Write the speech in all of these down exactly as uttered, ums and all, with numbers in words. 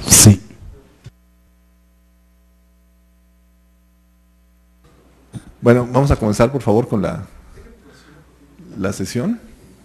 Sí. Bueno, vamos a comenzar por favor con la, la sesión.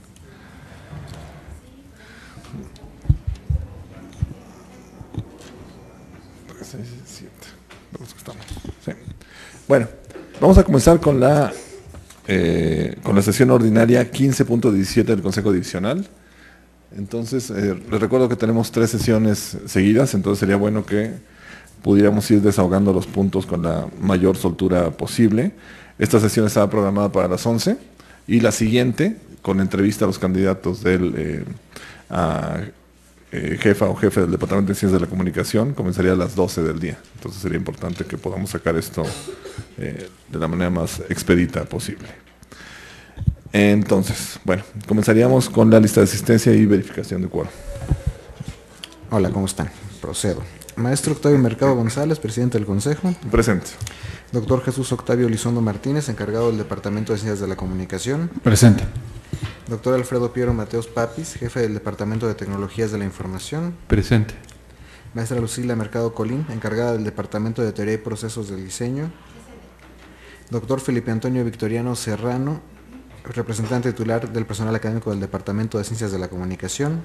Sí. Bueno, vamos a comenzar con la eh, con la sesión ordinaria quince punto diecisiete del Consejo Divisional. Entonces, eh, les recuerdo que tenemos tres sesiones seguidas, entonces sería bueno que pudiéramos ir desahogando los puntos con la mayor soltura posible. Esta sesión estaba programada para las once y la siguiente, con entrevista a los candidatos del eh, a, eh, jefa o jefe del Departamento de Ciencias de la Comunicación, comenzaría a las doce del día. Entonces sería importante que podamos sacar esto eh, de la manera más expedita posible. Entonces, bueno, comenzaríamos con la lista de asistencia y verificación de quórum. Hola, ¿cómo están? Procedo. Maestro Octavio Mercado González, presidente del Consejo. Presente. Doctor Jesús Octavio Lizondo Martínez, encargado del Departamento de Ciencias de la Comunicación. Presente. Doctor Alfredo Piero Mateos Papis, jefe del Departamento de Tecnologías de la Información. Presente. Maestra Lucila Mercado Colín, encargada del Departamento de Teoría y Procesos del Diseño. Doctor Felipe Antonio Victoriano Serrano, representante titular del personal académico del Departamento de Ciencias de la Comunicación.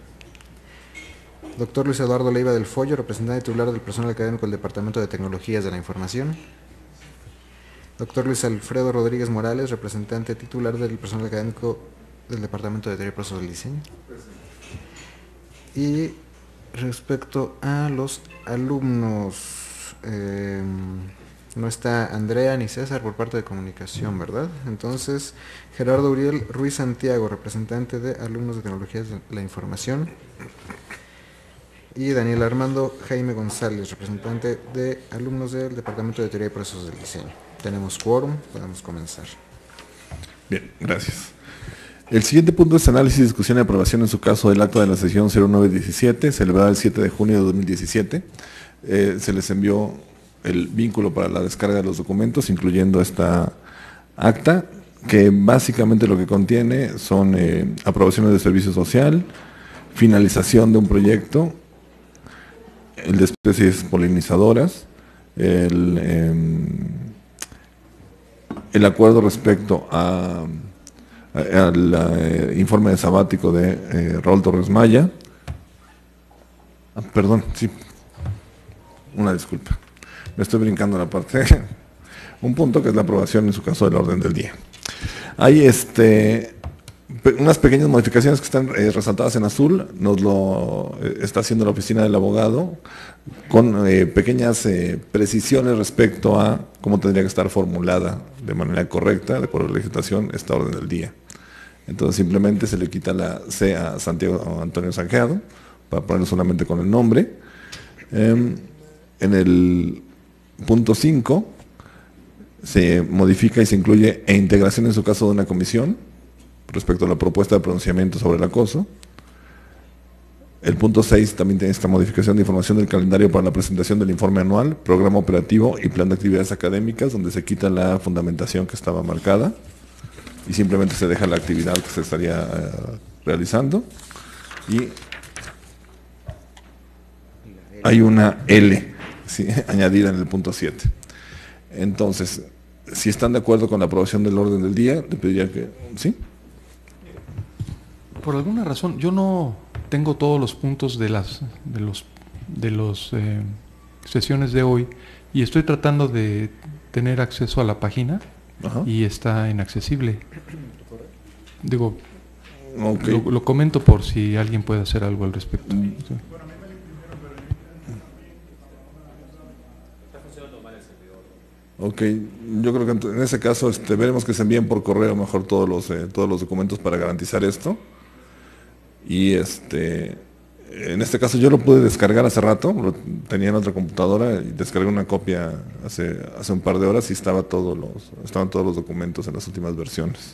Doctor Luis Eduardo Leiva del Follo, representante titular del personal académico del Departamento de Tecnologías de la Información. Doctor Luis Alfredo Rodríguez Morales, representante titular del personal académico del Departamento de Teoría y Procesos del Diseño. Y respecto a los alumnos, eh, no está Andrea ni César por parte de comunicación, ¿verdad? Entonces, Gerardo Uriel Ruiz Santiago, representante de alumnos de Tecnologías de la Información. Y Daniel Armando Jaime González, representante de alumnos del Departamento de Teoría y Procesos del Diseño. Tenemos quórum, podemos comenzar. Bien, gracias. El siguiente punto es análisis, discusión y aprobación en su caso del acta de la sesión cero nueve diecisiete, celebrada el siete de junio de dos mil diecisiete. Eh, se les envió el vínculo para la descarga de los documentos, incluyendo esta acta, que básicamente lo que contiene son eh, aprobaciones de servicio social, finalización de un proyecto, el de especies polinizadoras, el, eh, el acuerdo respecto a, a, al eh, informe de sabático de eh, Raúl Torres Maya. Ah, perdón, sí, una disculpa, me estoy brincando la parte, un punto que es la aprobación en su caso del orden del día. Hay este... unas pequeñas modificaciones que están eh, resaltadas en azul, nos lo eh, está haciendo la oficina del abogado, con eh, pequeñas eh, precisiones respecto a cómo tendría que estar formulada de manera correcta, de acuerdo a la legislación, esta orden del día. Entonces simplemente se le quita la C a Santiago Antonio Sanjeado, para ponerlo solamente con el nombre. Eh, en el punto cinco, se modifica y se incluye e integración en su caso de una comisión, respecto a la propuesta de pronunciamiento sobre el acoso. El punto seis también tiene esta modificación de información del calendario para la presentación del informe anual, programa operativo y plan de actividades académicas, donde se quita la fundamentación que estaba marcada y simplemente se deja la actividad que se estaría uh, realizando. Y hay una L, ¿sí?, añadida en el punto siete. Entonces, si están de acuerdo con la aprobación del orden del día, le pediría que... ¿Sí? Por alguna razón, yo no tengo todos los puntos de las de los de los eh, sesiones de hoy y estoy tratando de tener acceso a la página. Ajá. Y está inaccesible. Digo, okay. lo, lo comento por si alguien puede hacer algo al respecto. Mm. Sí. Ok, yo creo que en ese caso este, veremos que se envíen por correo mejor todos los eh, todos los documentos para garantizar esto. Y este, en este caso yo lo pude descargar hace rato, lo tenía en otra computadora y descargué una copia hace, hace un par de horas y estaba todos los, estaban todos los documentos en las últimas versiones.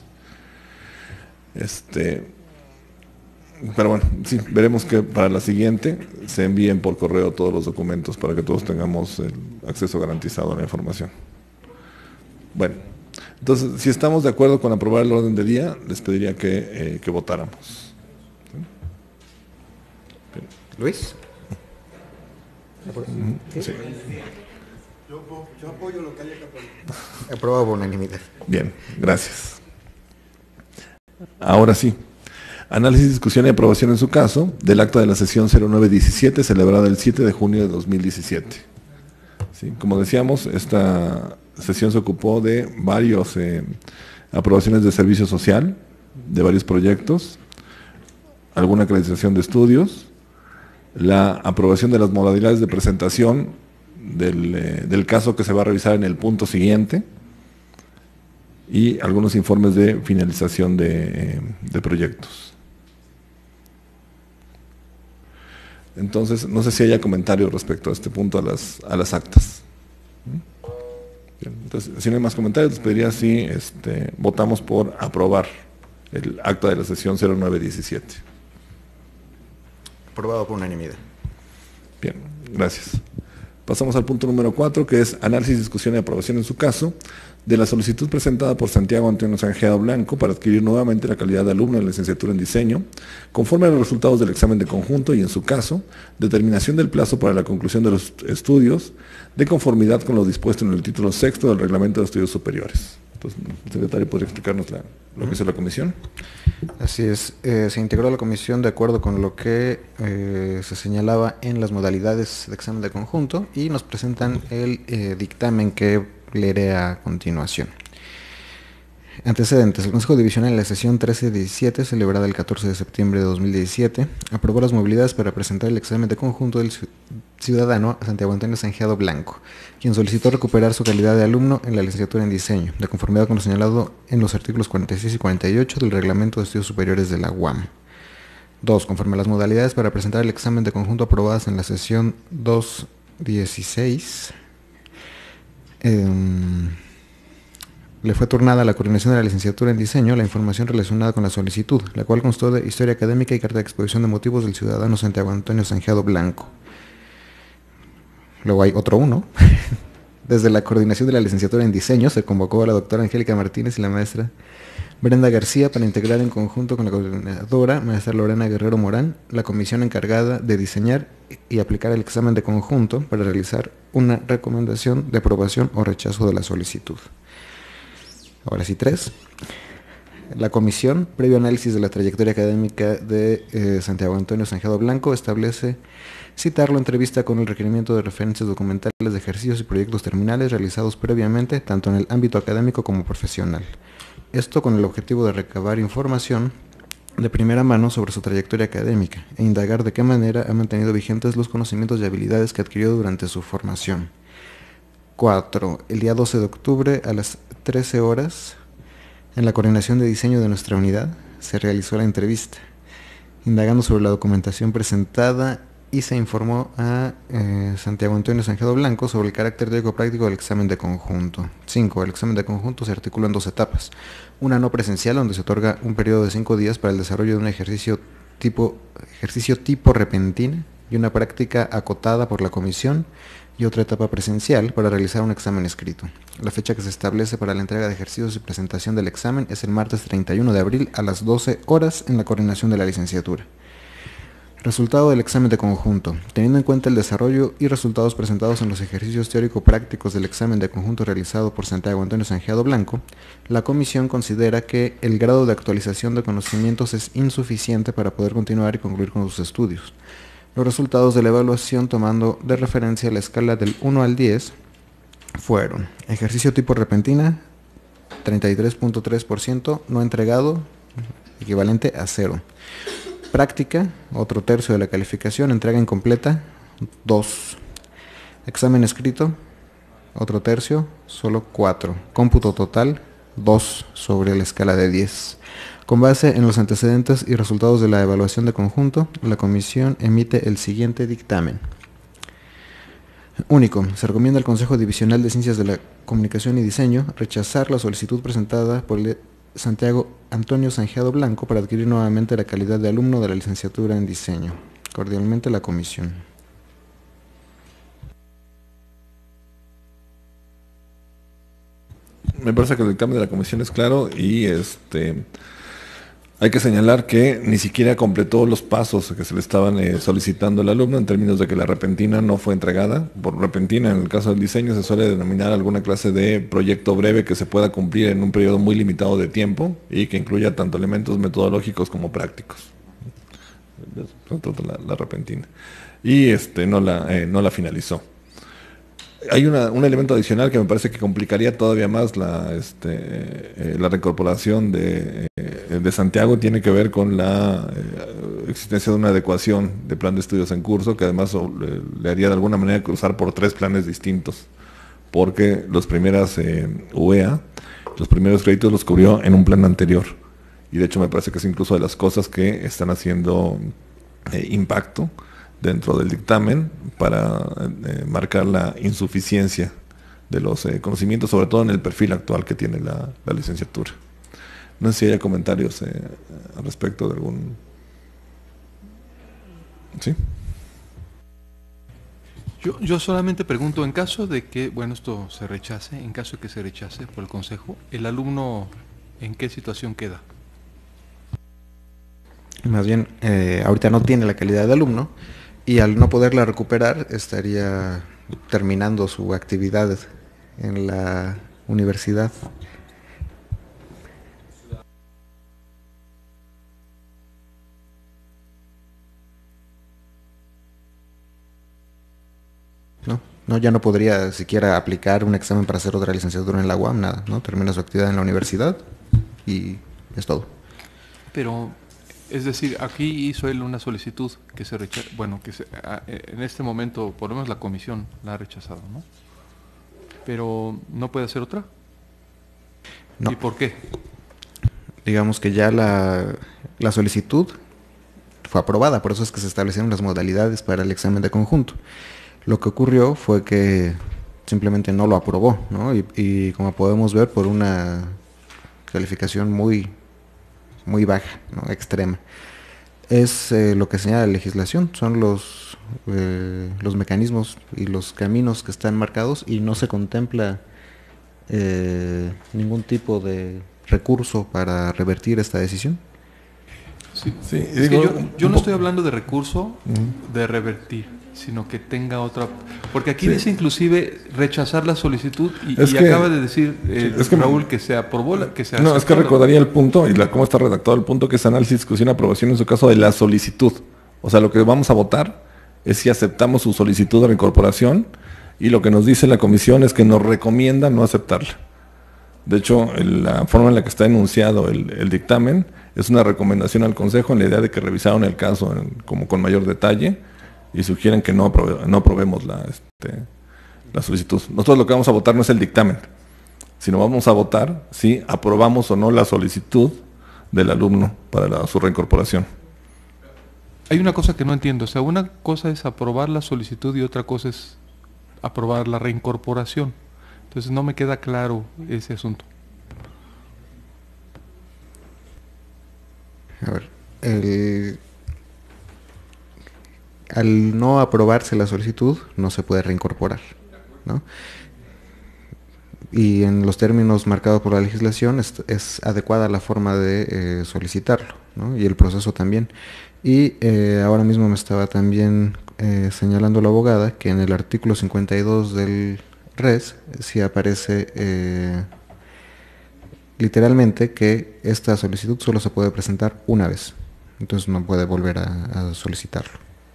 Este, pero bueno, sí, veremos que para la siguiente se envíen por correo todos los documentos para que todos tengamos el acceso garantizado a la información. Bueno, entonces si estamos de acuerdo con aprobar el orden del día, les pediría que, eh, que votáramos. Luis. Sí. Yo, yo apoyo lo que haya que apoyar. Aprobado por unanimidad. Bien, gracias. Ahora sí. Análisis, discusión y aprobación en su caso del acta de la sesión cero nueve diecisiete celebrada el siete de junio de dos mil diecisiete. Sí, como decíamos, esta sesión se ocupó de varios eh, aprobaciones de servicio social, de varios proyectos, alguna acreditación de estudios, la aprobación de las modalidades de presentación del, eh, del caso que se va a revisar en el punto siguiente y algunos informes de finalización de, eh, de proyectos. Entonces, no sé si haya comentarios respecto a este punto, a las, a las actas. Bien, entonces, si no hay más comentarios, les pediría si este, votamos por aprobar el acta de la sesión cero nueve diecisiete. Aprobado por unanimidad. Bien, gracias. Pasamos al punto número cuatro, que es análisis, discusión y aprobación en su caso de la solicitud presentada por Santiago Antonio Sanjeado Blanco para adquirir nuevamente la calidad de alumno de la licenciatura en diseño, conforme a los resultados del examen de conjunto y, en su caso, determinación del plazo para la conclusión de los estudios de conformidad con lo dispuesto en el título sexto del Reglamento de Estudios Superiores. Entonces, el secretario podría explicarnos la, lo que hizo la comisión. Así es, eh, se integró la comisión de acuerdo con lo que eh, se señalaba en las modalidades de examen de conjunto y nos presentan el eh, dictamen que leeré a continuación. Antecedentes. El Consejo Divisional en la sesión trece diecisiete, celebrada el catorce de septiembre de dos mil diecisiete, aprobó las movilidades para presentar el examen de conjunto del ciudadano Santiago Antonio Sanjeado Blanco, quien solicitó recuperar su calidad de alumno en la licenciatura en diseño, de conformidad con lo señalado en los artículos cuarenta y seis y cuarenta y ocho del Reglamento de Estudios Superiores de la U A M. dos. Conforme a las modalidades para presentar el examen de conjunto aprobadas en la sesión dos dieciséis, eh, le fue turnada a la coordinación de la licenciatura en diseño la información relacionada con la solicitud, la cual constó de historia académica y carta de exposición de motivos del ciudadano Santiago Antonio Sanjeado Blanco. Luego hay otro uno. Desde la coordinación de la licenciatura en diseño se convocó a la doctora Angélica Martínez y la maestra Brenda García para integrar en conjunto con la coordinadora maestra Lorena Guerrero Morán la comisión encargada de diseñar y aplicar el examen de conjunto para realizar una recomendación de aprobación o rechazo de la solicitud. Ahora sí, tres. La comisión, previo análisis de la trayectoria académica de eh, Santiago Antonio Sanjeado Blanco, establece citarlo en entrevista con el requerimiento de referencias documentales de ejercicios y proyectos terminales realizados previamente, tanto en el ámbito académico como profesional. Esto con el objetivo de recabar información de primera mano sobre su trayectoria académica e indagar de qué manera ha mantenido vigentes los conocimientos y habilidades que adquirió durante su formación. cuatro. El día doce de octubre a las trece horas, en la coordinación de diseño de nuestra unidad, se realizó la entrevista, indagando sobre la documentación presentada y se informó a eh, Santiago Antonio Sanjeado Blanco sobre el carácter teórico-práctico del examen de conjunto. cinco. El examen de conjunto se articula en dos etapas. Una no presencial, donde se otorga un periodo de cinco días para el desarrollo de un ejercicio tipo, ejercicio tipo repentina y una práctica acotada por la comisión, y otra etapa presencial para realizar un examen escrito. La fecha que se establece para la entrega de ejercicios y presentación del examen es el martes treinta y uno de abril a las doce horas en la coordinación de la licenciatura. Resultado del examen de conjunto. Teniendo en cuenta el desarrollo y resultados presentados en los ejercicios teórico-prácticos del examen de conjunto realizado por Santiago Antonio Sanjeado Blanco, la comisión considera que el grado de actualización de conocimientos es insuficiente para poder continuar y concluir con sus estudios. Los resultados de la evaluación, tomando de referencia la escala del uno al diez, fueron: ejercicio tipo repentina, treinta y tres punto tres por ciento, no entregado, equivalente a cero. Práctica, otro tercio de la calificación, entrega incompleta, dos. Examen escrito, otro tercio, solo cuatro. Cómputo total, dos sobre la escala de diez. Con base en los antecedentes y resultados de la evaluación de conjunto, la comisión emite el siguiente dictamen. Único. Se recomienda al Consejo Divisional de Ciencias de la Comunicación y Diseño rechazar la solicitud presentada por el Santiago Antonio Sanjeado Blanco para adquirir nuevamente la calidad de alumno de la licenciatura en diseño. Cordialmente, la comisión. Me parece que el dictamen de la comisión es claro y este... Hay que señalar que ni siquiera completó los pasos que se le estaban eh, solicitando al alumno en términos de que la repentina no fue entregada. Por repentina, en el caso del diseño, se suele denominar alguna clase de proyecto breve que se pueda cumplir en un periodo muy limitado de tiempo y que incluya tanto elementos metodológicos como prácticos. La, la repentina. Y este, no, la, eh, no la finalizó. Hay una, un elemento adicional que me parece que complicaría todavía más la, este, eh, la reincorporación de, eh, de Santiago, tiene que ver con la eh, existencia de una adecuación de plan de estudios en curso, que además le, le haría de alguna manera cruzar por tres planes distintos, porque los primeras eh, U E A, los primeros créditos los cubrió en un plan anterior, y de hecho me parece que es incluso de las cosas que están haciendo eh, impacto dentro del dictamen para eh, marcar la insuficiencia de los eh, conocimientos, sobre todo en el perfil actual que tiene la, la licenciatura. No sé si hay comentarios eh, al respecto de algún... ¿Sí? Yo, yo solamente pregunto, en caso de que, bueno, esto se rechace, en caso de que se rechace por el Consejo, ¿el alumno en qué situación queda? Más bien, eh, ahorita no tiene la calidad de alumno, y al no poderla recuperar estaría terminando su actividad en la universidad. No, no, ya no podría siquiera aplicar un examen para hacer otra licenciatura en la U A M, nada, ¿no? Termina su actividad en la universidad y es todo. Pero, es decir, aquí hizo él una solicitud que se rechaza, bueno, que se, a, en este momento, por lo menos la comisión la ha rechazado, ¿no? Pero, ¿no puede hacer otra? No. ¿Y por qué? Digamos que ya la, la solicitud fue aprobada, por eso es que se establecieron las modalidades para el examen de conjunto. Lo que ocurrió fue que simplemente no lo aprobó, ¿no? Y, y como podemos ver, por una calificación muy, muy baja, ¿no? Extrema. Es eh, lo que señala la legislación, son los, eh, los mecanismos y los caminos que están marcados, y no se contempla eh, ningún tipo de recurso para revertir esta decisión. Sí, sí, es digo, que yo, yo no estoy hablando de recurso, uh-huh. de revertir, sino que tenga otra... Porque aquí sí. dice inclusive rechazar la solicitud y, y que, acaba de decir eh, es que, Raúl que se aprobó la... Que se no, es que recordaría el punto, y la, cómo está redactado el punto, que es análisis, discusión, aprobación en su caso de la solicitud. O sea, lo que vamos a votar es si aceptamos su solicitud de reincorporación, y lo que nos dice la comisión es que nos recomienda no aceptarla. De hecho, la forma en la que está enunciado el, el dictamen es una recomendación al Consejo en la idea de que revisaron el caso en, como con mayor detalle y sugieren que no, aprove, no aprobemos la, este, la solicitud. Nosotros lo que vamos a votar no es el dictamen, sino vamos a votar si aprobamos o no la solicitud del alumno para la, su reincorporación. Hay una cosa que no entiendo, o sea, una cosa es aprobar la solicitud y otra cosa es aprobar la reincorporación. Entonces no me queda claro ese asunto. A ver, el, al no aprobarse la solicitud no se puede reincorporar, ¿no? Y en los términos marcados por la legislación es, es adecuada la forma de eh, solicitarlo, ¿no? Y el proceso también. Y eh, ahora mismo me estaba también eh, señalando la abogada que en el artículo cincuenta y dos del res sí aparece eh, literalmente que esta solicitud solo se puede presentar una vez, entonces no puede volver a, a solicitarlo.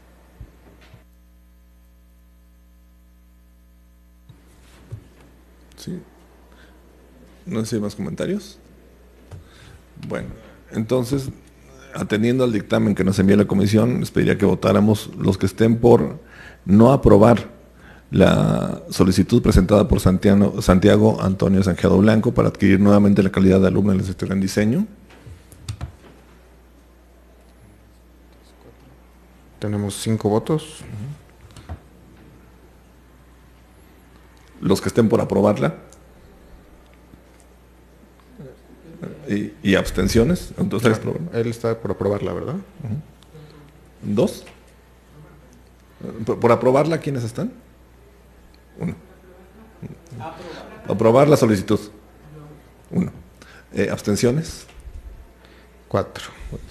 Sí. No sé si hay más comentarios. Bueno, entonces, atendiendo al dictamen que nos envía la comisión, les pediría que votáramos los que estén por no aprobar la solicitud presentada por Santiago, Santiago Antonio Sanjado Blanco para adquirir nuevamente la calidad de alumno en la licenciatura en diseño. Tenemos cinco votos. Los que estén por aprobarla. Y, y abstenciones. Entonces, no, él está por aprobarla, ¿verdad? Uh-huh. ¿Dos? ¿Por, por aprobarla quiénes están? Uno. Aprobar la solicitud. Uno. Eh, ¿Abstenciones? Cuatro.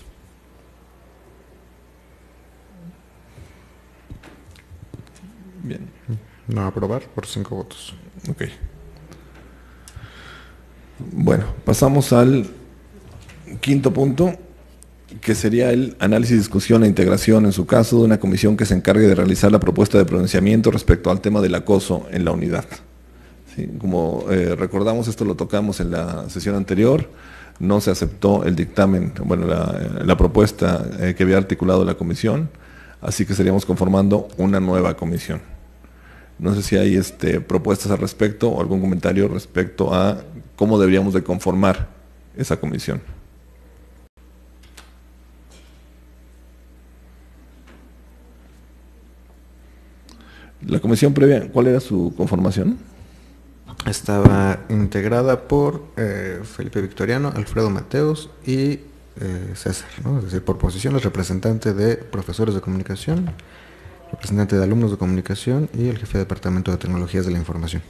Bien. No aprobar por cinco votos. Ok. Bueno, pasamos al quinto punto, que sería el análisis, discusión e integración, en su caso, de una comisión que se encargue de realizar la propuesta de pronunciamiento respecto al tema del acoso en la unidad. Sí, como eh, recordamos, esto lo tocamos en la sesión anterior, no se aceptó el dictamen, bueno, la, la propuesta eh, que había articulado la comisión, así que estaríamos conformando una nueva comisión. No sé si hay este, propuestas al respecto o algún comentario respecto a cómo deberíamos de conformar esa comisión. La comisión previa, ¿cuál era su conformación? Estaba integrada por eh, Felipe Victoriano, Alfredo Mateos y eh, César, ¿no? Es decir, por posiciones, representante de profesores de comunicación, representante de alumnos de comunicación y el jefe de departamento de tecnologías de la información.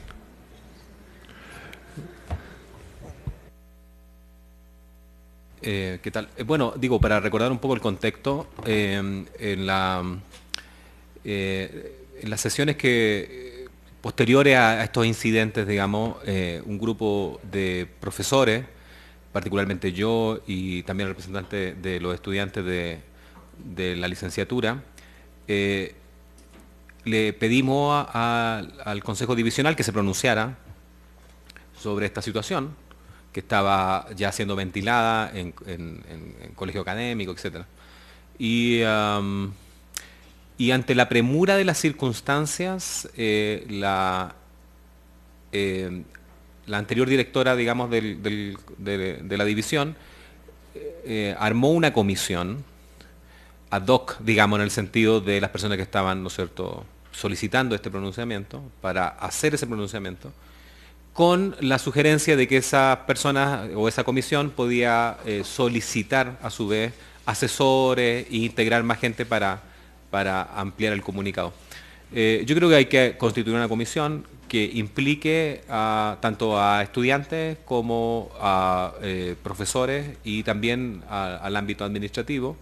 Eh, ¿Qué tal? Eh, bueno, digo, para recordar un poco el contexto, eh, en, la, eh, en las sesiones que posteriores a, a estos incidentes, digamos, eh, un grupo de profesores, particularmente yo y también el representante de los estudiantes de, de la licenciatura, eh, le pedimos a, a, al Consejo Divisional que se pronunciara sobre esta situación, que estaba ya siendo ventilada en, en, en, en colegio académico, etcétera. Y, um, y ante la premura de las circunstancias, eh, la, eh, la anterior directora, digamos, del, del, de, de la división, eh, armó una comisión ad hoc, digamos, en el sentido de las personas que estaban, ¿no es cierto?, solicitando este pronunciamiento, para hacer ese pronunciamiento, con la sugerencia de que esa persona o esa comisión podía eh, solicitar a su vez asesores e integrar más gente para, para ampliar el comunicado. Eh, yo creo que hay que constituir una comisión que implique a, tanto a estudiantes como a eh, profesores y también a, al ámbito administrativo.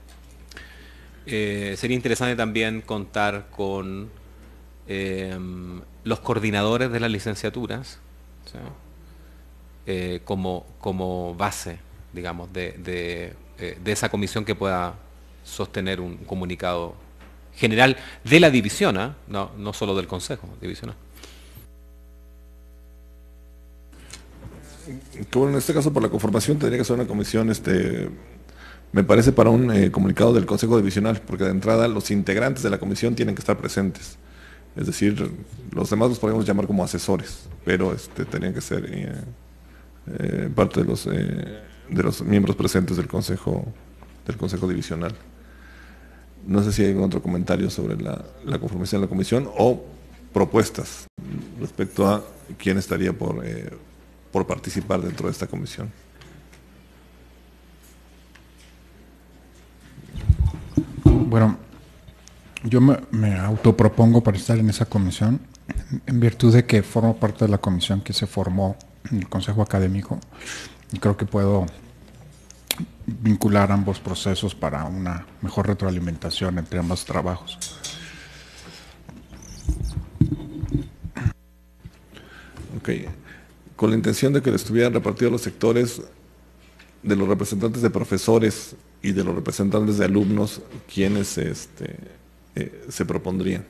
Eh, sería interesante también contar con eh, los coordinadores de las licenciaturas, ¿sí? eh, como, como base, digamos, de, de, eh, de esa comisión que pueda sostener un comunicado general de la división, ¿eh? no, no solo del Consejo Divisional. Bueno, en este caso, por la conformación, tendría que ser una comisión, este, me parece, para un eh, comunicado del Consejo Divisional, porque de entrada los integrantes de la comisión tienen que estar presentes. Es decir, los demás los podemos llamar como asesores, pero este, tenían que ser eh, eh, parte de los, eh, de los miembros presentes del Consejo, del Consejo Divisional. No sé si hay algún otro comentario sobre la, la conformación de la comisión o propuestas respecto a quién estaría por, eh, por participar dentro de esta comisión. Bueno, yo me, me autopropongo para estar en esa comisión, en virtud de que formo parte de la comisión que se formó en el Consejo Académico, y creo que puedo vincular ambos procesos para una mejor retroalimentación entre ambos trabajos. Ok. Con la intención de que le estuvieran repartidos los sectores de los representantes de profesores y de los representantes de alumnos, quienes este, eh, se propondrían.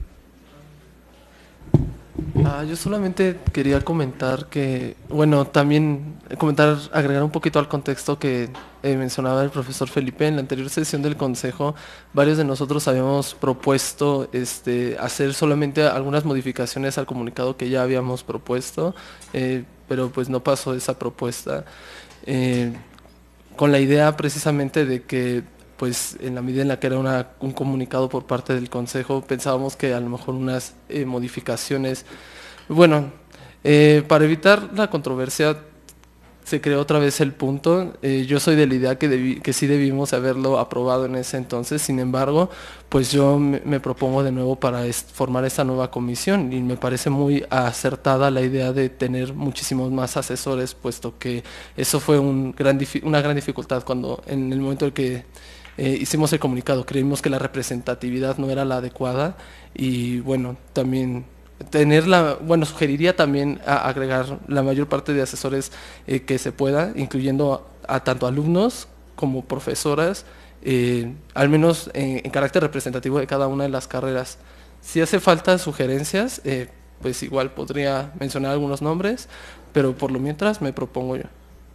Ah, yo solamente quería comentar que, bueno, también comentar, agregar un poquito al contexto que eh, mencionaba el profesor Felipe. En la anterior sesión del Consejo, varios de nosotros habíamos propuesto este, hacer solamente algunas modificaciones al comunicado que ya habíamos propuesto, eh, pero pues no pasó esa propuesta, eh, con la idea precisamente de que pues en la medida en la que era una, un comunicado por parte del Consejo, pensábamos que a lo mejor unas eh, modificaciones, bueno, eh, para evitar la controversia, se creó otra vez el punto. Eh, yo soy de la idea que, debí, que sí debimos haberlo aprobado en ese entonces. Sin embargo, pues yo me, me propongo de nuevo para est formar esta nueva comisión y me parece muy acertada la idea de tener muchísimos más asesores, puesto que eso fue un gran una gran dificultad cuando en el momento en que eh, hicimos el comunicado, creímos que la representatividad no era la adecuada y bueno, también tener la, bueno, sugeriría también a agregar la mayor parte de asesores eh, que se pueda, incluyendo a, a tanto alumnos como profesoras, eh, al menos en, en carácter representativo de cada una de las carreras. Si hace falta sugerencias, eh, pues igual podría mencionar algunos nombres, pero por lo mientras me propongo yo.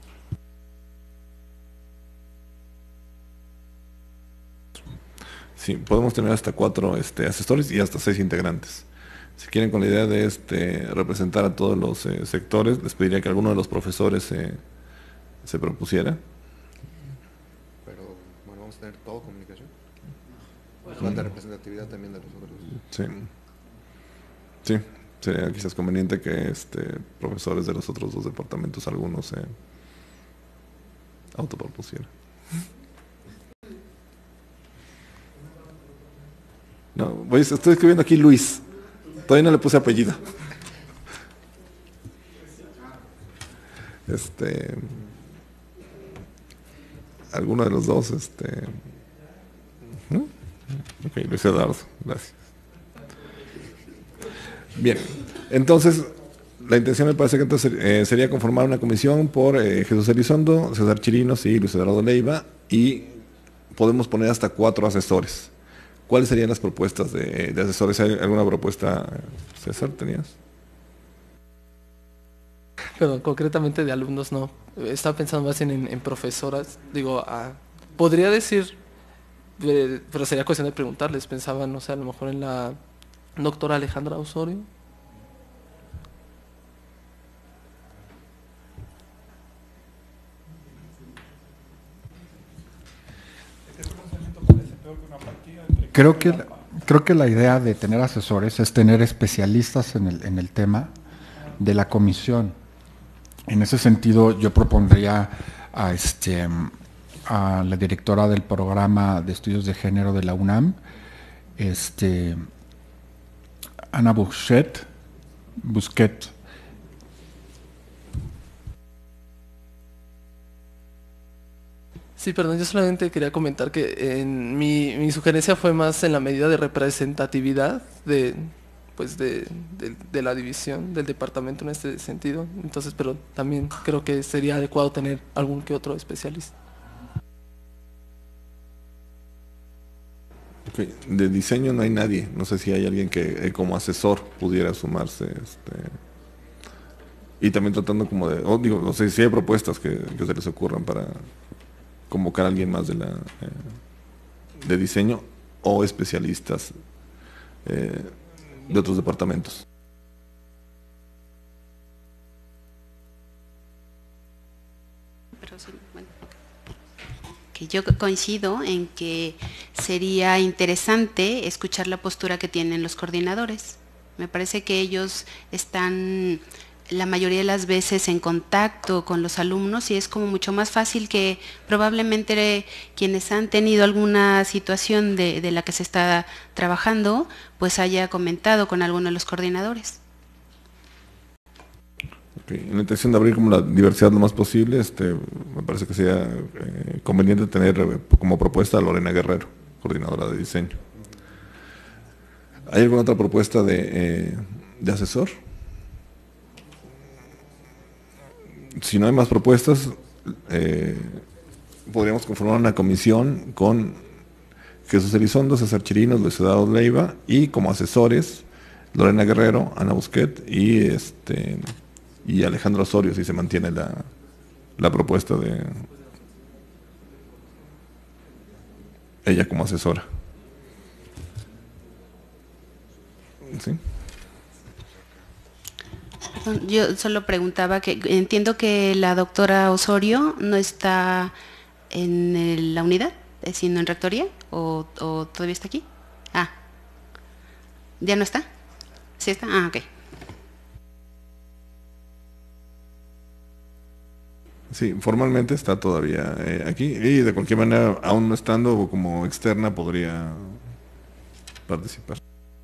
Sí, podemos tener hasta cuatro este, asesores y hasta seis integrantes. Si quieren con la idea de este, representar a todos los eh, sectores, les pediría que alguno de los profesores eh, se propusiera. Pero, bueno, vamos a tener todo comunicación. Falta representatividad también de los otros. Sí. Sí, sería quizás conveniente que este, profesores de los otros dos departamentos, algunos se autopropusieran. No, voy, estoy escribiendo aquí Luis. Todavía no le puse apellido. Este. Alguno de los dos, este. ¿no? Ok, Luis Eduardo, gracias. Bien, entonces, la intención me parece que entonces eh, sería conformar una comisión por eh, Jesús Elizondo, César Chirinos y Luis Eduardo Leiva, y podemos poner hasta cuatro asesores. ¿Cuáles serían las propuestas de, de asesores? ¿Hay alguna propuesta, César, tenías? Perdón, concretamente de alumnos no. Estaba pensando más en, en, en profesoras. Digo, ah, podría decir, eh, pero sería cuestión de preguntarles. Pensaba, no sé, a lo mejor en la doctora Alejandra Osorio. Creo que, creo que la idea de tener asesores es tener especialistas en el, en el tema de la comisión. En ese sentido, yo propondría a, este, a la directora del programa de estudios de género de la UNAM, este, Ana Busquet, Busquet. Sí, perdón, yo solamente quería comentar que en mi, mi sugerencia fue más en la medida de representatividad de, pues de, de, de la división, del departamento en este sentido. Entonces, pero también creo que sería adecuado tener algún que otro especialista. Okay. De diseño no hay nadie. No sé si hay alguien que eh, como asesor pudiera sumarse. Este, y también tratando como de, oh, digo, no sé si hay propuestas que, que se les ocurran para convocar a alguien más de la eh, de diseño o especialistas eh, de otros departamentos. Pero sí, bueno, que yo coincido en que sería interesante escuchar la postura que tienen los coordinadores. Me parece que ellos están la mayoría de las veces en contacto con los alumnos y es como mucho más fácil que probablemente quienes han tenido alguna situación de, de la que se está trabajando, pues haya comentado con alguno de los coordinadores. Okay. En la intención de abrir como la diversidad lo más posible, este, me parece que sería eh, conveniente tener eh, como propuesta a Lorena Guerrero, coordinadora de diseño. ¿Hay alguna otra propuesta de, eh, de asesor? Si no hay más propuestas, eh, podríamos conformar una comisión con Jesús Elizondo, César Chirinos, Luis Eduardo Leiva y como asesores Lorena Guerrero, Ana Busquet y este y Alejandro Osorio, si se mantiene la, la propuesta de ella como asesora. ¿Sí? Yo solo preguntaba que entiendo que la doctora Osorio no está en el, la unidad, sino en rectoría, o, o todavía está aquí. Ah, ¿ya no está? ¿Sí está? Ah, ok. Sí, formalmente está todavía eh, aquí y de cualquier manera, aún no estando como externa, podría participar.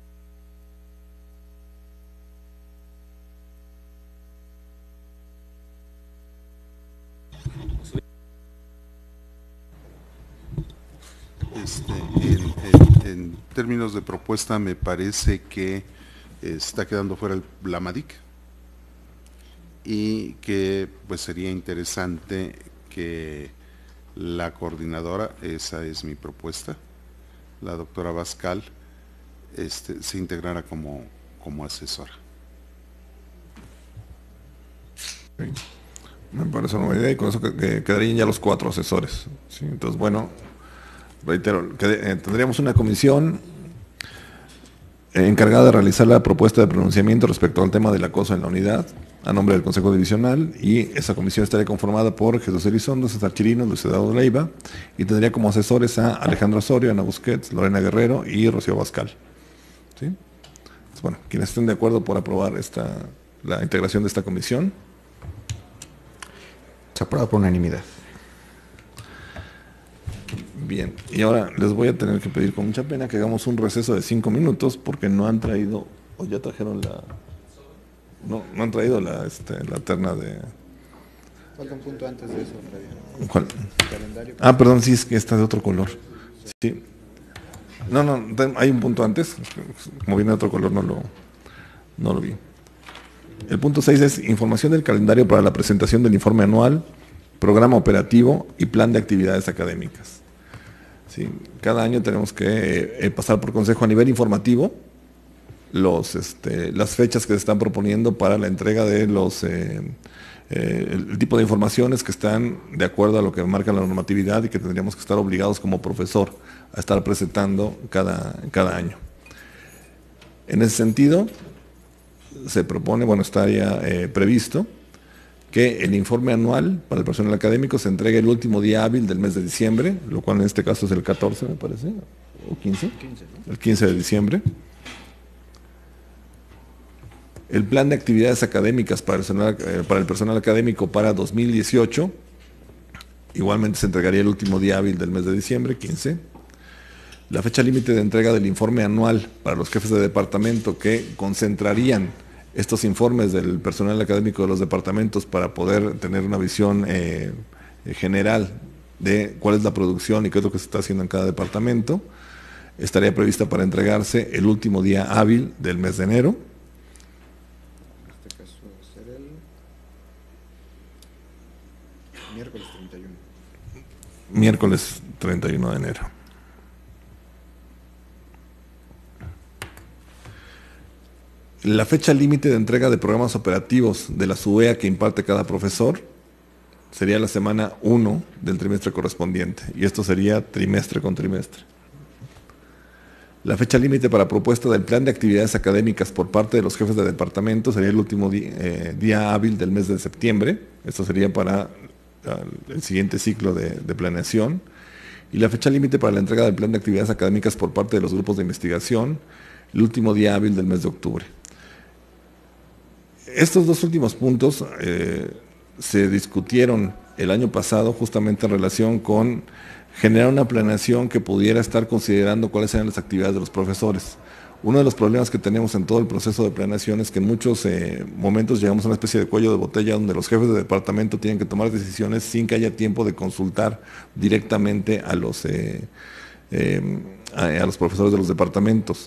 Este, en, en, en términos de propuesta, me parece que está quedando fuera el, la MADIC y que pues sería interesante que la coordinadora, esa es mi propuesta, la doctora Bascal, este, se integrara como, como asesora. Sí. Me parece una buena idea y con eso que, que quedarían ya los cuatro asesores. ¿Sí? Entonces, bueno, reitero, que, eh, tendríamos una comisión eh, encargada de realizar la propuesta de pronunciamiento respecto al tema del acoso en la unidad, a nombre del Consejo Divisional, y esa comisión estaría conformada por Jesús Elizondo, César Chirinos, Luis Eduardo Leiva, y tendría como asesores a Alejandro Osorio, Ana Busquets, Lorena Guerrero y Rocío Bascal. ¿Sí? Entonces, bueno, quienes estén de acuerdo por aprobar esta, la integración de esta comisión. Se aprueba por unanimidad. Bien, y ahora les voy a tener que pedir con mucha pena que hagamos un receso de cinco minutos porque no han traído, o ya trajeron la... No, no han traído la, este, la terna de... Falta un punto antes de eso, Freddy. ¿Cuál? Ah, perdón, sí, es que está de otro color. Sí. No, no, hay un punto antes. Como viene de otro color, no lo, no lo vi. El punto seis es información del calendario para la presentación del informe anual, programa operativo y plan de actividades académicas. Sí, cada año tenemos que eh, pasar por consejo a nivel informativo los, este, las fechas que se están proponiendo para la entrega de los eh, eh, el tipo de informaciones que están de acuerdo a lo que marca la normatividad y que tendríamos que estar obligados como profesor a estar presentando cada, cada año. En ese sentido, se propone, bueno, estaría eh, previsto que el informe anual para el personal académico se entregue el último día hábil del mes de diciembre, lo cual en este caso es el catorce, me parece, o quince, quince, ¿no? El quince de diciembre. El plan de actividades académicas para el personal, eh, para el personal académico para dos mil dieciocho, igualmente se entregaría el último día hábil del mes de diciembre, quince. La fecha límite de entrega del informe anual para los jefes de departamento que concentrarían estos informes del personal académico de los departamentos para poder tener una visión eh, general de cuál es la producción y qué es lo que se está haciendo en cada departamento, estaría prevista para entregarse el último día hábil del mes de enero. En este caso va a ser el miércoles treinta y uno. Miércoles treinta y uno de enero. La fecha límite de entrega de programas operativos de la S U E A que imparte cada profesor sería la semana uno del trimestre correspondiente, y esto sería trimestre con trimestre. La fecha límite para propuesta del plan de actividades académicas por parte de los jefes de departamento sería el último día, eh, día hábil del mes de septiembre, esto sería para uh, el siguiente ciclo de, de planeación, y la fecha límite para la entrega del plan de actividades académicas por parte de los grupos de investigación, el último día hábil del mes de octubre. Estos dos últimos puntos eh, se discutieron el año pasado justamente en relación con generar una planeación que pudiera estar considerando cuáles eran las actividades de los profesores. Uno de los problemas que tenemos en todo el proceso de planeación es que en muchos eh, momentos llegamos a una especie de cuello de botella donde los jefes de departamento tienen que tomar decisiones sin que haya tiempo de consultar directamente a los, eh, eh, a, a los profesores de los departamentos.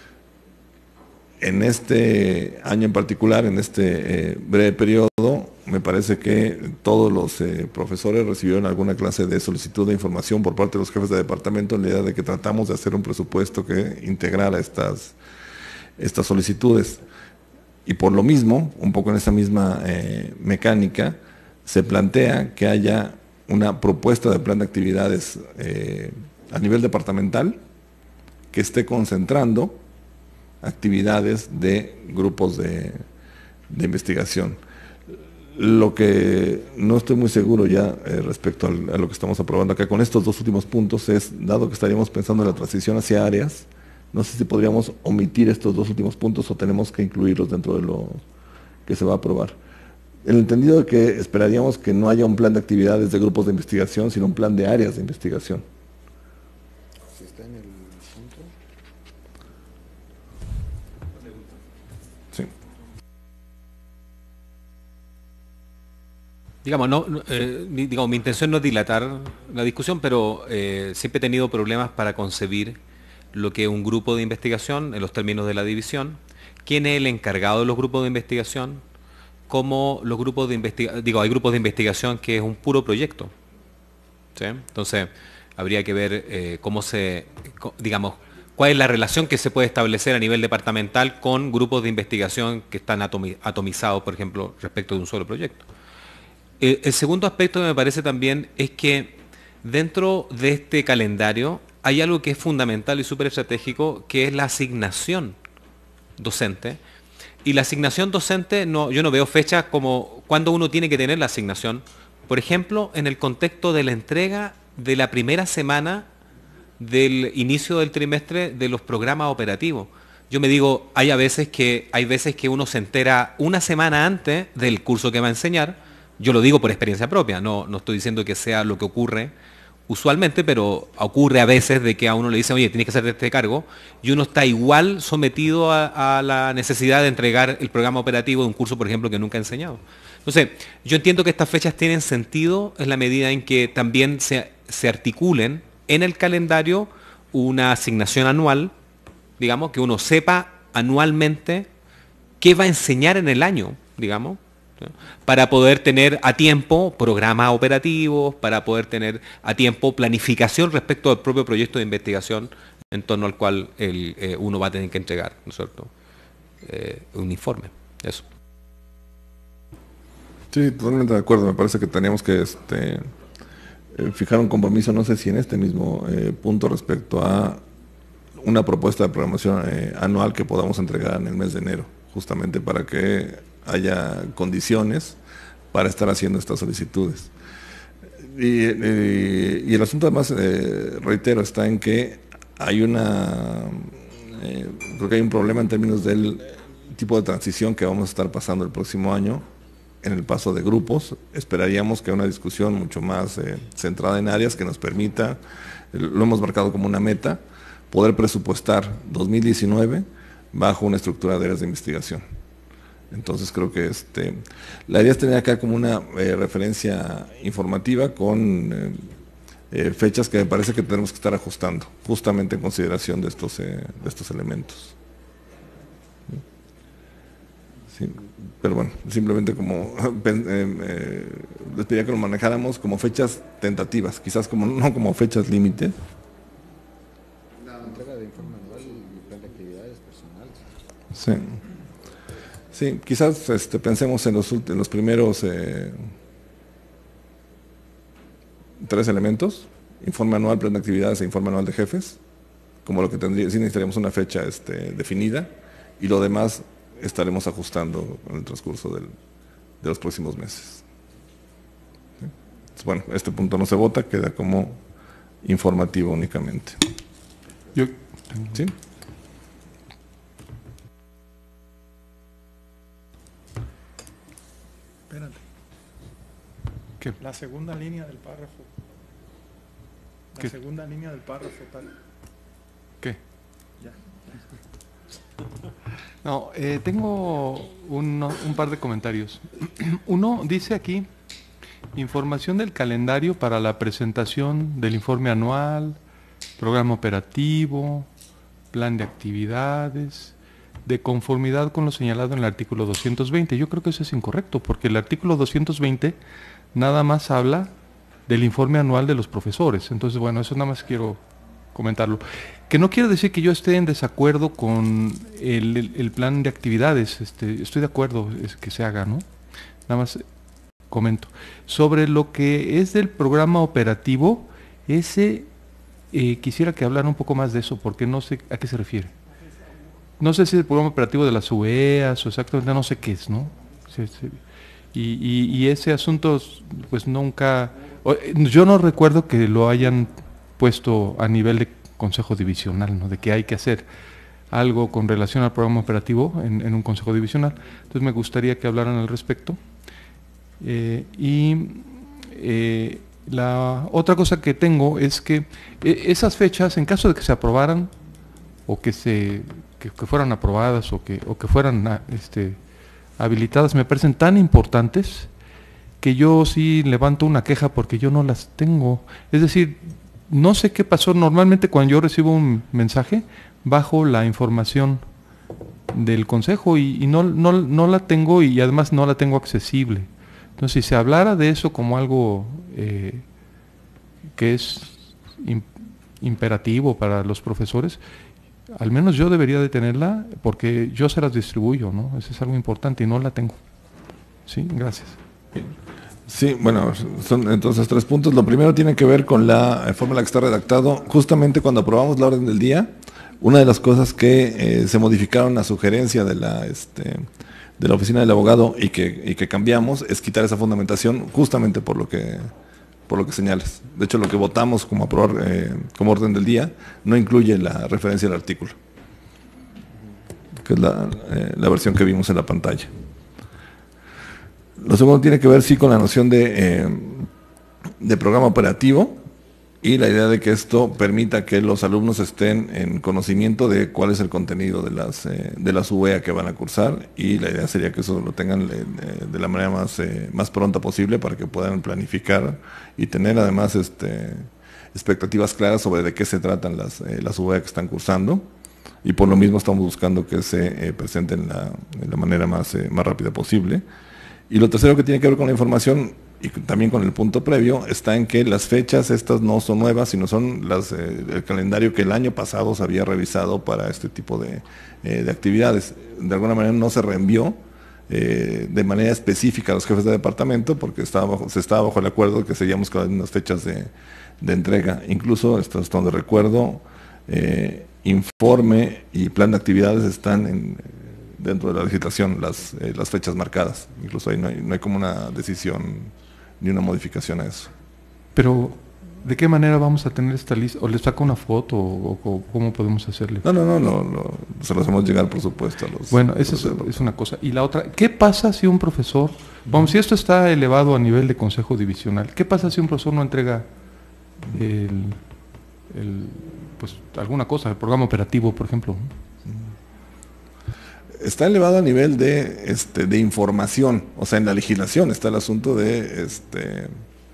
En este año en particular, en este eh, breve periodo, me parece que todos los eh, profesores recibieron alguna clase de solicitud de información por parte de los jefes de departamento en la idea de que tratamos de hacer un presupuesto que integrara estas, estas solicitudes. Y por lo mismo, un poco en esa misma eh, mecánica, se plantea que haya una propuesta de plan de actividades eh, a nivel departamental que esté concentrando actividades de grupos de, de investigación. Lo que no estoy muy seguro ya eh, respecto al, a lo que estamos aprobando acá con estos dos últimos puntos es, dado que estaríamos pensando en la transición hacia áreas, no sé si podríamos omitir estos dos últimos puntos o tenemos que incluirlos dentro de lo que se va a aprobar. En el entendido de que esperaríamos que no haya un plan de actividades de grupos de investigación, sino un plan de áreas de investigación. Si está en el punto. Sí. Digamos, no, no, eh, mi, digamos, mi intención no es dilatar la discusión, pero eh, siempre he tenido problemas para concebir lo que es un grupo de investigación en los términos de la división, quién es el encargado de los grupos de investigación, cómo los grupos de investigación, digo, hay grupos de investigación que es un puro proyecto, ¿sí? Entonces, habría que ver eh, cómo se, digamos, cuál es la relación que se puede establecer a nivel departamental con grupos de investigación que están atomizados, por ejemplo, respecto de un solo proyecto. El, el segundo aspecto que me parece también es que dentro de este calendario hay algo que es fundamental y súper estratégico, que es la asignación docente. Y la asignación docente, no, yo no veo fecha como cuando uno tiene que tener la asignación. Por ejemplo, en el contexto de la entrega de la primera semana del inicio del trimestre de los programas operativos. Yo me digo, hay a veces que, hay veces que uno se entera una semana antes del curso que va a enseñar. Yo lo digo por experiencia propia, no, no estoy diciendo que sea lo que ocurre usualmente, pero ocurre a veces de que a uno le dicen, oye, tienes que hacer este cargo, y uno está igual sometido a, a la necesidad de entregar el programa operativo de un curso, por ejemplo, que nunca ha enseñado. Entonces, yo entiendo que estas fechas tienen sentido en la medida en que también se, se articulen en el calendario una asignación anual, digamos, que uno sepa anualmente qué va a enseñar en el año, digamos, para poder tener a tiempo programas operativos, para poder tener a tiempo planificación respecto al propio proyecto de investigación en torno al cual el, eh, uno va a tener que entregar, ¿no es cierto?, eh, un informe. Eso. Sí, totalmente de acuerdo. Me parece que teníamos que este, eh, fijar un compromiso, no sé si en este mismo eh, punto, respecto a una propuesta de programación eh, anual que podamos entregar en el mes de enero, justamente para que haya condiciones para estar haciendo estas solicitudes. Y, y, y el asunto además, eh, reitero, está en que hay una, eh, creo que hay un problema en términos del tipo de transición que vamos a estar pasando el próximo año en el paso de grupos. Esperaríamos que haya una discusión mucho más eh, centrada en áreas que nos permita, lo hemos marcado como una meta, poder presupuestar dos mil diecinueve bajo una estructura de áreas de investigación. Entonces creo que este, la idea es tener acá como una eh, referencia informativa con eh, eh, fechas que me parece que tenemos que estar ajustando, justamente en consideración de estos, eh, de estos elementos. Sí, pero bueno, simplemente como eh, eh, les pediría que lo manejáramos como fechas tentativas, quizás como no como fechas límite. La entrega de informe anual y plan de actividades personales. Sí. Sí, quizás este, pensemos en los, en los primeros eh, tres elementos, informe anual, plan de actividades e informe anual de jefes, como lo que tendría, sí necesitaríamos una fecha este, definida, y lo demás estaremos ajustando en el transcurso del, de los próximos meses. ¿Sí? Entonces, bueno, este punto no se vota, queda como informativo únicamente. Yo, ¿Sí? Espérate. ¿Qué? La segunda línea del párrafo. La ¿Qué? segunda línea del párrafo tal. ¿Qué? Ya. No, eh, tengo un, un par de comentarios. Uno dice aquí, información del calendario para la presentación del informe anual, programa operativo, plan de actividades, de conformidad con lo señalado en el artículo doscientos veinte. Yo creo que eso es incorrecto, porque el artículo doscientos veinte nada más habla del informe anual de los profesores. Entonces, bueno, eso nada más quiero comentarlo. Que no quiere decir que yo esté en desacuerdo con el, el, el plan de actividades. Este, estoy de acuerdo es que se haga, ¿no? Nada más comento. Sobre lo que es del programa operativo, ese eh, quisiera que hablara un poco más de eso, porque no sé a qué se refiere. No sé si es el programa operativo de las U E A S o exactamente, no sé qué es, ¿no? Sí, sí. Y, y, y ese asunto, pues nunca, yo no recuerdo que lo hayan puesto a nivel de consejo divisional, ¿no? De que hay que hacer algo con relación al programa operativo en, en un consejo divisional. Entonces me gustaría que hablaran al respecto. Eh, y eh, la otra cosa que tengo es que eh, esas fechas, en caso de que se aprobaran o que se que, que fueran aprobadas o que, o que fueran ah, este, habilitadas, me parecen tan importantes que yo sí levanto una queja porque yo no las tengo. Es decir, no sé qué pasó. Normalmente cuando yo recibo un mensaje, bajo la información del consejo y, y no, no, no la tengo, y además no la tengo accesible. Entonces, si se hablara de eso como algo eh, que es im, imperativo para los profesores, al menos yo debería de tenerla porque yo se las distribuyo, ¿no? Eso es algo importante y no la tengo. Sí, gracias. Sí, bueno, son entonces tres puntos. Lo primero tiene que ver con la forma en la que está redactado. Justamente cuando aprobamos la orden del día, una de las cosas que eh, se modificaron a sugerencia de la, este, de la oficina del abogado y que, y que cambiamos es quitar esa fundamentación justamente por lo que, por lo que señalas. De hecho, lo que votamos como aprobar eh, como orden del día no incluye la referencia al artículo, que es la, eh, la versión que vimos en la pantalla. Lo segundo tiene que ver, sí, con la noción de, eh, de programa operativo y la idea de que esto permita que los alumnos estén en conocimiento de cuál es el contenido de las, eh, de las U E A que van a cursar, y la idea sería que eso lo tengan eh, de la manera más, eh, más pronta posible para que puedan planificar y tener además este, expectativas claras sobre de qué se tratan las, eh, las U E A que están cursando, y por lo mismo estamos buscando que se eh, presenten la, de la manera más, eh, más rápida posible. Y lo tercero que tiene que ver con la información y también con el punto previo está en que las fechas estas no son nuevas, sino son las, eh, el calendario que el año pasado se había revisado para este tipo de, eh, de actividades. De alguna manera no se reenvió eh, de manera específica a los jefes de departamento porque estaba bajo, se estaba bajo el acuerdo que seguíamos con las mismas fechas de, de entrega. Incluso, esto es donde recuerdo, eh, informe y plan de actividades están en... dentro de la legislación las, eh, las fechas marcadas. Incluso ahí no hay, no hay como una decisión ni una modificación a eso. Pero, ¿de qué manera vamos a tener esta lista? ¿O les saco una foto o, o cómo podemos hacerle? No, no, no, no, no se los hacemos llegar, por supuesto, a los... Bueno, esa es, es una cosa. Y la otra, ¿qué pasa si un profesor, vamos, si esto está elevado a nivel de consejo divisional, ¿qué pasa si un profesor no entrega el, el, pues, alguna cosa, el programa operativo, por ejemplo? Está elevado a nivel de, este, de información, o sea, en la legislación está el asunto de, este,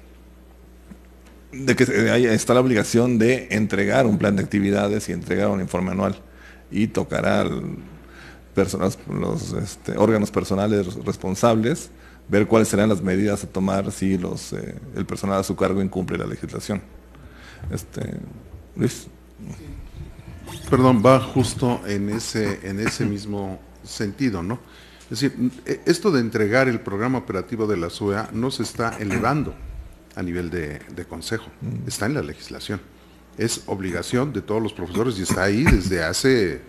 de que está la obligación de entregar un plan de actividades y entregar un informe anual, y tocará al personas, los este, órganos personales responsables ver cuáles serán las medidas a tomar si los, eh, el personal a su cargo incumple la legislación. Este, Luis. Perdón, va justo en ese, en ese mismo sentido, ¿no? Es decir, esto de entregar el programa operativo de la S U E A no se está elevando a nivel de, de consejo, está en la legislación. Es obligación de todos los profesores y está ahí desde hace,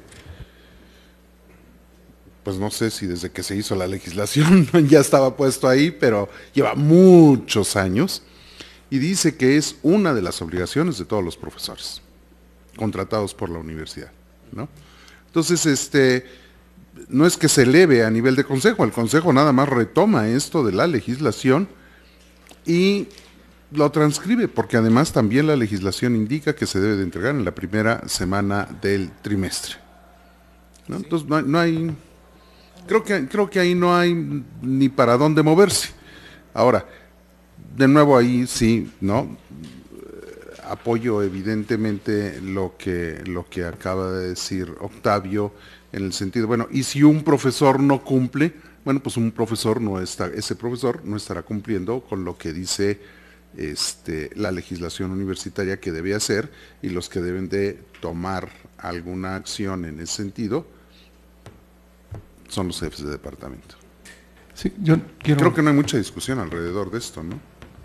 pues no sé si desde que se hizo la legislación ya estaba puesto ahí, pero lleva muchos años, y dice que es una de las obligaciones de todos los profesores contratados por la universidad, ¿no? Entonces, este, no es que se eleve a nivel de consejo, el consejo nada más retoma esto de la legislación y lo transcribe, porque además también la legislación indica que se debe de entregar en la primera semana del trimestre, ¿no? Entonces, no hay, no hay creo que, creo que ahí no hay ni para dónde moverse. Ahora, de nuevo ahí sí, ¿no? Apoyo evidentemente lo que, lo que acaba de decir Octavio, en el sentido, bueno, y si un profesor no cumple, bueno, pues un profesor no está, ese profesor no estará cumpliendo con lo que dice este, la legislación universitaria que debe hacer, y los que deben de tomar alguna acción en ese sentido son los jefes de departamento. Sí, yo quiero... Creo que no hay mucha discusión alrededor de esto, ¿no?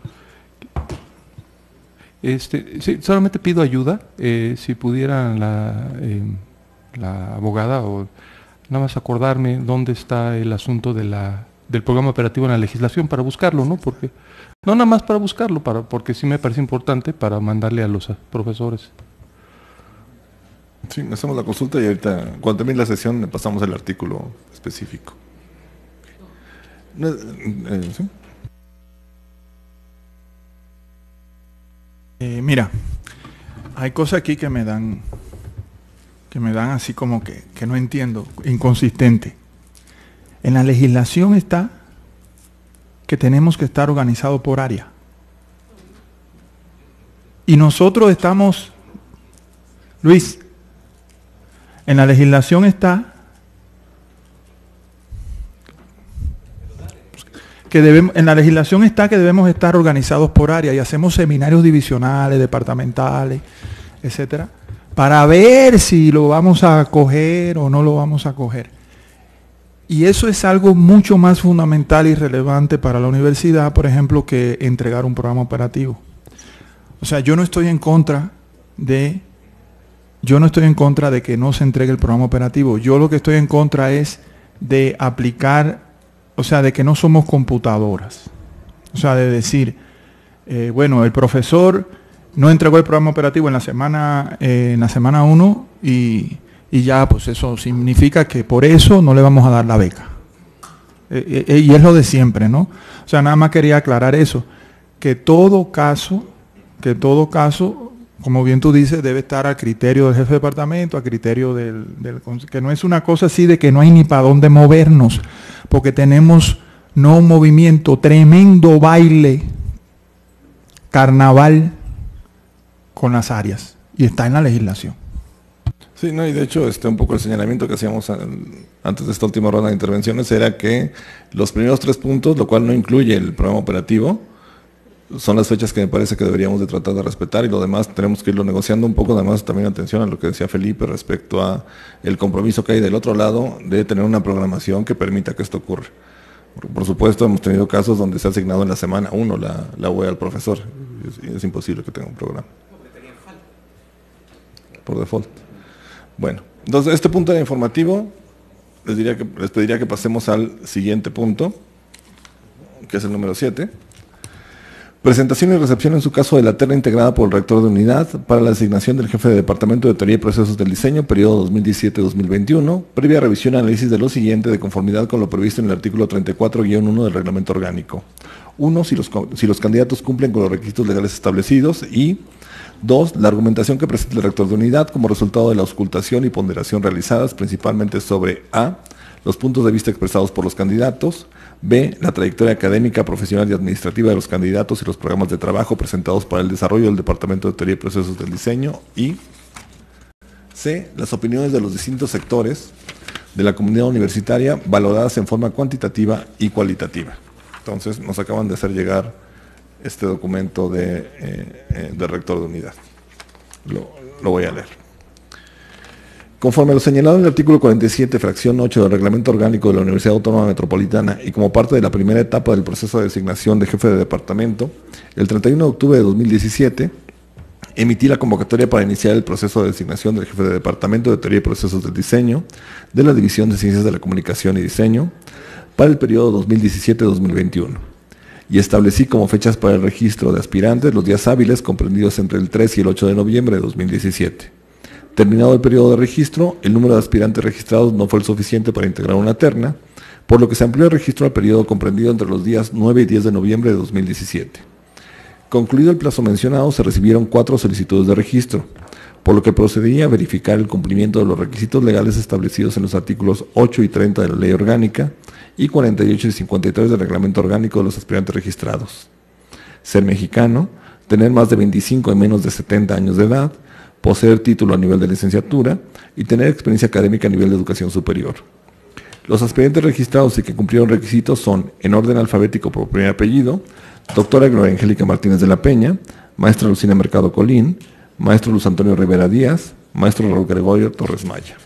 Este, sí, solamente pido ayuda, eh, si pudiera la, eh, la abogada o nada más acordarme dónde está el asunto de la, del programa operativo en la legislación para buscarlo, ¿no? Porque no nada más para buscarlo, para, porque sí me parece importante para mandarle a los profesores. Sí, hacemos la consulta y ahorita, cuando termine la sesión, le pasamos el artículo específico. Eh, ¿sí? Eh, mira, hay cosas aquí que me dan, que me dan así como que, que no entiendo, inconsistente. En la legislación está que tenemos que estar organizados por área. Y nosotros estamos, Luis, en la legislación está que debemos, en la legislación está que debemos estar organizados por área y hacemos seminarios divisionales, departamentales, etcétera, para ver si lo vamos a coger o no lo vamos a coger. Y eso es algo mucho más fundamental y relevante para la universidad, por ejemplo, que entregar un programa operativo. O sea, yo no estoy en contra de, yo no estoy en contra de que no se entregue el programa operativo. Yo lo que estoy en contra es de aplicar, o sea, de que no somos computadoras. O sea, de decir, eh, bueno, el profesor no entregó el programa operativo en la semana eh, en la semana uno y, y ya, pues eso significa que por eso no le vamos a dar la beca. Eh, eh, y es lo de siempre, ¿no? O sea, nada más quería aclarar eso, que todo caso, que todo caso, como bien tú dices, debe estar a criterio del jefe de departamento, a criterio del, del que no es una cosa así de que no hay ni para dónde movernos, porque tenemos no un movimiento, tremendo baile, carnaval con las áreas, y está en la legislación. Sí, no, y de hecho este un poco el señalamiento que hacíamos antes de esta última ronda de intervenciones era que los primeros tres puntos, lo cual no incluye el programa operativo, son las fechas que me parece que deberíamos de tratar de respetar, y lo demás tenemos que irlo negociando un poco. Además, también atención a lo que decía Felipe respecto a el compromiso que hay del otro lado de tener una programación que permita que esto ocurra. Por, por supuesto, hemos tenido casos donde se ha asignado en la semana uno la, la U E al profesor. Es, es imposible que tenga un programa. Por default. Bueno, entonces este punto era informativo. Les, diría que, les pediría que pasemos al siguiente punto, que es el número siete. Presentación y recepción en su caso de la terna integrada por el rector de unidad para la designación del jefe de departamento de teoría y procesos del diseño, periodo dos mil diecisiete a dos mil veintiuno, previa revisión y análisis de lo siguiente de conformidad con lo previsto en el artículo treinta y cuatro guión uno del reglamento orgánico. Uno, si los, si los candidatos cumplen con los requisitos legales establecidos, y dos, la argumentación que presenta el rector de unidad como resultado de la auscultación y ponderación realizadas principalmente sobre a, los puntos de vista expresados por los candidatos, b, la trayectoria académica, profesional y administrativa de los candidatos y los programas de trabajo presentados para el desarrollo del Departamento de Teoría y Procesos del Diseño, y c, las opiniones de los distintos sectores de la comunidad universitaria valoradas en forma cuantitativa y cualitativa. Entonces nos acaban de hacer llegar este documento de, eh, eh, del rector de unidad. Lo, lo voy a leer. Conforme a lo señalado en el artículo cuarenta y siete, fracción ocho del Reglamento Orgánico de la Universidad Autónoma Metropolitana, y como parte de la primera etapa del proceso de designación de jefe de departamento, el treinta y uno de octubre de dos mil diecisiete, emití la convocatoria para iniciar el proceso de designación del jefe de departamento de teoría y procesos del diseño de la División de Ciencias de la Comunicación y Diseño para el periodo dos mil diecisiete a dos mil veintiuno. Y establecí como fechas para el registro de aspirantes los días hábiles comprendidos entre el tres y el ocho de noviembre de dos mil diecisiete. Terminado el periodo de registro, el número de aspirantes registrados no fue el suficiente para integrar una terna, por lo que se amplió el registro al periodo comprendido entre los días nueve y diez de noviembre de dos mil diecisiete. Concluido el plazo mencionado, se recibieron cuatro solicitudes de registro, por lo que procedí a verificar el cumplimiento de los requisitos legales establecidos en los artículos ocho y treinta de la Ley Orgánica y cuarenta y ocho y cincuenta y tres del Reglamento Orgánico de los aspirantes registrados. Ser mexicano, tener más de veinticinco y menos de setenta años de edad, poseer título a nivel de licenciatura y tener experiencia académica a nivel de educación superior. Los aspirantes registrados y que cumplieron requisitos son, en orden alfabético por primer apellido, doctora Gloria Angélica Martínez de la Peña, maestra Lucina Mercado Colín, maestro Luz Antonio Rivera Díaz, maestro Raúl Gregorio Torres Maya.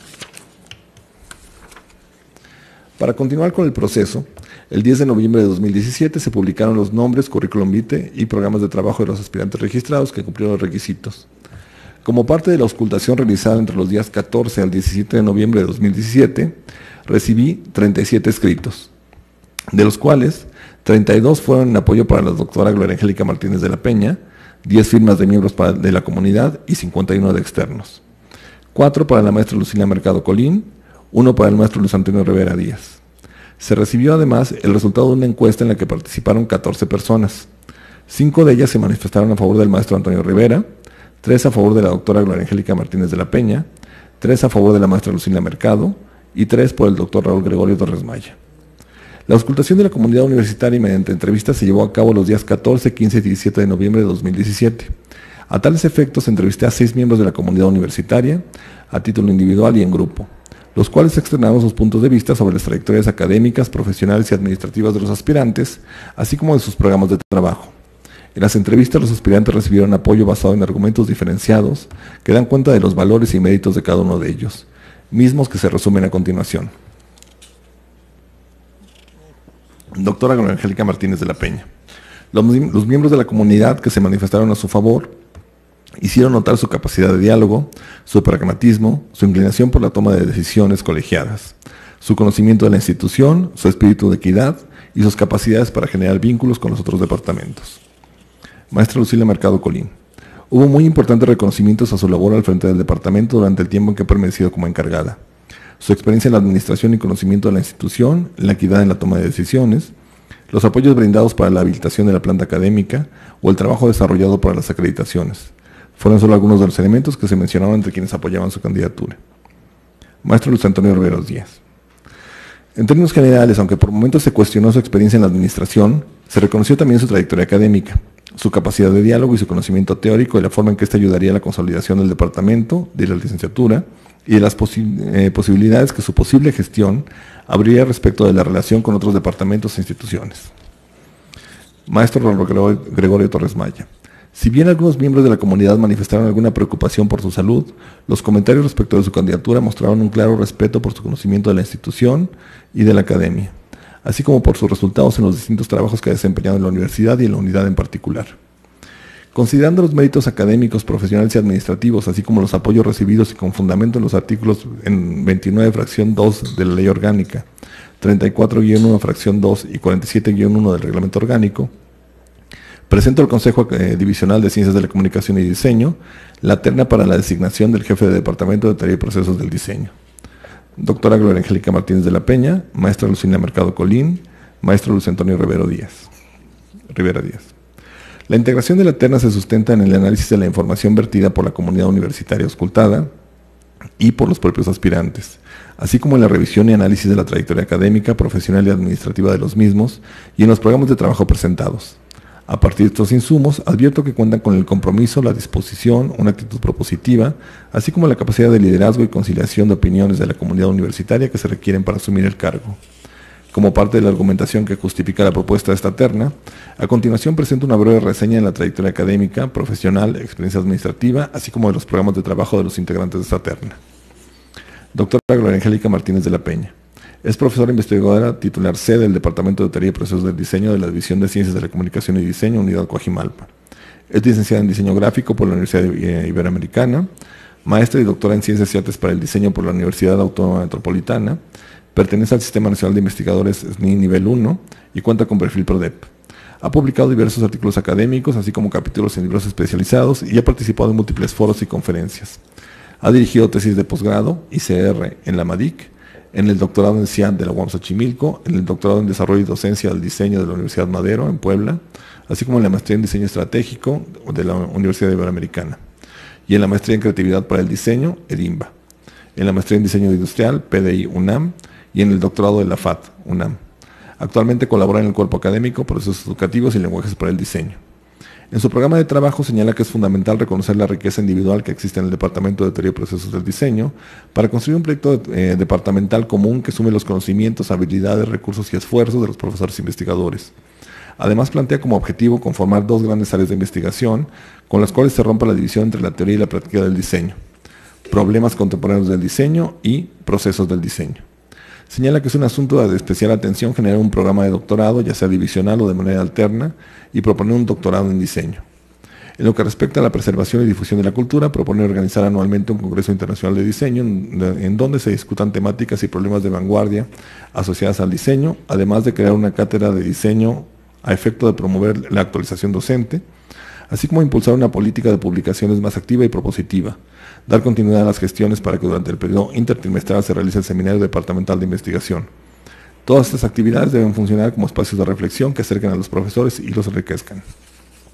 Para continuar con el proceso, el diez de noviembre de dos mil diecisiete se publicaron los nombres, currículum vitae y programas de trabajo de los aspirantes registrados que cumplieron los requisitos. Como parte de la auscultación realizada entre los días catorce al diecisiete de noviembre de dos mil diecisiete, recibí treinta y siete escritos, de los cuales treinta y dos fueron en apoyo para la doctora Gloria Angélica Martínez de la Peña, diez firmas de miembros para, de la comunidad y cincuenta y uno de externos. cuatro para la maestra Lucina Mercado Colín, uno para el maestro Luis Antonio Rivera Díaz. Se recibió además el resultado de una encuesta en la que participaron catorce personas. Cinco de ellas se manifestaron a favor del maestro Antonio Rivera, tres a favor de la doctora Gloria Angélica Martínez de la Peña, tres a favor de la maestra Lucila Mercado y tres por el doctor Raúl Gregorio Torres Maya. La auscultación de la comunidad universitaria mediante entrevistas se llevó a cabo los días catorce, quince y diecisiete de noviembre de dos mil diecisiete. A tales efectos entrevisté a seis miembros de la comunidad universitaria, a título individual y en grupo, los cuales externaron sus puntos de vista sobre las trayectorias académicas, profesionales y administrativas de los aspirantes, así como de sus programas de trabajo. En las entrevistas los aspirantes recibieron apoyo basado en argumentos diferenciados que dan cuenta de los valores y méritos de cada uno de ellos, mismos que se resumen a continuación. Doctora Gloria Angélica Martínez de la Peña. Los, los miembros de la comunidad que se manifestaron a su favor hicieron notar su capacidad de diálogo, su pragmatismo, su inclinación por la toma de decisiones colegiadas, su conocimiento de la institución, su espíritu de equidad y sus capacidades para generar vínculos con los otros departamentos. Maestra Lucila Mercado Colín. Hubo muy importantes reconocimientos a su labor al frente del departamento durante el tiempo en que ha permanecido como encargada. Su experiencia en la administración y conocimiento de la institución, la equidad en la toma de decisiones, los apoyos brindados para la habilitación de la planta académica o el trabajo desarrollado para las acreditaciones. Fueron solo algunos de los elementos que se mencionaron entre quienes apoyaban su candidatura. Maestro Luis Antonio Riveros Díaz. En términos generales, aunque por momentos se cuestionó su experiencia en la administración, se reconoció también su trayectoria académica, su capacidad de diálogo y su conocimiento teórico y la forma en que éste ayudaría a la consolidación del departamento, de la licenciatura y de las posi eh, posibilidades que su posible gestión abriría respecto de la relación con otros departamentos e instituciones. Maestro Raúl Gregorio Torres Maya. Si bien algunos miembros de la comunidad manifestaron alguna preocupación por su salud, los comentarios respecto de su candidatura mostraron un claro respeto por su conocimiento de la institución y de la academia, así como por sus resultados en los distintos trabajos que ha desempeñado en la universidad y en la unidad en particular. Considerando los méritos académicos, profesionales y administrativos, así como los apoyos recibidos y con fundamento en los artículos en veintinueve fracción dos de la Ley Orgánica, treinta y cuatro guión uno fracción dos y cuarenta y siete guión uno del Reglamento Orgánico, presento al Consejo eh, Divisional de Ciencias de la Comunicación y Diseño la terna para la designación del jefe de Departamento de Teoría y Procesos del Diseño. Doctora Gloria Angélica Martínez de la Peña, maestra Lucila Mercado Colín, maestro Luis Antonio Rivero Díaz. Rivera Díaz. La integración de la terna se sustenta en el análisis de la información vertida por la comunidad universitaria auscultada y por los propios aspirantes, así como en la revisión y análisis de la trayectoria académica, profesional y administrativa de los mismos y en los programas de trabajo presentados. A partir de estos insumos, advierto que cuentan con el compromiso, la disposición, una actitud propositiva, así como la capacidad de liderazgo y conciliación de opiniones de la comunidad universitaria que se requieren para asumir el cargo. Como parte de la argumentación que justifica la propuesta de esta terna, a continuación presento una breve reseña de la trayectoria académica, profesional, experiencia administrativa, así como de los programas de trabajo de los integrantes de esta terna. Doctora Gloria Angélica Martínez de la Peña. Es profesora investigadora titular C del Departamento de Teoría y Procesos del Diseño de la División de Ciencias de la Comunicación y Diseño, Unidad Coajimalpa. Es licenciada en Diseño Gráfico por la Universidad Iberoamericana, maestra y doctora en Ciencias y Artes para el Diseño por la Universidad Autónoma Metropolitana, pertenece al Sistema Nacional de Investigadores S N I Nivel uno y cuenta con perfil PRODEP. Ha publicado diversos artículos académicos, así como capítulos en libros especializados y ha participado en múltiples foros y conferencias. Ha dirigido tesis de posgrado, I C R, en la MADIC, en el doctorado en C I A D de la U A M Xochimilco, en el doctorado en Desarrollo y Docencia del Diseño de la Universidad Madero, en Puebla, así como en la maestría en Diseño Estratégico de la Universidad Iberoamericana, y en la maestría en Creatividad para el Diseño, EDIMBA, en la maestría en Diseño Industrial, P D I UNAM, y en el doctorado de la F A T, UNAM. Actualmente colabora en el cuerpo académico, procesos educativos y lenguajes para el diseño. En su programa de trabajo señala que es fundamental reconocer la riqueza individual que existe en el Departamento de Teoría y Procesos del Diseño para construir un proyecto eh, departamental común que sume los conocimientos, habilidades, recursos y esfuerzos de los profesores e investigadores. Además plantea como objetivo conformar dos grandes áreas de investigación con las cuales se rompa la división entre la teoría y la práctica del diseño: problemas contemporáneos del diseño y procesos del diseño. Señala que es un asunto de especial atención generar un programa de doctorado, ya sea divisional o de manera alterna, y proponer un doctorado en diseño. En lo que respecta a la preservación y difusión de la cultura, propone organizar anualmente un Congreso Internacional de Diseño, en, en donde se discutan temáticas y problemas de vanguardia asociadas al diseño, además de crear una cátedra de diseño a efecto de promover la actualización docente, así como impulsar una política de publicaciones más activa y propositiva, dar continuidad a las gestiones para que durante el periodo intertrimestral se realice el Seminario Departamental de Investigación. Todas estas actividades deben funcionar como espacios de reflexión que acerquen a los profesores y los enriquezcan.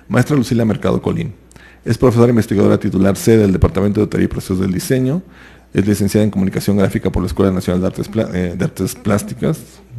Maestra Lucila Mercado Colín. Es profesora investigadora titular C del Departamento de Teoría y Procesos del Diseño. Es licenciada en Comunicación Gráfica por la Escuela Nacional de Artes, eh, de Artes Plásticas.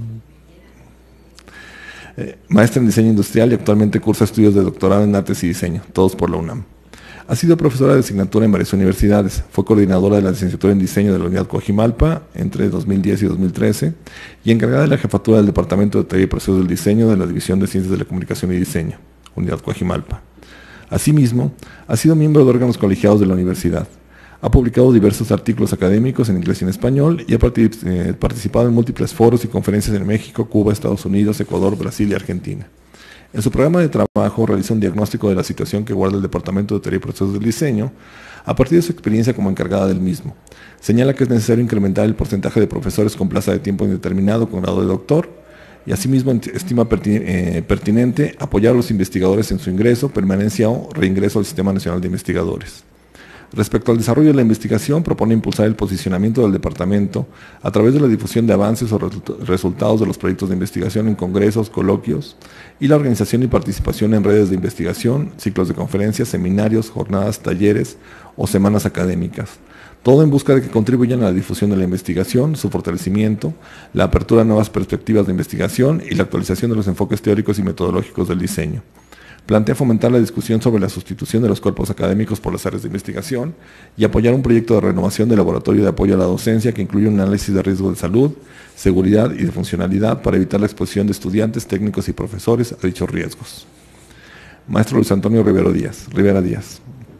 Eh, maestra en Diseño Industrial y actualmente cursa estudios de doctorado en Artes y Diseño, todos por la UNAM. Ha sido profesora de asignatura en varias universidades. Fue coordinadora de la licenciatura en Diseño de la Unidad Coajimalpa entre dos mil diez y dos mil trece y encargada de la jefatura del Departamento de Teoría y Procesos del Diseño de la División de Ciencias de la Comunicación y Diseño, Unidad Coajimalpa. Asimismo, ha sido miembro de órganos colegiados de la universidad. Ha publicado diversos artículos académicos en inglés y en español y ha particip- eh, participado en múltiples foros y conferencias en México, Cuba, Estados Unidos, Ecuador, Brasil y Argentina. En su programa de trabajo realiza un diagnóstico de la situación que guarda el Departamento de Teoría y Procesos del Diseño a partir de su experiencia como encargada del mismo. Señala que es necesario incrementar el porcentaje de profesores con plaza de tiempo indeterminado con grado de doctor y asimismo estima pertin- eh, pertinente apoyar a los investigadores en su ingreso, permanencia o reingreso al Sistema Nacional de Investigadores. Respecto al desarrollo de la investigación, propone impulsar el posicionamiento del departamento a través de la difusión de avances o result- resultados de los proyectos de investigación en congresos, coloquios y la organización y participación en redes de investigación, ciclos de conferencias, seminarios, jornadas, talleres o semanas académicas. Todo en busca de que contribuyan a la difusión de la investigación, su fortalecimiento, la apertura a nuevas perspectivas de investigación y la actualización de los enfoques teóricos y metodológicos del diseño. Plantea fomentar la discusión sobre la sustitución de los cuerpos académicos por las áreas de investigación y apoyar un proyecto de renovación del laboratorio de apoyo a la docencia que incluye un análisis de riesgo de salud, seguridad y de funcionalidad para evitar la exposición de estudiantes, técnicos y profesores a dichos riesgos. Maestro Luis Antonio Rivero Díaz, Rivera Díaz.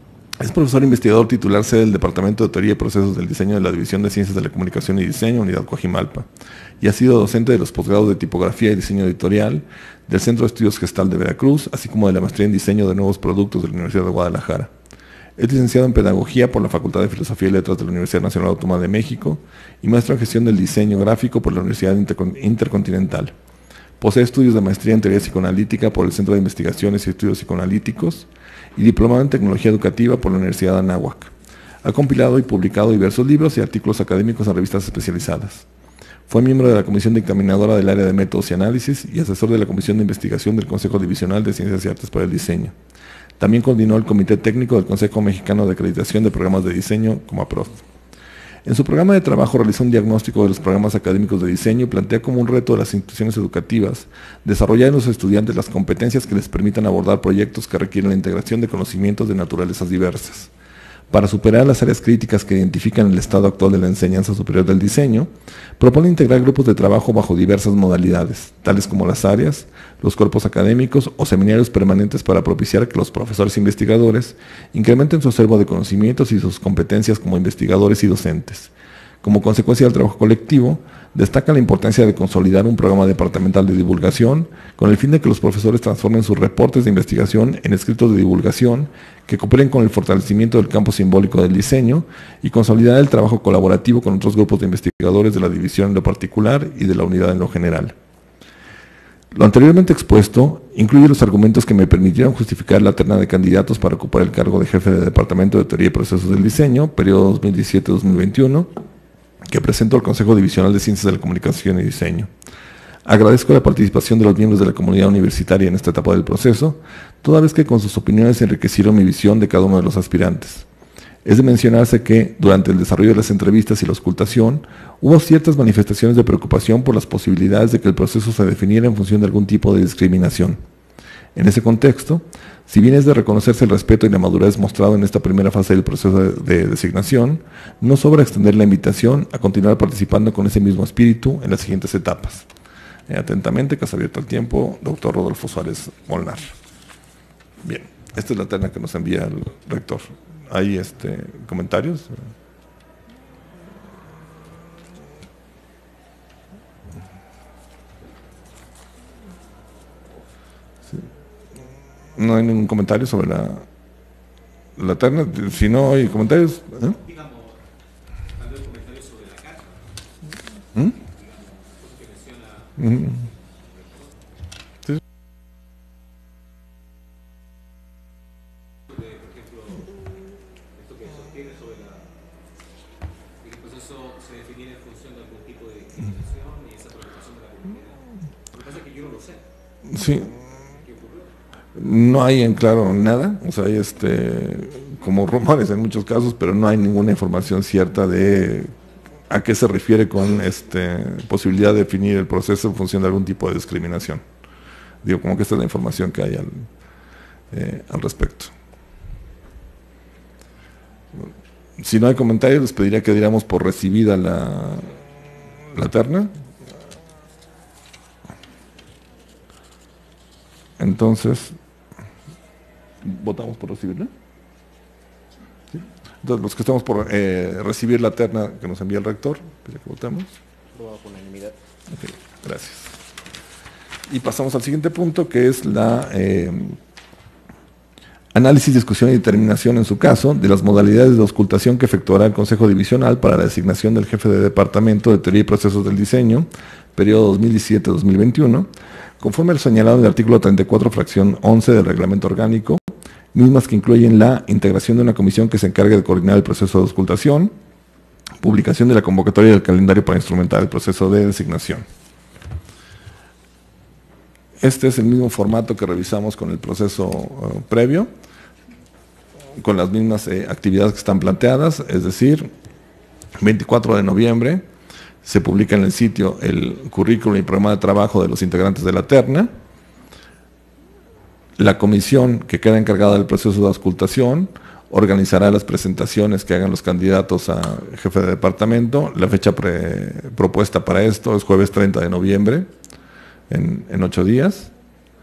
Es profesor investigador titular C del Departamento de Teoría y Procesos del Diseño de la División de Ciencias de la Comunicación y Diseño, Unidad Coajimalpa, y ha sido docente de los posgrados de Tipografía y Diseño Editorial del Centro de Estudios Gestal de Veracruz, así como de la Maestría en Diseño de Nuevos Productos de la Universidad de Guadalajara. Es licenciado en Pedagogía por la Facultad de Filosofía y Letras de la Universidad Nacional Autónoma de México y maestro en Gestión del Diseño Gráfico por la Universidad Intercon- Intercontinental. Posee estudios de maestría en Teoría Psicoanalítica por el Centro de Investigaciones y Estudios Psicoanalíticos y diplomado en Tecnología Educativa por la Universidad de Anáhuac. Ha compilado y publicado diversos libros y artículos académicos en revistas especializadas. Fue miembro de la Comisión Dictaminadora del Área de Métodos y Análisis y asesor de la Comisión de Investigación del Consejo Divisional de Ciencias y Artes para el Diseño. También coordinó el Comité Técnico del Consejo Mexicano de Acreditación de Programas de Diseño, COMAPROD. En su programa de trabajo realizó un diagnóstico de los programas académicos de diseño y plantea como un reto de las instituciones educativas desarrollar en los estudiantes las competencias que les permitan abordar proyectos que requieren la integración de conocimientos de naturalezas diversas. Para superar las áreas críticas que identifican el estado actual de la enseñanza superior del diseño, propone integrar grupos de trabajo bajo diversas modalidades, tales como las áreas, los cuerpos académicos o seminarios permanentes para propiciar que los profesores e investigadores incrementen su acervo de conocimientos y sus competencias como investigadores y docentes. Como consecuencia del trabajo colectivo, destaca la importancia de consolidar un programa departamental de divulgación con el fin de que los profesores transformen sus reportes de investigación en escritos de divulgación que cooperen con el fortalecimiento del campo simbólico del diseño y consolidar el trabajo colaborativo con otros grupos de investigadores de la división en lo particular y de la unidad en lo general. Lo anteriormente expuesto incluye los argumentos que me permitieron justificar la terna de candidatos para ocupar el cargo de jefe de Departamento de Teoría y Procesos del Diseño, periodo dos mil diecisiete a dos mil veintiuno, que presento al Consejo Divisional de Ciencias de la Comunicación y Diseño. Agradezco la participación de los miembros de la comunidad universitaria en esta etapa del proceso, toda vez que con sus opiniones enriquecieron mi visión de cada uno de los aspirantes. Es de mencionarse que, durante el desarrollo de las entrevistas y la auscultación, hubo ciertas manifestaciones de preocupación por las posibilidades de que el proceso se definiera en función de algún tipo de discriminación. En ese contexto, si bien es de reconocerse el respeto y la madurez mostrado en esta primera fase del proceso de, de designación, no sobra extender la invitación a continuar participando con ese mismo espíritu en las siguientes etapas. Eh, atentamente, Casa Abierta al Tiempo, doctor Rodolfo Suárez Molnar. Bien, esta es la terna que nos envía el rector. ¿Hay este, comentarios? Sí. No hay ningún comentario sobre la, la terna. Si no hay comentarios, ¿eh? Digamos, tal vez comentarios sobre la carta. ¿Mm? Que menciona. Mm. Sí. Por ejemplo, esto que sostiene sobre la. que el proceso se definiera en función de algún tipo de discriminación y esa preocupación de la comunidad. Lo que pasa es que yo no lo sé. Sí. ¿Qué ocurrió? No hay en claro nada, o sea, hay este, como rumores en muchos casos, pero no hay ninguna información cierta de a qué se refiere con este, posibilidad de definir el proceso en función de algún tipo de discriminación. Digo, como que esta es la información que hay al, eh, al respecto. Si no hay comentarios, les pediría que diéramos por recibida la, la terna. Entonces, ¿votamos por recibirla? ¿Sí? Entonces, los que estamos por eh, recibir la terna que nos envía el rector, pues ya que votamos. Por unanimidad. Okay, gracias. Y pasamos al siguiente punto, que es la eh, análisis, discusión y determinación, en su caso, de las modalidades de auscultación que efectuará el Consejo Divisional para la designación del jefe de Departamento de Teoría y Procesos del Diseño, periodo dos mil diecisiete a dos mil veintiuno, conforme al señalado en el artículo treinta y cuatro, fracción once del Reglamento Orgánico, mismas que incluyen la integración de una comisión que se encargue de coordinar el proceso de auscultación, publicación de la convocatoria del calendario para instrumentar el proceso de designación. Este es el mismo formato que revisamos con el proceso uh, previo, con las mismas eh, actividades que están planteadas, es decir, veinticuatro de noviembre se publica en el sitio el currículum y programa de trabajo de los integrantes de la terna. La comisión que queda encargada del proceso de auscultación organizará las presentaciones que hagan los candidatos a jefe de departamento. La fecha pre, propuesta para esto es jueves treinta de noviembre, en, en ocho días.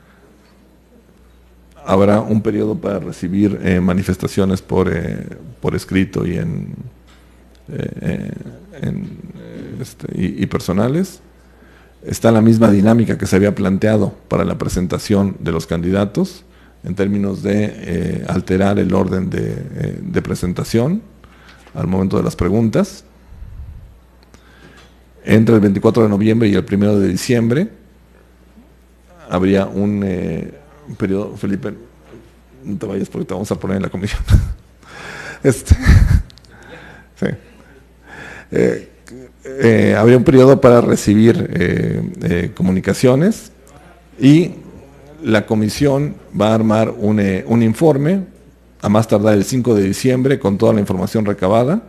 Habrá un periodo para recibir eh, manifestaciones por, eh, por escrito y en, eh, en este, y, y personales. Está la misma dinámica que se había planteado para la presentación de los candidatos, en términos de eh, alterar el orden de, eh, de presentación al momento de las preguntas. Entre el veinticuatro de noviembre y el primero de diciembre habría un eh, periodo. Felipe, no te vayas porque te vamos a poner en la comisión. este, sí. eh, eh, habría un periodo para recibir eh, eh, comunicaciones, y la comisión va a armar un, eh, un informe a más tardar el cinco de diciembre con toda la información recabada,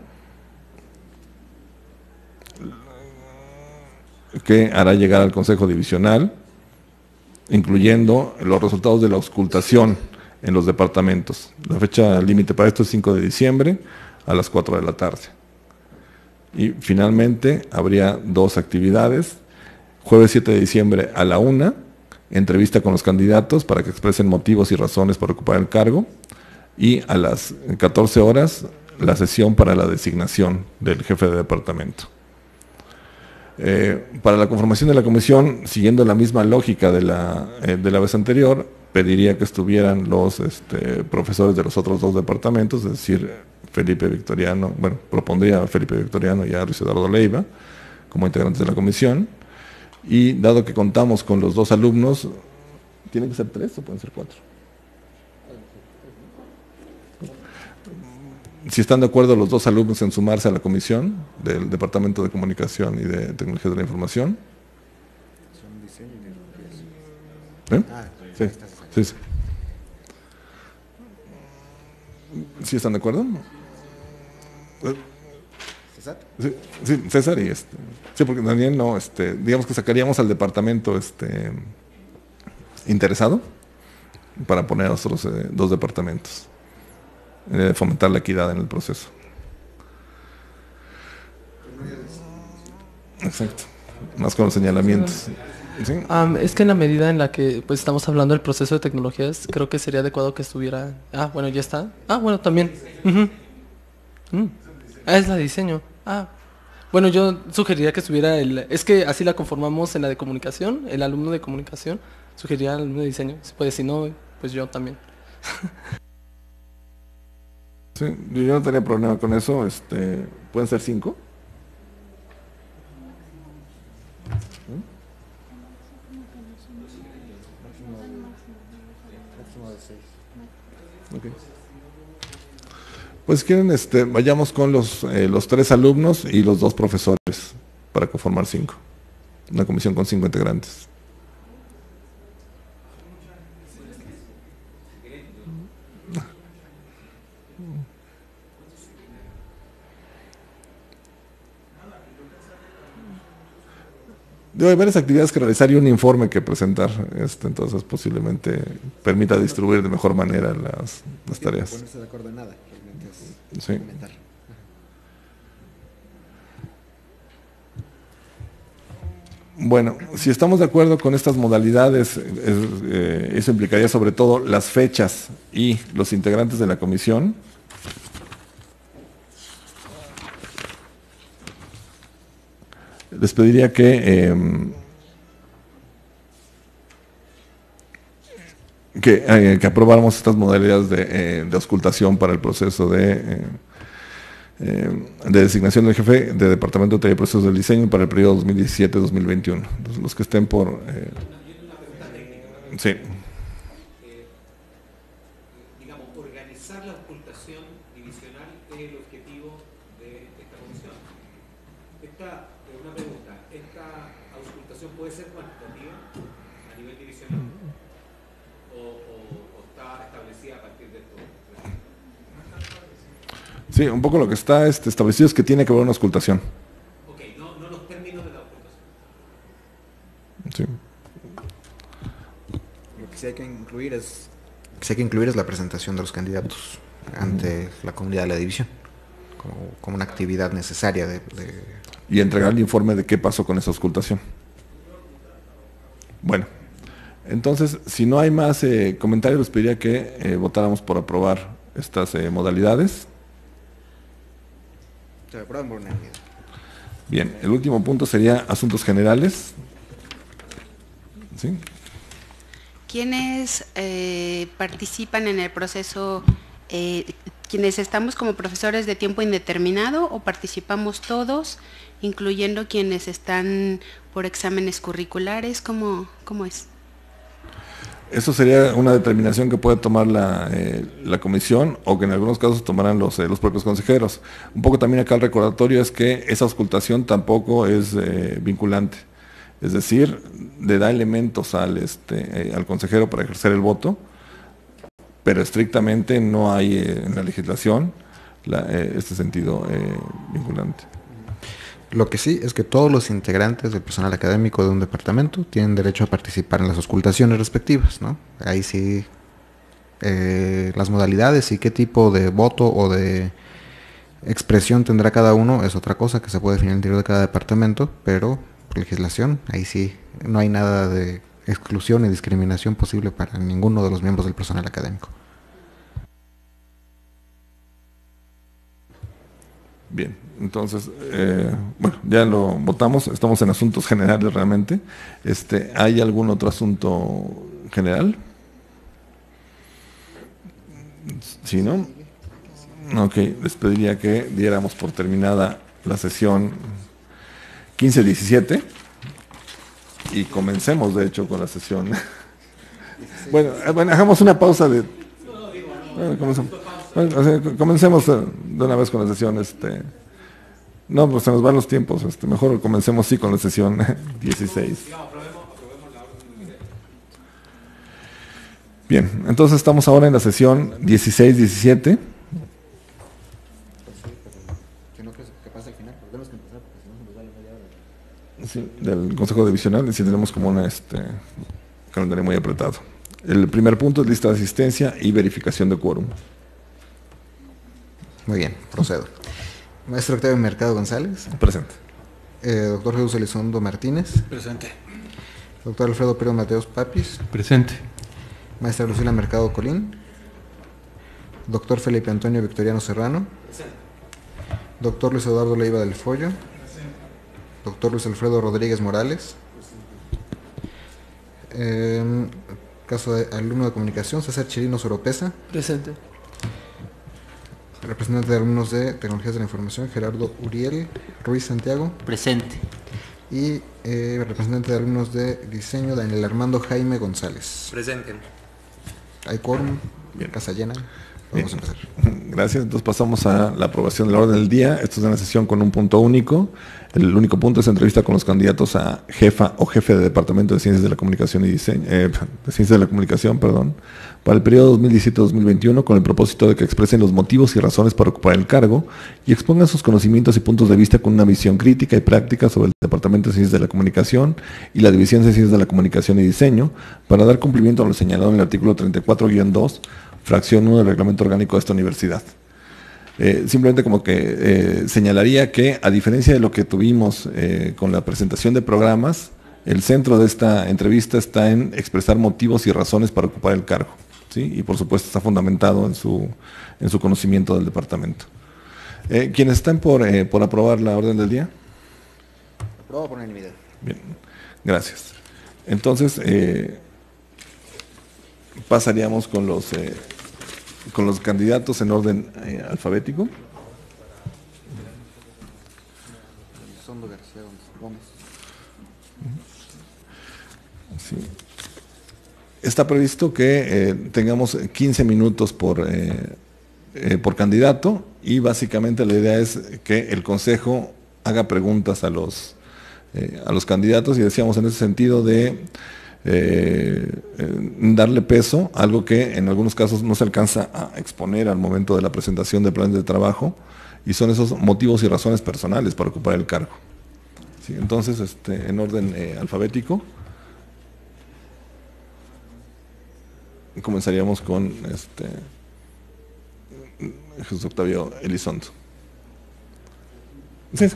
que hará llegar al Consejo Divisional, incluyendo los resultados de la auscultación en los departamentos. La fecha límite para esto es cinco de diciembre a las cuatro de la tarde. Y finalmente habría dos actividades. Jueves siete de diciembre a la una, entrevista con los candidatos para que expresen motivos y razones para ocupar el cargo, y a las catorce horas la sesión para la designación del jefe de departamento. Eh, para la conformación de la comisión, siguiendo la misma lógica de la, eh, de la vez anterior, pediría que estuvieran los este, profesores de los otros dos departamentos, es decir, Felipe Victoriano, bueno, propondría a Felipe Victoriano y a Luis Eduardo Leiva como integrantes de la comisión. Y dado que contamos con los dos alumnos, ¿tienen que ser tres o pueden ser cuatro? Si están de acuerdo los dos alumnos en sumarse a la comisión del Departamento de Comunicación y de Tecnologías de la Información. ¿Eh? Sí, sí, sí. ¿Sí están de acuerdo? ¿César? Sí, sí, César y este. Sí, porque Daniel no, este, digamos que sacaríamos al departamento este interesado para poner a los otros eh, dos departamentos. Eh, fomentar la equidad en el proceso. Exacto. Más con los señalamientos. ¿Sí? Um, es que en la medida en la que pues estamos hablando del proceso de tecnologías, creo que sería adecuado que estuviera. Ah, bueno, ya está. Ah, bueno, también. Uh-huh. mm. Ah, es la de diseño. Ah, bueno, yo sugeriría que estuviera el. Es que así la conformamos en la de comunicación, el alumno de comunicación. Sugeriría al alumno de diseño. Pues si no, pues yo también. Sí, yo no tenía problema con eso. Este, ¿pueden ser cinco? Okay. Pues quieren, este, vayamos con los, eh, los tres alumnos y los dos profesores para conformar cinco. Una comisión con cinco integrantes. Hay varias actividades que realizar y un informe que presentar, este, entonces posiblemente permita distribuir de mejor manera las, las tareas. Ponerse de acuerdo en nada, realmente es sí. comentar. Bueno, si estamos de acuerdo con estas modalidades, es, eh, eso implicaría sobre todo las fechas y los integrantes de la comisión. Les pediría que, eh, que, eh, que aprobáramos estas modalidades de, eh, de auscultación para el proceso de... Eh, Eh, de designación del jefe de Departamento de Teoría y Procesos del Diseño para el periodo dos mil diecisiete a dos mil veintiuno. Entonces, los que estén por... Eh, sí. Eh, digamos, organizar la auscultación divisional es el objetivo de esta comisión. Esta, eh, una pregunta, ¿esta auscultación puede ser cuantitativa a nivel divisional? ¿O, o, o está establecida a partir de esto? Sí, un poco lo que está este, establecido es que tiene que haber una auscultación. Ok, no, no los términos de la auscultación. Sí. Lo que sí hay que incluir es, lo que sí hay que incluir es la presentación de los candidatos ante la comunidad de la división, como, como una actividad necesaria de, de... Y entregar el informe de qué pasó con esa auscultación. Bueno, entonces, si no hay más eh, comentarios, les pediría que eh, votáramos por aprobar estas eh, modalidades. Se aprueban por unanimidad. Bien, el último punto sería asuntos generales. ¿Sí? ¿Quiénes eh, participan en el proceso? Eh, ¿Quienes estamos como profesores de tiempo indeterminado o participamos todos, incluyendo quienes están por exámenes curriculares? ¿Cómo, cómo es? Eso sería una determinación que puede tomar la, eh, la comisión o que en algunos casos tomarán los, eh, los propios consejeros. Un poco también acá el recordatorio es que esa auscultación tampoco es eh, vinculante. Es decir, le da elementos al, este, eh, al consejero para ejercer el voto, pero estrictamente no hay eh, en la legislación la, eh, este sentido eh, vinculante. Lo que sí es que todos los integrantes del personal académico de un departamento tienen derecho a participar en las auscultaciones respectivas, ¿no? Ahí sí, eh, las modalidades y qué tipo de voto o de expresión tendrá cada uno es otra cosa que se puede definir al interior de cada departamento, pero por legislación, ahí sí, no hay nada de exclusión ni discriminación posible para ninguno de los miembros del personal académico. Bien, entonces, eh, bueno, ya lo votamos, estamos en asuntos generales realmente. Este, ¿hay algún otro asunto general? ¿Sí, no? Ok, les pediría que diéramos por terminada la sesión quince diecisiete y comencemos, de hecho, con la sesión. Bueno, bueno, hagamos una pausa de... Bueno, comencemos. Bueno, o sea, comencemos de una vez con la sesión, este, no, pues se nos van los tiempos, este, mejor comencemos sí con la sesión dieciséis. Bien, entonces estamos ahora en la sesión dieciséis diecisiete. Sí, del Consejo Divisional, y si tenemos como una este calendario muy apretado. El primer punto es lista de asistencia y verificación de quórum. Muy bien, procedo. Maestro Octavio Mercado González. Presente. Eh, doctor Jesús Elizondo Martínez. Presente. Doctor Alfredo Pérez Mateos Papis. Presente. Maestra Lucila Mercado Colín. Doctor Felipe Antonio Victoriano Serrano. Presente. Doctor Luis Eduardo Leiva del Follo. Presente. Doctor Luis Alfredo Rodríguez Morales. Eh, caso de alumno de comunicación, César Chirino Soropesa. Presente. Representante de alumnos de Tecnologías de la Información, Gerardo Uriel Ruiz Santiago. Presente. Y eh, representante de alumnos de Diseño, Daniel Armando Jaime González. Presente. Hay quórum, Bien. casa llena. Vamos a empezar. Gracias. Entonces pasamos a la aprobación del orden del día. Esto es una sesión con un punto único. El único punto es entrevista con los candidatos a jefa o jefe de Departamento de Ciencias de la Comunicación y Diseño, eh, de Ciencias de la Comunicación, perdón, para el periodo dos mil diecisiete a dos mil veintiuno, con el propósito de que expresen los motivos y razones para ocupar el cargo y expongan sus conocimientos y puntos de vista con una visión crítica y práctica sobre el Departamento de Ciencias de la Comunicación y la División de Ciencias de la Comunicación y Diseño, para dar cumplimiento a lo señalado en el artículo treinta y cuatro guión dos, fracción uno del reglamento orgánico de esta universidad. Eh, simplemente como que eh, señalaría que, a diferencia de lo que tuvimos eh, con la presentación de programas, el centro de esta entrevista está en expresar motivos y razones para ocupar el cargo, ¿sí? Y por supuesto está fundamentado en su, en su conocimiento del departamento. Eh, ¿Quiénes están por, eh, por aprobar la orden del día? Aprobado por unanimidad. Bien, gracias. Entonces, eh, pasaríamos con los... Eh, con los candidatos en orden eh, alfabético. Sí. Está previsto que eh, tengamos quince minutos por, eh, eh, por candidato, y básicamente la idea es que el Consejo haga preguntas a los, eh, a los candidatos, y decíamos en ese sentido de Eh, eh, darle peso, algo que en algunos casos no se alcanza a exponer al momento de la presentación de planes de trabajo, y son esos motivos y razones personales para ocupar el cargo. ¿Sí? Entonces, este, en orden eh, alfabético, comenzaríamos con este, Jesús Octavio Elizondo. Sí, sí.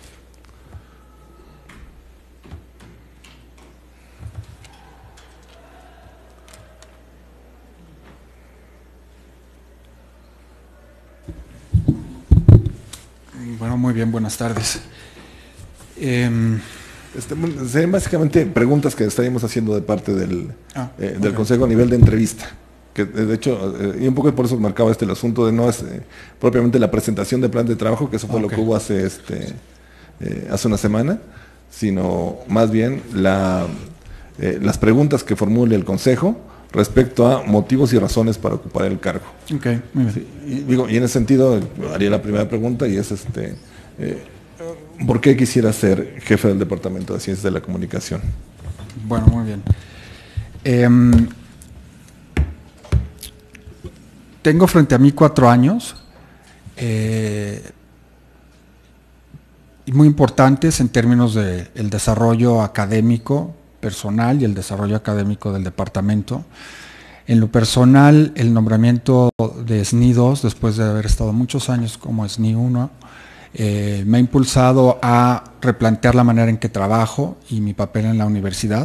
Bueno, muy bien, buenas tardes. Eh, este, serían básicamente preguntas que estaríamos haciendo de parte del, ah, eh, del okay. Consejo a nivel de entrevista. Que de hecho, eh, y un poco por eso marcaba este el asunto de no es eh, propiamente la presentación de plan de trabajo, que eso fue okay. lo que hubo hace, este, eh, hace una semana, sino más bien la, eh, las preguntas que formule el Consejo respecto a motivos y razones para ocupar el cargo. Okay, muy bien. Sí, y, digo, y en ese sentido haría la primera pregunta, y es este eh, ¿por qué quisiera ser jefe del Departamento de Ciencias de la Comunicación? Bueno, muy bien. Eh, tengo frente a mí cuatro años eh, y muy importantes en términos del de desarrollo académico personal y el desarrollo académico del departamento. En lo personal, el nombramiento de S N I dos, después de haber estado muchos años como S N I uno, eh, me ha impulsado a replantear la manera en que trabajo y mi papel en la universidad.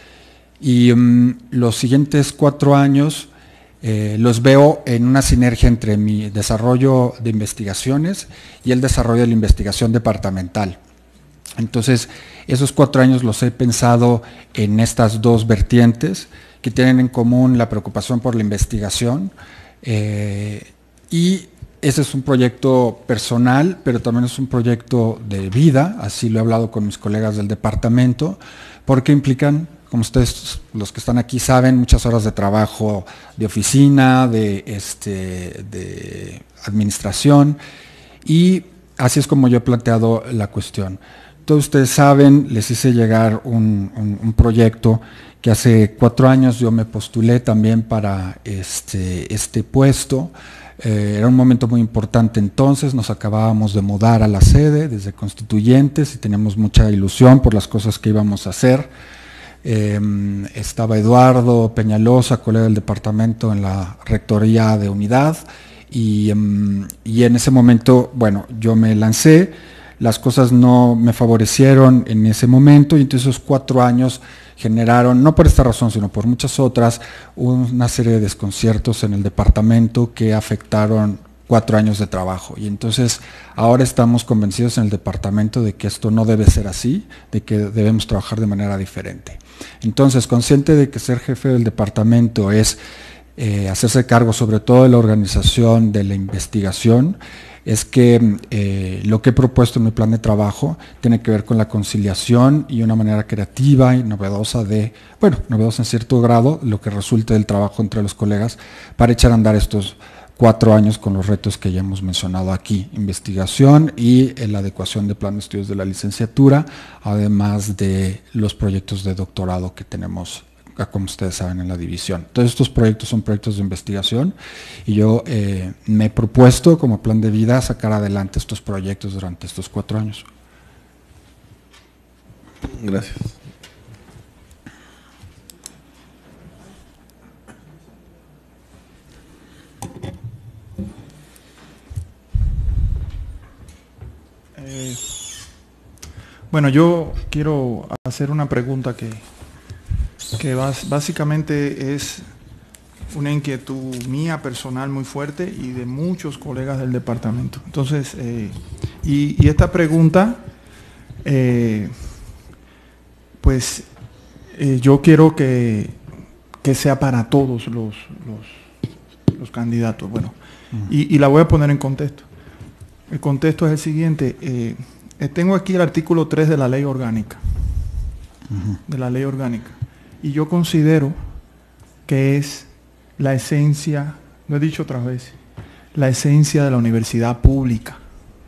Y um, los siguientes cuatro años eh, los veo en una sinergia entre mi desarrollo de investigaciones y el desarrollo de la investigación departamental. Entonces, esos cuatro años los he pensado en estas dos vertientes que tienen en común la preocupación por la investigación, eh, y ese es un proyecto personal, pero también es un proyecto de vida, así lo he hablado con mis colegas del departamento, porque implican, como ustedes los que están aquí saben, muchas horas de trabajo de oficina, de, este, de administración, y así es como yo he planteado la cuestión. Todos ustedes saben, les hice llegar un, un, un proyecto que hace cuatro años yo me postulé también para este, este puesto. Eh, era un momento muy importante entonces, nos acabábamos de mudar a la sede desde Constituyentes y teníamos mucha ilusión por las cosas que íbamos a hacer. Eh, estaba Eduardo Peñalosa, colega del departamento, en la rectoría de unidad, y, um, y en ese momento, bueno, yo me lancé. Las cosas no me favorecieron en ese momento, y entonces esos cuatro años generaron, no por esta razón, sino por muchas otras, una serie de desconciertos en el departamento que afectaron cuatro años de trabajo. Y entonces ahora estamos convencidos en el departamento de que esto no debe ser así, de que debemos trabajar de manera diferente. Entonces, consciente de que ser jefe del departamento es eh, hacerse cargo sobre todo de la organización de la investigación, es que eh, lo que he propuesto en mi plan de trabajo tiene que ver con la conciliación y una manera creativa y novedosa de, bueno, novedosa en cierto grado, lo que resulte del trabajo entre los colegas para echar a andar estos cuatro años con los retos que ya hemos mencionado aquí, investigación y eh, la adecuación de plan de estudios de la licenciatura, además de los proyectos de doctorado que tenemos, como ustedes saben, en la división. Todos estos proyectos son proyectos de investigación y yo eh, me he propuesto como plan de vida sacar adelante estos proyectos durante estos cuatro años. Gracias. Eh, bueno, yo quiero hacer una pregunta que, que bas, básicamente es una inquietud mía personal muy fuerte y de muchos colegas del departamento. Entonces, eh, y, y esta pregunta, eh, pues eh, yo quiero que, que sea para todos los, los, los candidatos. Bueno, uh-huh. y, y la voy a poner en contexto. El contexto es el siguiente. Eh, tengo aquí el artículo tres de la ley orgánica. Uh-huh. De la ley orgánica. Y yo considero que es la esencia, lo he dicho otras veces, la esencia de la universidad pública.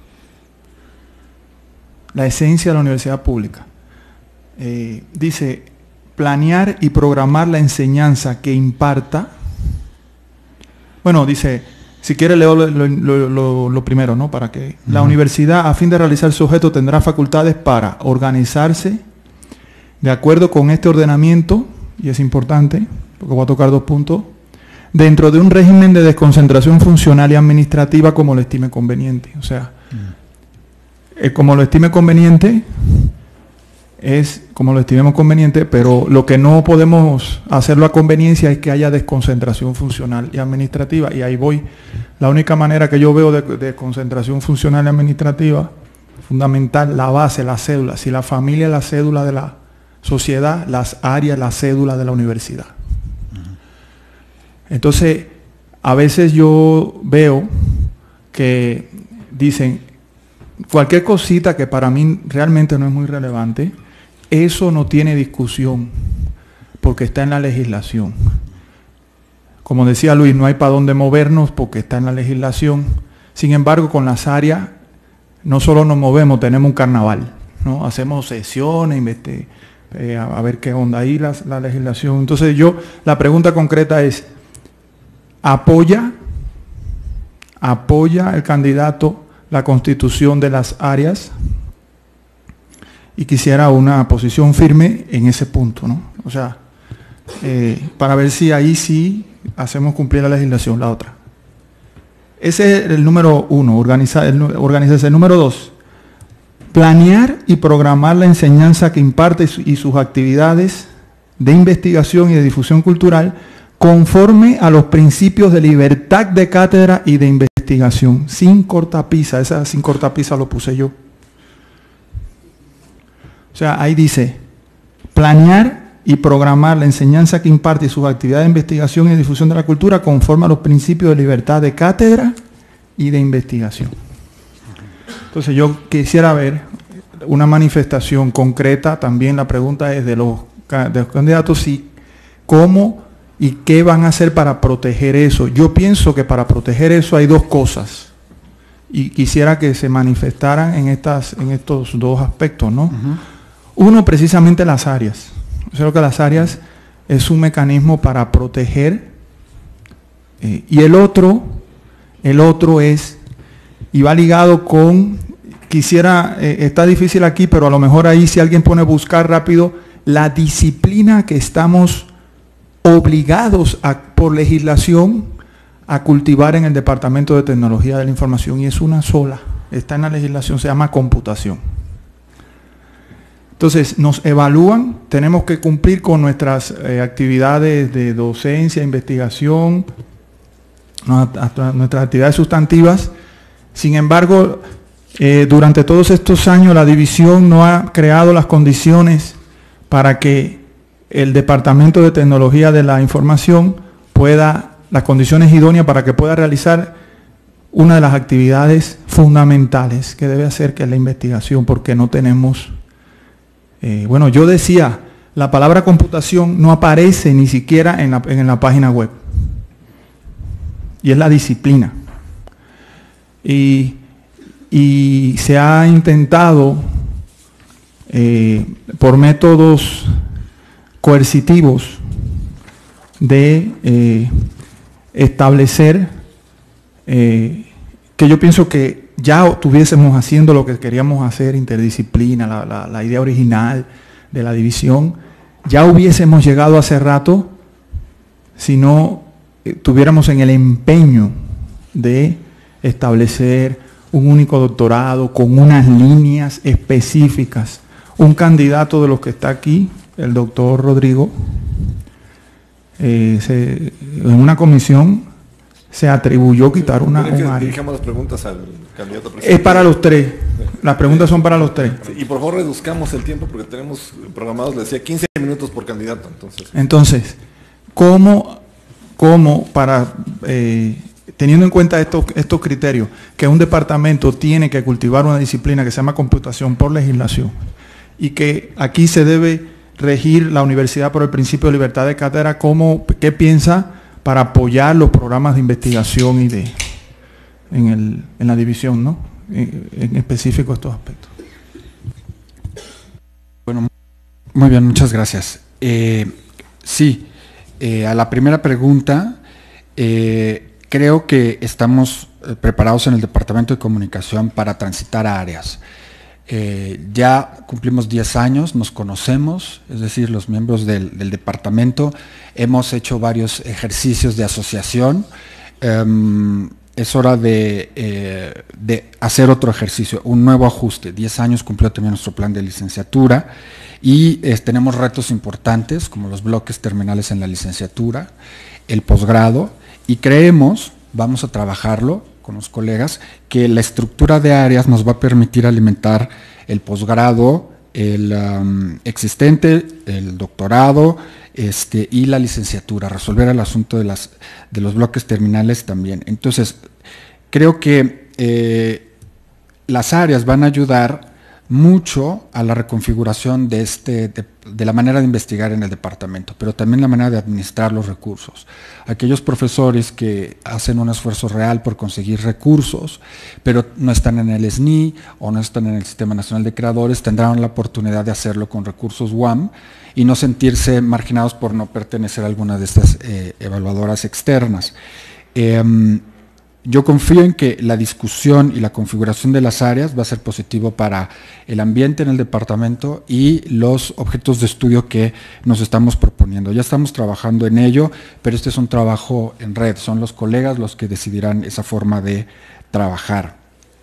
La esencia de la universidad pública. Eh, dice, planear y programar la enseñanza que imparta. Bueno, dice... Si quiere leo lo, lo, lo, lo primero, ¿no? Para que uh-huh. la universidad, a fin de realizar su objeto, tendrá facultades para organizarse de acuerdo con este ordenamiento, y es importante, porque voy a tocar dos puntos, dentro de un régimen de desconcentración funcional y administrativa como lo estime conveniente. O sea, uh-huh. eh, como lo estime conveniente, es como lo estimemos conveniente, pero lo que no podemos hacerlo a conveniencia es que haya desconcentración funcional y administrativa, y ahí voy. La única manera que yo veo de, de concentración funcional y administrativa, fundamental, la base, la cédula. Si la familia es la cédula de la sociedad, las áreas, la cédula de la universidad. Entonces, a veces yo veo que dicen, cualquier cosita que para mí realmente no es muy relevante, eso no tiene discusión, porque está en la legislación. Como decía Luis, no hay para dónde movernos porque está en la legislación. Sin embargo, con las áreas, no solo nos movemos, tenemos un carnaval, ¿no? Hacemos sesiones, investe, eh, a, a ver qué onda ahí la, la legislación. Entonces yo, la pregunta concreta es, ¿apoya, apoya el candidato la constitución de las áreas? Y quisiera una posición firme en ese punto, ¿no? O sea, eh, para ver si ahí sí hacemos cumplir la legislación. La otra. Ese es el número uno, organizar, el, organizarse. El número dos, planear y programar la enseñanza que imparte y, su, y sus actividades de investigación y de difusión cultural conforme a los principios de libertad de cátedra y de investigación, sin cortapisa. Esa sin cortapisa lo puse yo. O sea, ahí dice, planear y programar la enseñanza que imparte y sus actividades de investigación y difusión de la cultura conforme a los principios de libertad de cátedra y de investigación. Entonces yo quisiera ver una manifestación concreta, también la pregunta es de los, de los candidatos, si, cómo y qué van a hacer para proteger eso. Yo pienso que para proteger eso hay dos cosas, y quisiera que se manifestaran en, estas, en estos dos aspectos, ¿no? Uh-huh. Uno, precisamente las áreas. Yo creo que las áreas es un mecanismo para proteger. Eh, y el otro, el otro es, y va ligado con, quisiera, eh, está difícil aquí, pero a lo mejor ahí si alguien pone buscar rápido, la disciplina que estamos obligados a, por legislación a cultivar en el Departamento de Tecnología de la Información, y es una sola, está en la legislación, se llama computación. Entonces, nos evalúan, tenemos que cumplir con nuestras eh, actividades de docencia, investigación, nuestras actividades sustantivas. Sin embargo, eh, durante todos estos años la división no ha creado las condiciones para que el Departamento de Tecnología de la Información pueda, las condiciones idóneas para que pueda realizar una de las actividades fundamentales que debe hacer, que es la investigación, porque no tenemos... Eh, bueno, yo decía, la palabra computación no aparece ni siquiera en la, en la página web. y es la disciplina. Y, y se ha intentado eh, por métodos coercitivos de eh, establecer eh, que yo pienso que ya estuviésemos haciendo lo que queríamos hacer, interdisciplina, la, la, la idea original de la división, ya hubiésemos llegado hace rato si no eh, tuviéramos en el empeño de establecer un único doctorado con unas líneas específicas. Un candidato de los que está aquí, el doctor Rodrigo, eh, se, en una comisión se atribuyó quitar una, un área. Dirijamos las preguntas al candidato presidente. Es para los tres. Las preguntas son para los tres. Sí, y por favor reduzcamos el tiempo porque tenemos programados, le decía, quince minutos por candidato. Entonces, entonces ¿cómo, cómo para, eh, teniendo en cuenta estos, estos criterios, que un departamento tiene que cultivar una disciplina que se llama computación por legislación y que aquí se debe regir la universidad por el principio de libertad de cátedra, ¿cómo, qué piensa para apoyar los programas de investigación y de en, el, en la división, ¿no? En, en específico estos aspectos? Bueno, muy bien, muchas gracias. Eh, sí, eh, a la primera pregunta, eh, creo que estamos preparados en el Departamento de Comunicación para transitar a áreas. Eh, ya cumplimos diez años, nos conocemos, es decir, los miembros del, del departamento, hemos hecho varios ejercicios de asociación. Um, es hora de, eh, de hacer otro ejercicio, un nuevo ajuste. diez años cumplió también nuestro plan de licenciatura y eh, tenemos retos importantes como los bloques terminales en la licenciatura, el posgrado, y creemos, vamos a trabajarlo con los colegas, que la estructura de áreas nos va a permitir alimentar el posgrado, el um, existente, el doctorado este, y la licenciatura, resolver el asunto de, las, de los bloques terminales también. Entonces, creo que eh, las áreas van a ayudar mucho a la reconfiguración de, este, de, de la manera de investigar en el departamento, pero también la manera de administrar los recursos. Aquellos profesores que hacen un esfuerzo real por conseguir recursos, pero no están en el S N I o no están en el Sistema Nacional de Creadores, tendrán la oportunidad de hacerlo con recursos U A M y no sentirse marginados por no pertenecer a alguna de estas eh, evaluadoras externas. Eh, Yo confío en que la discusión y la configuración de las áreas va a ser positivo para el ambiente en el departamento y los objetos de estudio que nos estamos proponiendo. Ya estamos trabajando en ello, pero este es un trabajo en red, son los colegas los que decidirán esa forma de trabajar.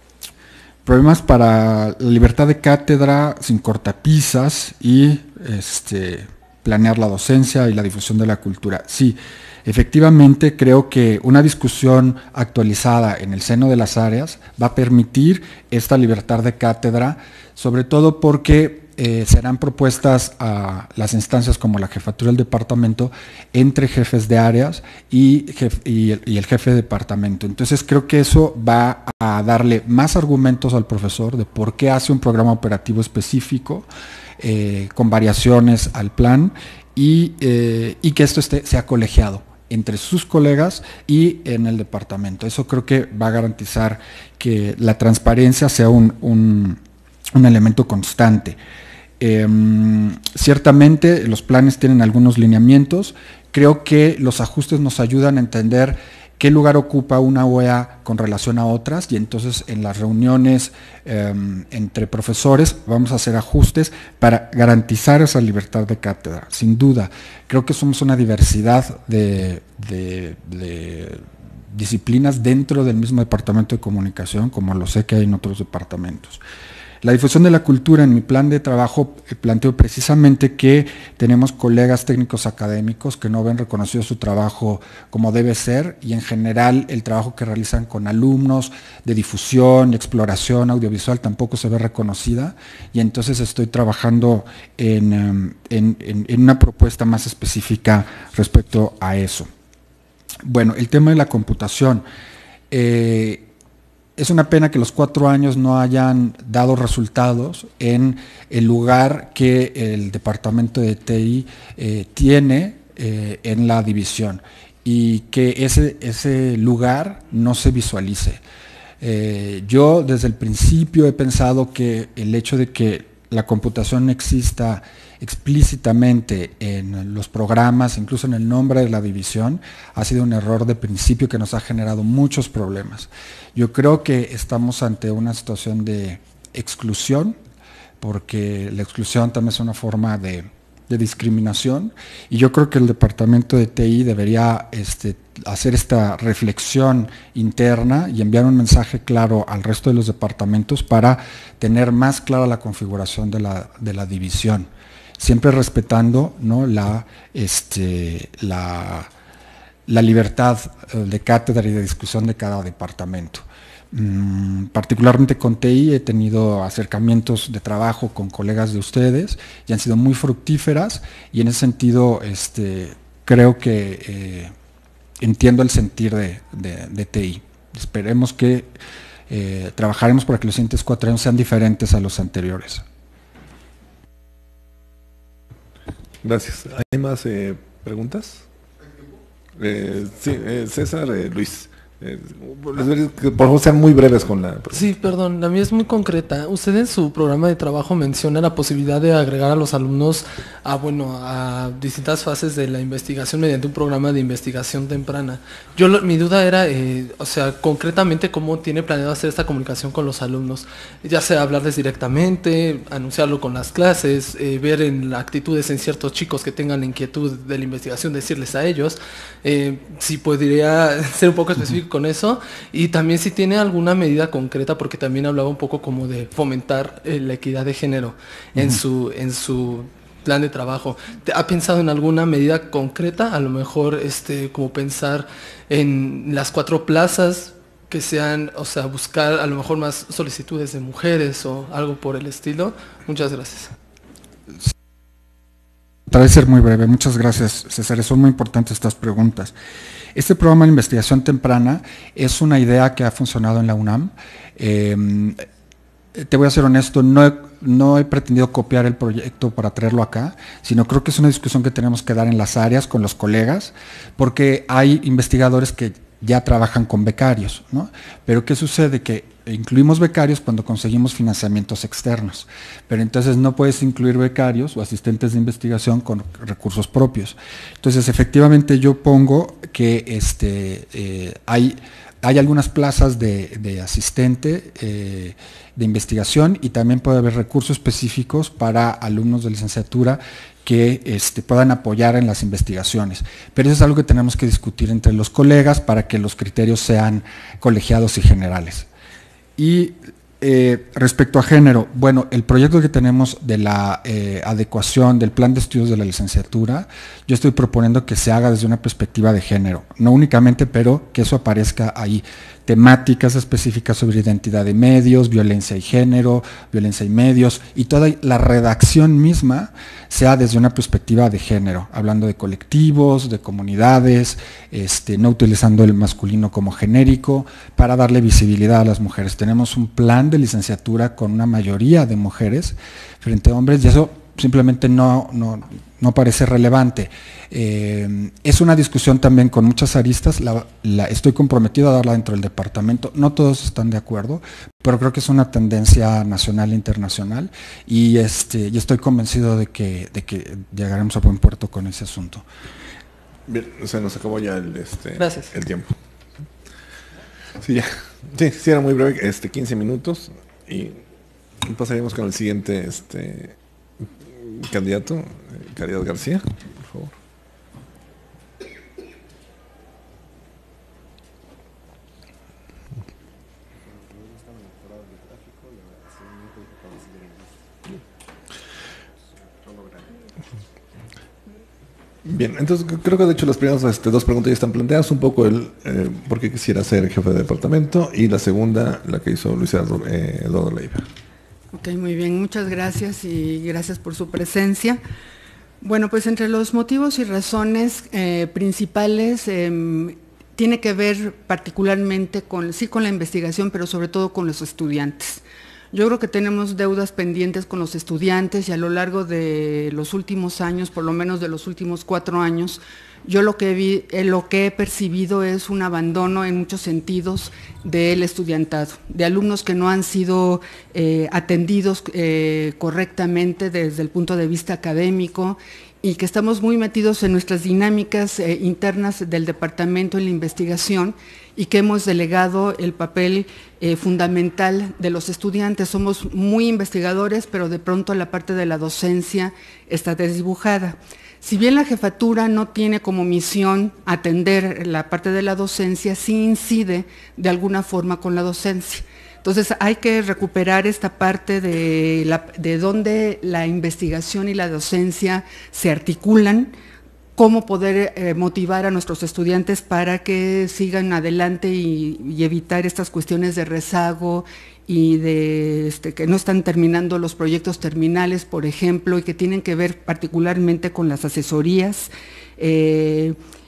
Problemas para la libertad de cátedra sin cortapisas y este, planear la docencia y la difusión de la cultura. Sí. Efectivamente, creo que una discusión actualizada en el seno de las áreas va a permitir esta libertad de cátedra, sobre todo porque eh, serán propuestas a las instancias como la jefatura del departamento entre jefes de áreas y, jef, y, el, y el jefe de departamento. Entonces creo que eso va a darle más argumentos al profesor de por qué hace un programa operativo específico eh, con variaciones al plan y, eh, y que esto esté, sea colegiado entre sus colegas y en el departamento. Eso creo que va a garantizar que la transparencia sea un, un, un elemento constante. Eh, ciertamente los planes tienen algunos lineamientos. Creo que los ajustes nos ayudan a entender qué lugar ocupa una U E A con relación a otras y entonces en las reuniones eh, entre profesores vamos a hacer ajustes para garantizar esa libertad de cátedra, sin duda. Creo que somos una diversidad de, de, de disciplinas dentro del mismo departamento de comunicación, como lo sé que hay en otros departamentos. La difusión de la cultura, en mi plan de trabajo eh, planteo precisamente que tenemos colegas técnicos académicos que no ven reconocido su trabajo como debe ser y en general el trabajo que realizan con alumnos de difusión y exploración audiovisual tampoco se ve reconocida y entonces estoy trabajando en, en, en, en una propuesta más específica respecto a eso. Bueno, el tema de la computación. Eh, Es una pena que los cuatro años no hayan dado resultados en el lugar que el departamento de T I eh, tiene eh, en la división. y que ese, ese lugar no se visualice. Eh, yo desde el principio he pensado que el hecho de que la computación exista explícitamente en los programas, incluso en el nombre de la división, ha sido un error de principio que nos ha generado muchos problemas. Yo creo que estamos ante una situación de exclusión, porque la exclusión también es una forma de, de discriminación, y yo creo que el departamento de T I debería este, hacer esta reflexión interna y enviar un mensaje claro al resto de los departamentos para tener más clara la configuración de la, de la división, siempre respetando, ¿no?, la, este, la, la libertad de cátedra y de discusión de cada departamento. Mm, particularmente con T I he tenido acercamientos de trabajo con colegas de ustedes y han sido muy fructíferas, y en ese sentido este, creo que eh, entiendo el sentir de, de, de T I. Esperemos que eh, trabajaremos para que los siguientes cuatro años sean diferentes a los anteriores. Gracias. ¿Hay más eh, preguntas? Eh, sí, eh, César, eh, Luis. Eh, por favor sean muy breves con la... Sí, perdón, la mía es muy concreta. Usted en su programa de trabajo menciona la posibilidad de agregar a los alumnos a, bueno, a distintas fases de la investigación mediante un programa de investigación temprana. Yo lo, mi duda era, eh, o sea, concretamente cómo tiene planeado hacer esta comunicación con los alumnos, ya sea hablarles directamente, anunciarlo con las clases, eh, ver en actitudes en ciertos chicos que tengan la inquietud de la investigación, decirles a ellos, eh, si podría ser un poco específico con eso, y también si tiene alguna medida concreta, porque también hablaba un poco como de fomentar eh, la equidad de género en, uh-huh. su, en su plan de trabajo. ¿Ha pensado en alguna medida concreta? A lo mejor este, como pensar en las cuatro plazas que sean, o sea, buscar a lo mejor más solicitudes de mujeres o algo por el estilo. Muchas gracias. Trataré de ser muy breve. Muchas gracias, César. Son muy importantes estas preguntas. Este programa de investigación temprana es una idea que ha funcionado en la UNAM. Eh, te voy a ser honesto, no he, no he pretendido copiar el proyecto para traerlo acá, sino creo que es una discusión que tenemos que dar en las áreas con los colegas, porque hay investigadores que ya trabajan con becarios, ¿no? Pero ¿qué sucede? Que incluimos becarios cuando conseguimos financiamientos externos, pero entonces no puedes incluir becarios o asistentes de investigación con recursos propios. Entonces, efectivamente, yo pongo que este, eh, hay, hay algunas plazas de, de asistente eh, de investigación, y también puede haber recursos específicos para alumnos de licenciatura que este, puedan apoyar en las investigaciones. Pero eso es algo que tenemos que discutir entre los colegas para que los criterios sean colegiados y generales. Y eh, respecto a género, bueno, el proyecto que tenemos de la eh, adecuación del plan de estudios de la licenciatura, yo estoy proponiendo que se haga desde una perspectiva de género, no únicamente, pero que eso aparezca ahí. Temáticas específicas sobre identidad de medios, violencia y género, violencia y medios, y toda la redacción misma sea desde una perspectiva de género, hablando de colectivos, de comunidades, este, no utilizando el masculino como genérico, para darle visibilidad a las mujeres. Tenemos un plan de licenciatura con una mayoría de mujeres frente a hombres, y eso simplemente no, no, no parece relevante. Eh, es una discusión también con muchas aristas, la, la, estoy comprometido a darla dentro del departamento, no todos están de acuerdo, pero creo que es una tendencia nacional e internacional, y, este, y estoy convencido de que, de que llegaremos a buen puerto con ese asunto. Bien, se nos acabó ya el, este, Gracias. el tiempo. Sí, ya. Sí, sí, era muy breve, este, quince minutos, y pasaríamos con el siguiente este, candidato, Caridad García, por favor. Bien, entonces creo que de hecho las primeras este, dos preguntas ya están planteadas, un poco el eh, por qué quisiera ser jefe de departamento, y la segunda, la que hizo Luis Eduardo, eh, Eduardo Leiva. Ok, muy bien, muchas gracias y gracias por su presencia. Bueno, pues entre los motivos y razones eh, principales eh, tiene que ver particularmente con, sí con la investigación, pero sobre todo con los estudiantes. Yo creo que tenemos deudas pendientes con los estudiantes y a lo largo de los últimos años, por lo menos de los últimos cuatro años, yo lo que, vi, eh, lo que he percibido es un abandono en muchos sentidos del estudiantado, de alumnos que no han sido eh, atendidos eh, correctamente desde el punto de vista académico y que estamos muy metidos en nuestras dinámicas eh, internas del departamento en la investigación y que hemos delegado el papel eh, fundamental de los estudiantes. Somos muy investigadores, pero de pronto la parte de la docencia está desdibujada. Si bien la jefatura no tiene como misión atender la parte de la docencia, sí incide de alguna forma con la docencia. Entonces hay que recuperar esta parte de, la, de donde la investigación y la docencia se articulan, cómo poder eh, motivar a nuestros estudiantes para que sigan adelante y, y evitar estas cuestiones de rezago y de este, que no están terminando los proyectos terminales, por ejemplo, y que tienen que ver particularmente con las asesorías eh,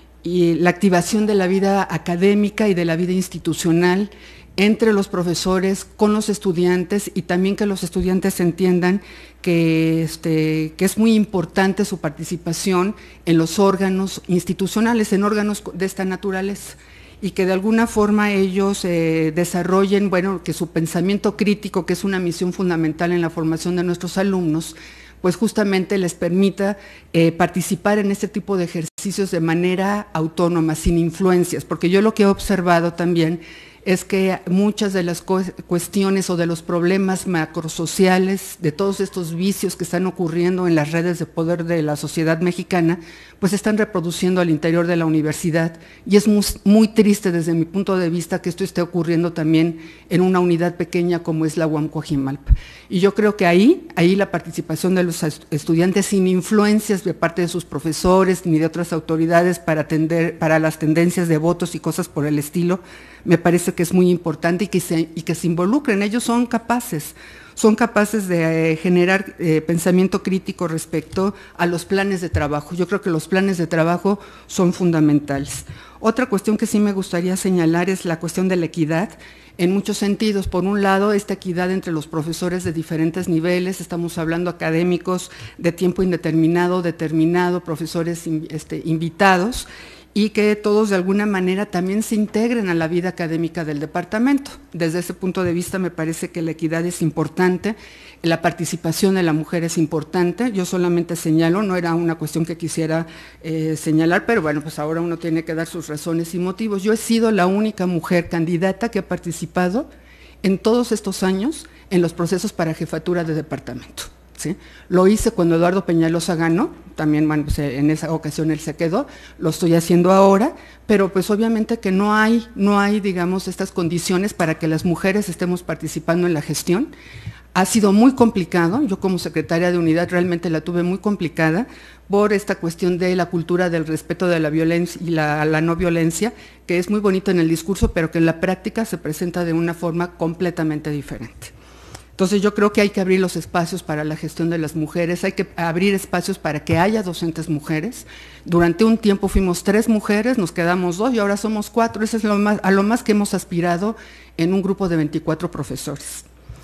y la activación de la vida académica y de la vida institucional entre los profesores, con los estudiantes y también que los estudiantes entiendan que, este, que es muy importante su participación en los órganos institucionales, en órganos de esta naturaleza, y que de alguna forma ellos eh, desarrollen, bueno, que su pensamiento crítico, que es una misión fundamental en la formación de nuestros alumnos, pues justamente les permita eh, participar en este tipo de ejercicios de manera autónoma, sin influencias, porque yo lo que he observado también es que muchas de las cuestiones o de los problemas macrosociales, de todos estos vicios que están ocurriendo en las redes de poder de la sociedad mexicana, pues se están reproduciendo al interior de la universidad y es muy, muy triste desde mi punto de vista que esto esté ocurriendo también en una unidad pequeña como es la U A M Coajimalpa. Y yo creo que ahí, ahí la participación de los estudiantes sin influencias de parte de sus profesores ni de otras autoridades para atender, para las tendencias de votos y cosas por el estilo, me parece que es muy importante y que se, y que se involucren. Ellos son capaces, son capaces de eh, generar eh, pensamiento crítico respecto a los planes de trabajo. Yo creo que los planes de trabajo son fundamentales. Otra cuestión que sí me gustaría señalar es la cuestión de la equidad, en muchos sentidos. Por un lado, esta equidad entre los profesores de diferentes niveles, estamos hablando académicos de tiempo indeterminado, determinado, profesores este, invitados, y que todos de alguna manera también se integren a la vida académica del departamento. Desde ese punto de vista me parece que la equidad es importante, la participación de la mujer es importante. Yo solamente señalo, no era una cuestión que quisiera eh, señalar, pero bueno, pues ahora uno tiene que dar sus razones y motivos. Yo he sido la única mujer candidata que ha participado en todos estos años en los procesos para jefatura de departamento. ¿Sí? Lo hice cuando Eduardo Peñalosa ganó, también bueno, pues, en esa ocasión él se quedó, lo estoy haciendo ahora, pero pues obviamente que no hay, no hay, digamos, estas condiciones para que las mujeres estemos participando en la gestión. Ha sido muy complicado, yo como secretaria de unidad realmente la tuve muy complicada por esta cuestión de la cultura del respeto de la violencia y la, la no violencia, que es muy bonito en el discurso, pero que en la práctica se presenta de una forma completamente diferente. Entonces yo creo que hay que abrir los espacios para la gestión de las mujeres, hay que abrir espacios para que haya docentes mujeres. Durante un tiempo fuimos tres mujeres, nos quedamos dos y ahora somos cuatro, eso es lo más, a lo más que hemos aspirado en un grupo de veinticuatro profesores.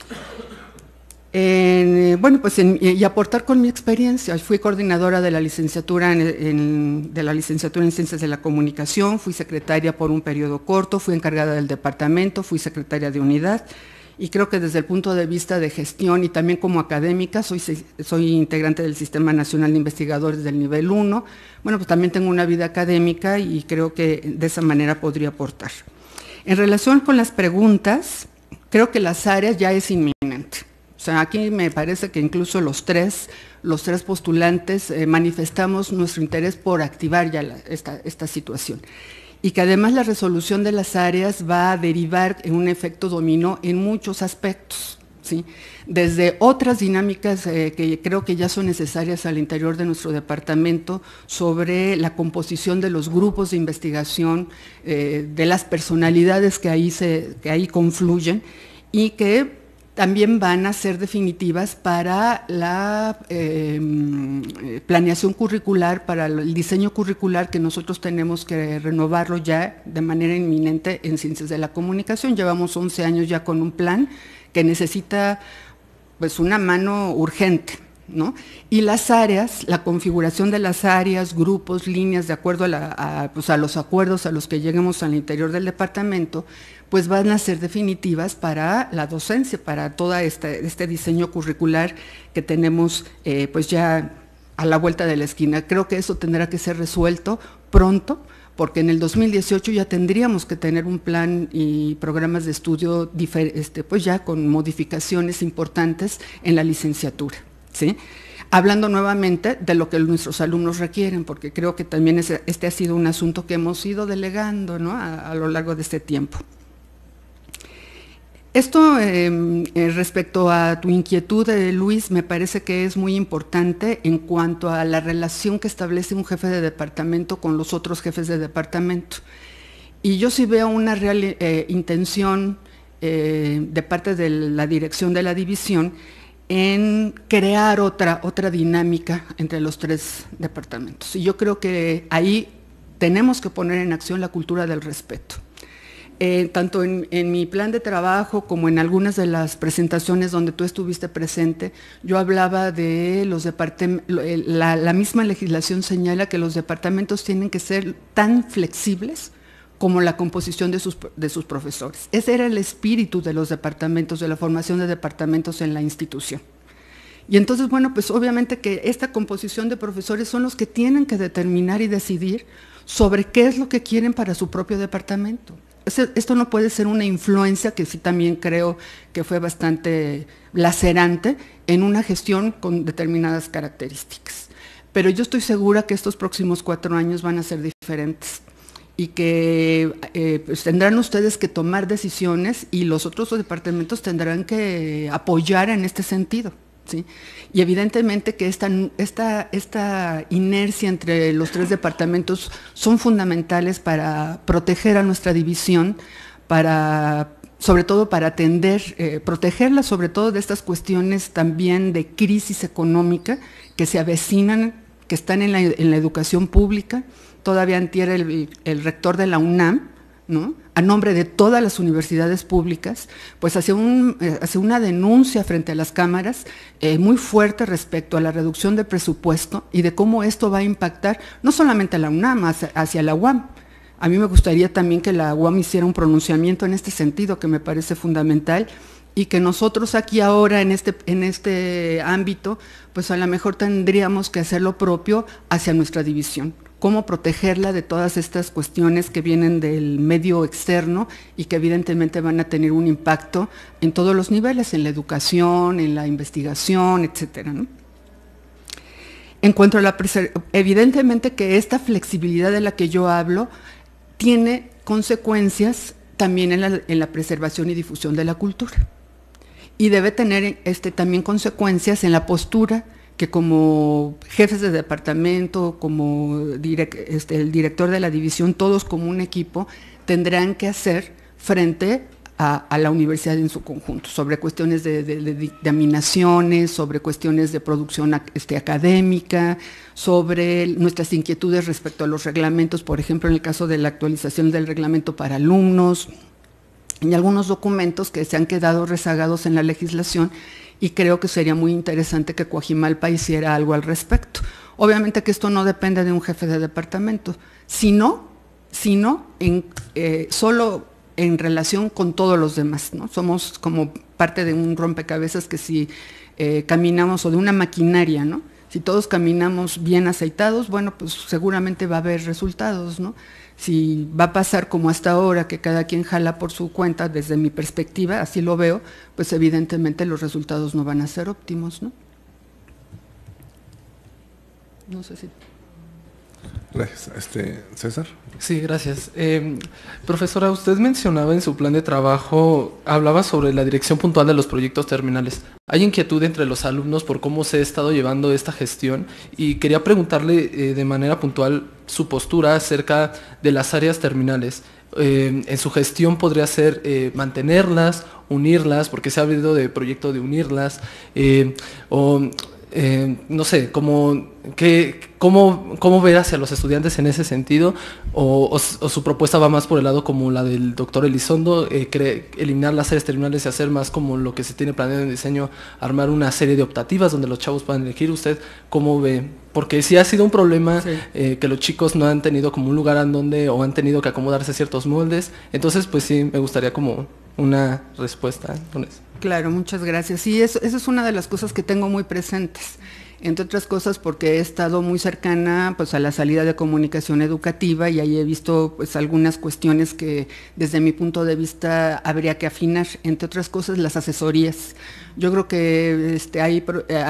Eh, bueno, pues en, y aportar con mi experiencia, fui coordinadora de la licenciatura en, en, de la licenciatura en Ciencias de la Comunicación, fui secretaria por un periodo corto, fui encargada del departamento, fui secretaria de unidad. Y creo que desde el punto de vista de gestión y también como académica, soy, soy integrante del Sistema Nacional de Investigadores del nivel uno, bueno, pues también tengo una vida académica y creo que de esa manera podría aportar. En relación con las preguntas, creo que las áreas ya es inminente. O sea, aquí me parece que incluso los tres, los tres postulantes eh, manifestamos nuestro interés por activar ya la, esta, esta situación. Y que además la resolución de las áreas va a derivar en un efecto dominó en muchos aspectos, ¿sí? Desde otras dinámicas eh, que creo que ya son necesarias al interior de nuestro departamento sobre la composición de los grupos de investigación, eh, de las personalidades que ahí, se, que ahí confluyen y que también van a ser definitivas para la eh, planeación curricular, para el diseño curricular que nosotros tenemos que renovarlo ya de manera inminente en Ciencias de la Comunicación. Llevamos once años ya con un plan que necesita pues una mano urgente, ¿no? Y las áreas, la configuración de las áreas, grupos, líneas, de acuerdo a, la, a, pues a los acuerdos a los que lleguemos al interior del departamento, pues van a ser definitivas para la docencia, para todo este, este diseño curricular que tenemos eh, pues ya a la vuelta de la esquina. Creo que eso tendrá que ser resuelto pronto, porque en el dos mil dieciocho ya tendríamos que tener un plan y programas de estudio este, pues ya con modificaciones importantes en la licenciatura, ¿sí? Hablando nuevamente de lo que nuestros alumnos requieren, porque creo que también ese, este ha sido un asunto que hemos ido delegando, ¿no? a, a lo largo de este tiempo. Esto eh, eh, respecto a tu inquietud, eh, Luis, me parece que es muy importante en cuanto a la relación que establece un jefe de departamento con los otros jefes de departamento. Y yo sí veo una real eh, intención eh, de parte de la dirección de la división en crear otra, otra dinámica entre los tres departamentos. Y yo creo que ahí tenemos que poner en acción la cultura del respeto. Eh, tanto en, en mi plan de trabajo como en algunas de las presentaciones donde tú estuviste presente, yo hablaba de los departamentos, la, la misma legislación señala que los departamentos tienen que ser tan flexibles como la composición de sus, de sus profesores. Ese era el espíritu de los departamentos, de la formación de departamentos en la institución. Y entonces, bueno, pues obviamente que esta composición de profesores son los que tienen que determinar y decidir sobre qué es lo que quieren para su propio departamento. Esto no puede ser una influencia, que sí también creo que fue bastante lacerante, en una gestión con determinadas características. Pero yo estoy segura que estos próximos cuatro años van a ser diferentes y que eh, pues tendrán ustedes que tomar decisiones y los otros departamentos tendrán que apoyar en este sentido, ¿sí? Y evidentemente que esta, esta, esta inercia entre los tres departamentos son fundamentales para proteger a nuestra división, para, sobre todo para atender, eh, protegerla sobre todo de estas cuestiones también de crisis económica que se avecinan, que están en la, en la educación pública. Todavía antier el, el rector de la UNAM, ¿no?, a nombre de todas las universidades públicas, pues hace, un, eh, hace una denuncia frente a las cámaras eh, muy fuerte respecto a la reducción de presupuesto y de cómo esto va a impactar no solamente a la UNAM, hacia, hacia la U A M. A mí me gustaría también que la U A M hiciera un pronunciamiento en este sentido, que me parece fundamental, y que nosotros aquí ahora en este, en este ámbito, pues a lo mejor tendríamos que hacer lo propio hacia nuestra división. Cómo protegerla de todas estas cuestiones que vienen del medio externo y que evidentemente van a tener un impacto en todos los niveles, en la educación, en la investigación, etcétera, ¿no? En cuanto a la preservación, evidentemente que esta flexibilidad de la que yo hablo tiene consecuencias también en la, en la preservación y difusión de la cultura. Y debe tener este, también consecuencias en la postura que como jefes de departamento, como direct, este, el director de la división, todos como un equipo, tendrán que hacer frente a, a la universidad en su conjunto, sobre cuestiones de, de, de dictaminaciones, sobre cuestiones de producción este, académica, sobre nuestras inquietudes respecto a los reglamentos, por ejemplo, en el caso de la actualización del reglamento para alumnos, y algunos documentos que se han quedado rezagados en la legislación, y creo que sería muy interesante que Coajimalpa hiciera algo al respecto. Obviamente que esto no depende de un jefe de departamento, sino, sino en, eh, solo en relación con todos los demás, ¿no? Somos como parte de un rompecabezas que si eh, caminamos, o de una maquinaria, ¿no? Si todos caminamos bien aceitados, bueno, pues seguramente va a haber resultados, ¿no? Si va a pasar como hasta ahora, que cada quien jala por su cuenta, desde mi perspectiva, así lo veo, pues evidentemente los resultados no van a ser óptimos, ¿no? No sé si... Este, César. Sí, gracias. Eh, profesora, usted mencionaba en su plan de trabajo, hablaba sobre la dirección puntual de los proyectos terminales. Hay inquietud entre los alumnos por cómo se ha estado llevando esta gestión y quería preguntarle eh, de manera puntual su postura acerca de las áreas terminales. Eh, en su gestión podría ser eh, mantenerlas, unirlas, porque se ha hablado de proyecto de unirlas, eh, o eh, no sé, como que, cómo, cómo ver hacia los estudiantes en ese sentido, o, o, o su propuesta va más por el lado como la del doctor Elizondo, eh, cree, eliminar las series terminales y hacer más como lo que se tiene planeado en diseño, armar una serie de optativas donde los chavos puedan elegir. ¿Usted cómo ve? Porque sí ha sido un problema, sí. eh, que los chicos no han tenido como un lugar en donde, o han tenido que acomodarse a ciertos moldes, entonces pues sí, me gustaría como una respuesta con eso. Claro, muchas gracias. Sí, eso, eso es una de las cosas que tengo muy presentes, entre otras cosas porque he estado muy cercana pues a la salida de comunicación educativa y ahí he visto pues algunas cuestiones que desde mi punto de vista habría que afinar, entre otras cosas las asesorías. Yo creo que este, hay,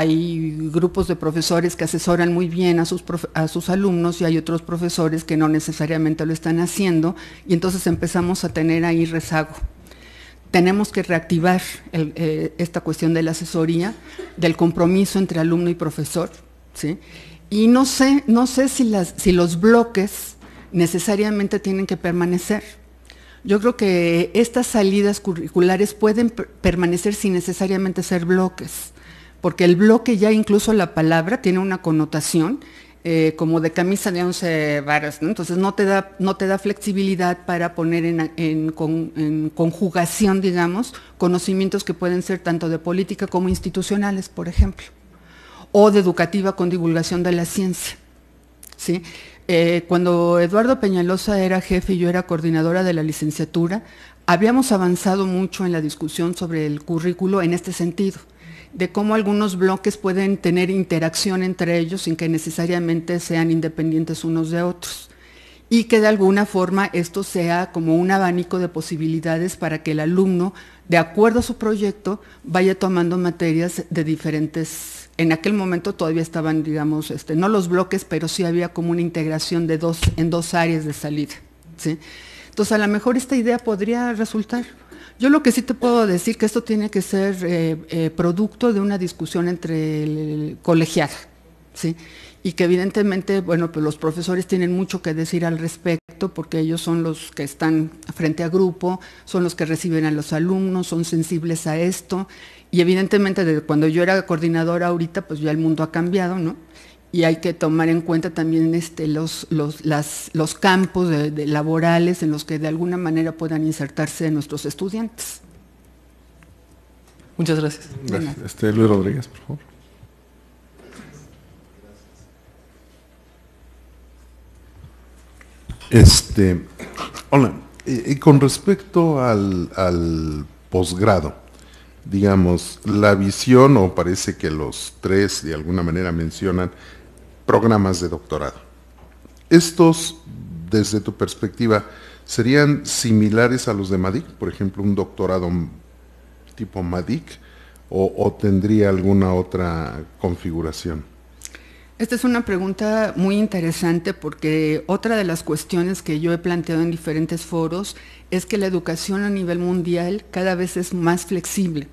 hay grupos de profesores que asesoran muy bien a sus, profe, a sus alumnos y hay otros profesores que no necesariamente lo están haciendo y entonces empezamos a tener ahí rezago. Tenemos que reactivar el, eh, esta cuestión de la asesoría, del compromiso entre alumno y profesor, ¿sí? Y no sé, no sé si, las, si los bloques necesariamente tienen que permanecer. Yo creo que estas salidas curriculares pueden per permanecer sin necesariamente ser bloques, porque el bloque ya incluso la palabra tiene una connotación Eh, como de camisa de once varas, ¿no? Entonces no te da, no te da flexibilidad para poner en, en, con, en conjugación, digamos, conocimientos que pueden ser tanto de política como institucionales, por ejemplo, o de educativa con divulgación de la ciencia, ¿sí? Eh, cuando Eduardo Peñalosa era jefe y yo era coordinadora de la licenciatura, habíamos avanzado mucho en la discusión sobre el currículo en este sentido, de cómo algunos bloques pueden tener interacción entre ellos sin que necesariamente sean independientes unos de otros y que de alguna forma esto sea como un abanico de posibilidades para que el alumno, de acuerdo a su proyecto, vaya tomando materias de diferentes, en aquel momento todavía estaban, digamos, este, no los bloques, pero sí había como una integración de dos, en dos áreas de salida, ¿sí? Entonces a lo mejor esta idea podría resultar. Yo lo que sí te puedo decir que esto tiene que ser eh, eh, producto de una discusión entre el, el colegiada, ¿sí? Y que evidentemente, bueno, pues los profesores tienen mucho que decir al respecto porque ellos son los que están frente a grupo, son los que reciben a los alumnos, son sensibles a esto y evidentemente desde cuando yo era coordinadora ahorita, pues ya el mundo ha cambiado, ¿no? Y hay que tomar en cuenta también este, los, los, las, los campos de, de laborales en los que de alguna manera puedan insertarse nuestros estudiantes. Muchas gracias. Gracias. Este, Luis Rodríguez, por favor. Este, hola, y, y con respecto al, al posgrado, digamos, la visión, o parece que los tres de alguna manera mencionan programas de doctorado. Estos, desde tu perspectiva, ¿serían similares a los de MADIC? Por ejemplo, un doctorado tipo MADIC, o, o tendría alguna otra configuración? Esta es una pregunta muy interesante porque otra de las cuestiones que yo he planteado en diferentes foros es que la educación a nivel mundial cada vez es más flexible.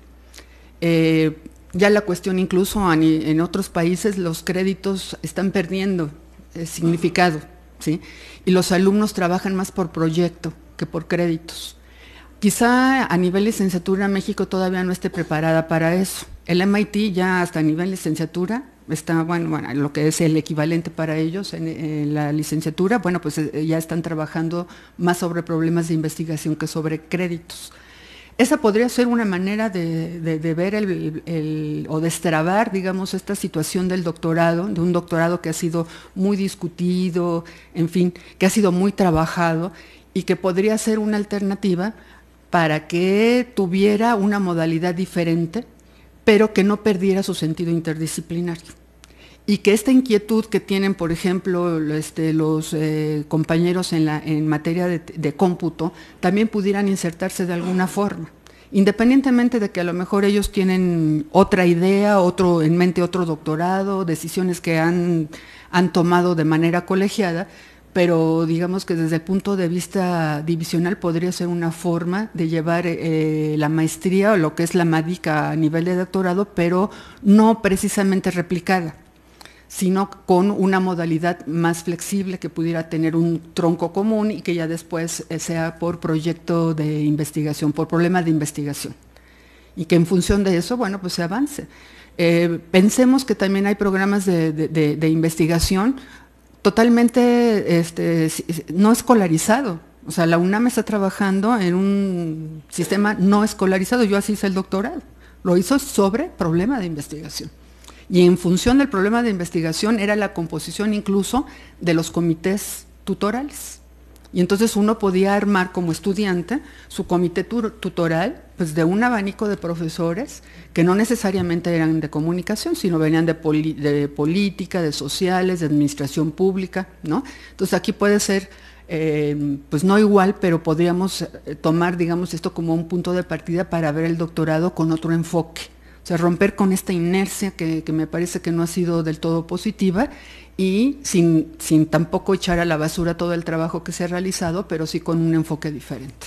Eh, ya la cuestión incluso en otros países los créditos están perdiendo eh, significado, ¿sí? Y los alumnos trabajan más por proyecto que por créditos. Quizá a nivel licenciatura México todavía no esté preparada para eso. El M I T ya hasta a nivel licenciatura está, bueno, bueno, lo que es el equivalente para ellos en, en la licenciatura, bueno, pues eh, ya están trabajando más sobre problemas de investigación que sobre créditos. Esa podría ser una manera de, de, de ver el, el, o destrabar, digamos, esta situación del doctorado, de un doctorado que ha sido muy discutido, en fin, que ha sido muy trabajado y que podría ser una alternativa para que tuviera una modalidad diferente, pero que no perdiera su sentido interdisciplinario. Y que esta inquietud que tienen, por ejemplo, este, los eh, compañeros en, la, en materia de, de cómputo, también pudieran insertarse de alguna forma, independientemente de que a lo mejor ellos tienen otra idea, otro, en mente otro doctorado, decisiones que han, han tomado de manera colegiada, pero digamos que desde el punto de vista divisional podría ser una forma de llevar eh, la maestría o lo que es la MADIC a nivel de doctorado, pero no precisamente replicada, sino con una modalidad más flexible que pudiera tener un tronco común y que ya después sea por proyecto de investigación, por problema de investigación. y que en función de eso, bueno, pues se avance. Eh, pensemos que también hay programas de, de, de, de investigación totalmente este, no escolarizado. O sea, la UNAM está trabajando en un sistema no escolarizado. Yo así hice el doctorado. Lo hizo sobre problema de investigación. Y en función del problema de investigación era la composición incluso de los comités tutorales. Y entonces uno podía armar como estudiante su comité tutoral pues de un abanico de profesores que no necesariamente eran de comunicación, sino venían de, poli de política, de sociales, de administración pública, ¿no? Entonces aquí puede ser, eh, pues no igual, pero podríamos tomar, digamos, esto como un punto de partida para ver el doctorado con otro enfoque. O sea, romper con esta inercia que, que me parece que no ha sido del todo positiva y sin, sin tampoco echar a la basura todo el trabajo que se ha realizado, pero sí con un enfoque diferente.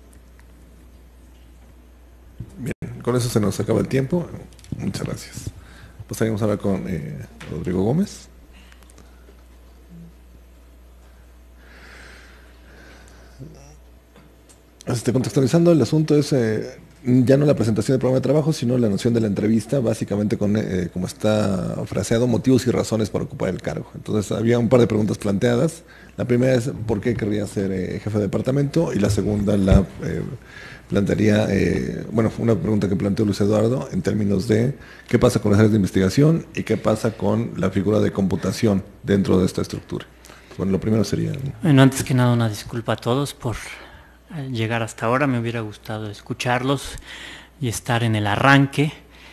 Bien, con eso se nos acaba el tiempo. Muchas gracias. Pasaremos ahora con eh, Rodrigo Gómez. Este, contextualizando el asunto es eh, ya no la presentación del programa de trabajo, sino la noción de la entrevista, básicamente con, eh, como está fraseado, motivos y razones para ocupar el cargo. Entonces había un par de preguntas planteadas. La primera es por qué querría ser eh, jefe de departamento, y la segunda la eh, plantearía, eh, bueno, una pregunta que planteó Luis Eduardo en términos de qué pasa con las áreas de investigación y qué pasa con la figura de computación dentro de esta estructura. Bueno, lo primero sería... Bueno, antes que nada una disculpa a todos por llegar hasta ahora. Me hubiera gustado escucharlos y estar en el arranque.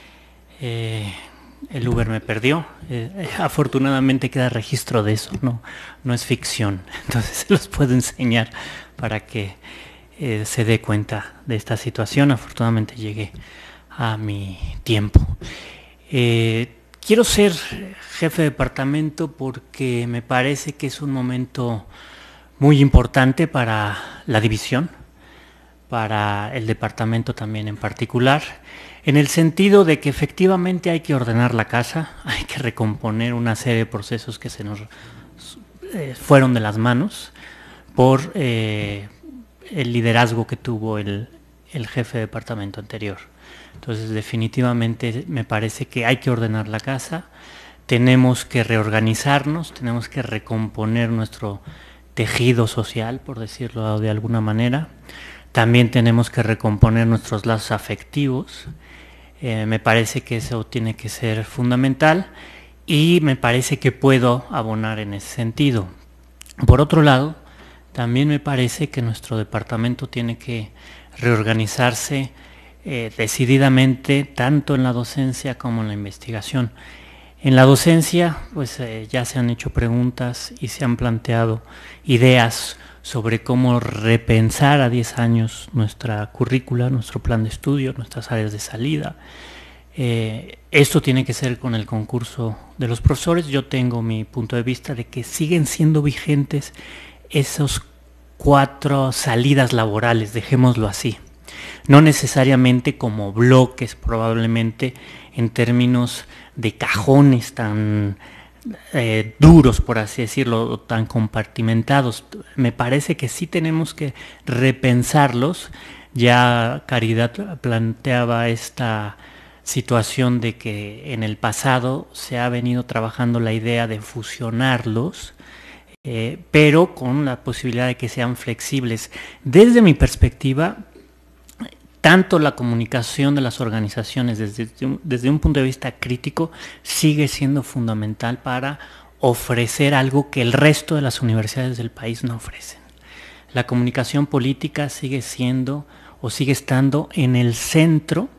Eh, el Uber me perdió. Eh, afortunadamente queda registro de eso, no, no es ficción. Entonces se los puedo enseñar para que eh, se dé cuenta de esta situación. Afortunadamente llegué a mi tiempo. Eh, quiero ser jefe de departamento porque me parece que es un momento muy importante para la división, para el departamento también en particular, en el sentido de que efectivamente hay que ordenar la casa, hay que recomponer una serie de procesos que se nos eh, fueron de las manos por eh, el liderazgo que tuvo el, el jefe de departamento anterior. Entonces definitivamente me parece que hay que ordenar la casa, tenemos que reorganizarnos, tenemos que recomponer nuestro tejido social, por decirlo de alguna manera. También tenemos que recomponer nuestros lazos afectivos. Eh, me parece que eso tiene que ser fundamental y me parece que puedo abonar en ese sentido. Por otro lado, también me parece que nuestro departamento tiene que reorganizarse eh, decididamente, tanto en la docencia como en la investigación. En la docencia, pues eh, ya se han hecho preguntas y se han planteado ideas sobre cómo repensar a diez años nuestra currícula, nuestro plan de estudio, nuestras áreas de salida. Eh, esto tiene que ser con el concurso de los profesores. Yo tengo mi punto de vista de que siguen siendo vigentes esos cuatro salidas laborales, dejémoslo así. No necesariamente como bloques, probablemente en términos de cajones tan eh, duros, por así decirlo, tan compartimentados. Me parece que sí tenemos que repensarlos. Ya Caridad planteaba esta situación de que en el pasado se ha venido trabajando la idea de fusionarlos, eh, pero con la posibilidad de que sean flexibles. Desde mi perspectiva, tanto la comunicación de las organizaciones desde un, desde un punto de vista crítico sigue siendo fundamental para ofrecer algo que el resto de las universidades del país no ofrecen. La comunicación política sigue siendo o sigue estando en el centro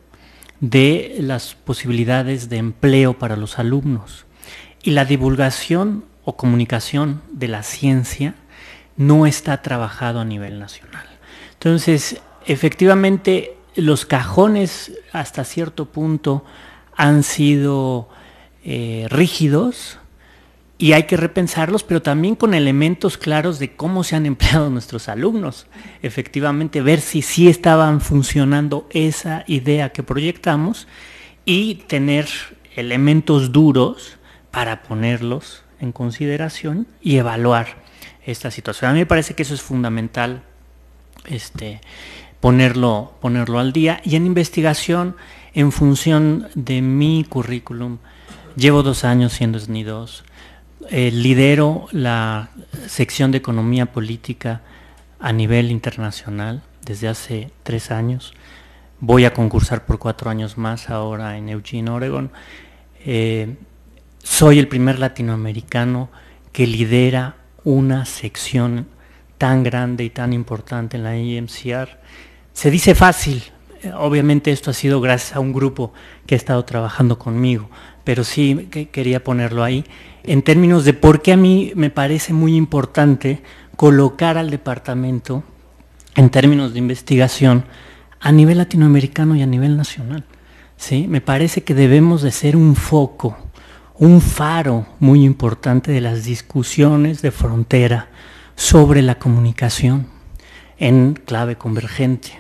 de las posibilidades de empleo para los alumnos. Y la divulgación o comunicación de la ciencia no está trabajado a nivel nacional. Entonces, efectivamente, los cajones hasta cierto punto han sido eh, rígidos y hay que repensarlos, pero también con elementos claros de cómo se han empleado nuestros alumnos. Efectivamente, ver si sí estaban funcionando esa idea que proyectamos y tener elementos duros para ponerlos en consideración y evaluar esta situación. A mí me parece que eso es fundamental, este, ponerlo, ponerlo al día. Y en investigación, en función de mi currículum, llevo dos años siendo S N I dos, eh, lidero la sección de Economía Política a nivel internacional desde hace tres años. Voy a concursar por cuatro años más ahora en Eugene, Oregon. Eh, soy el primer latinoamericano que lidera una sección tan grande y tan importante en la E M C R. Se dice fácil, eh, obviamente esto ha sido gracias a un grupo que ha estado trabajando conmigo, pero sí que quería ponerlo ahí, en términos de por qué a mí me parece muy importante colocar al departamento en términos de investigación a nivel latinoamericano y a nivel nacional. ¿Sí? Me parece que debemos de ser un foco, un faro muy importante de las discusiones de frontera sobre la comunicación en clave convergente.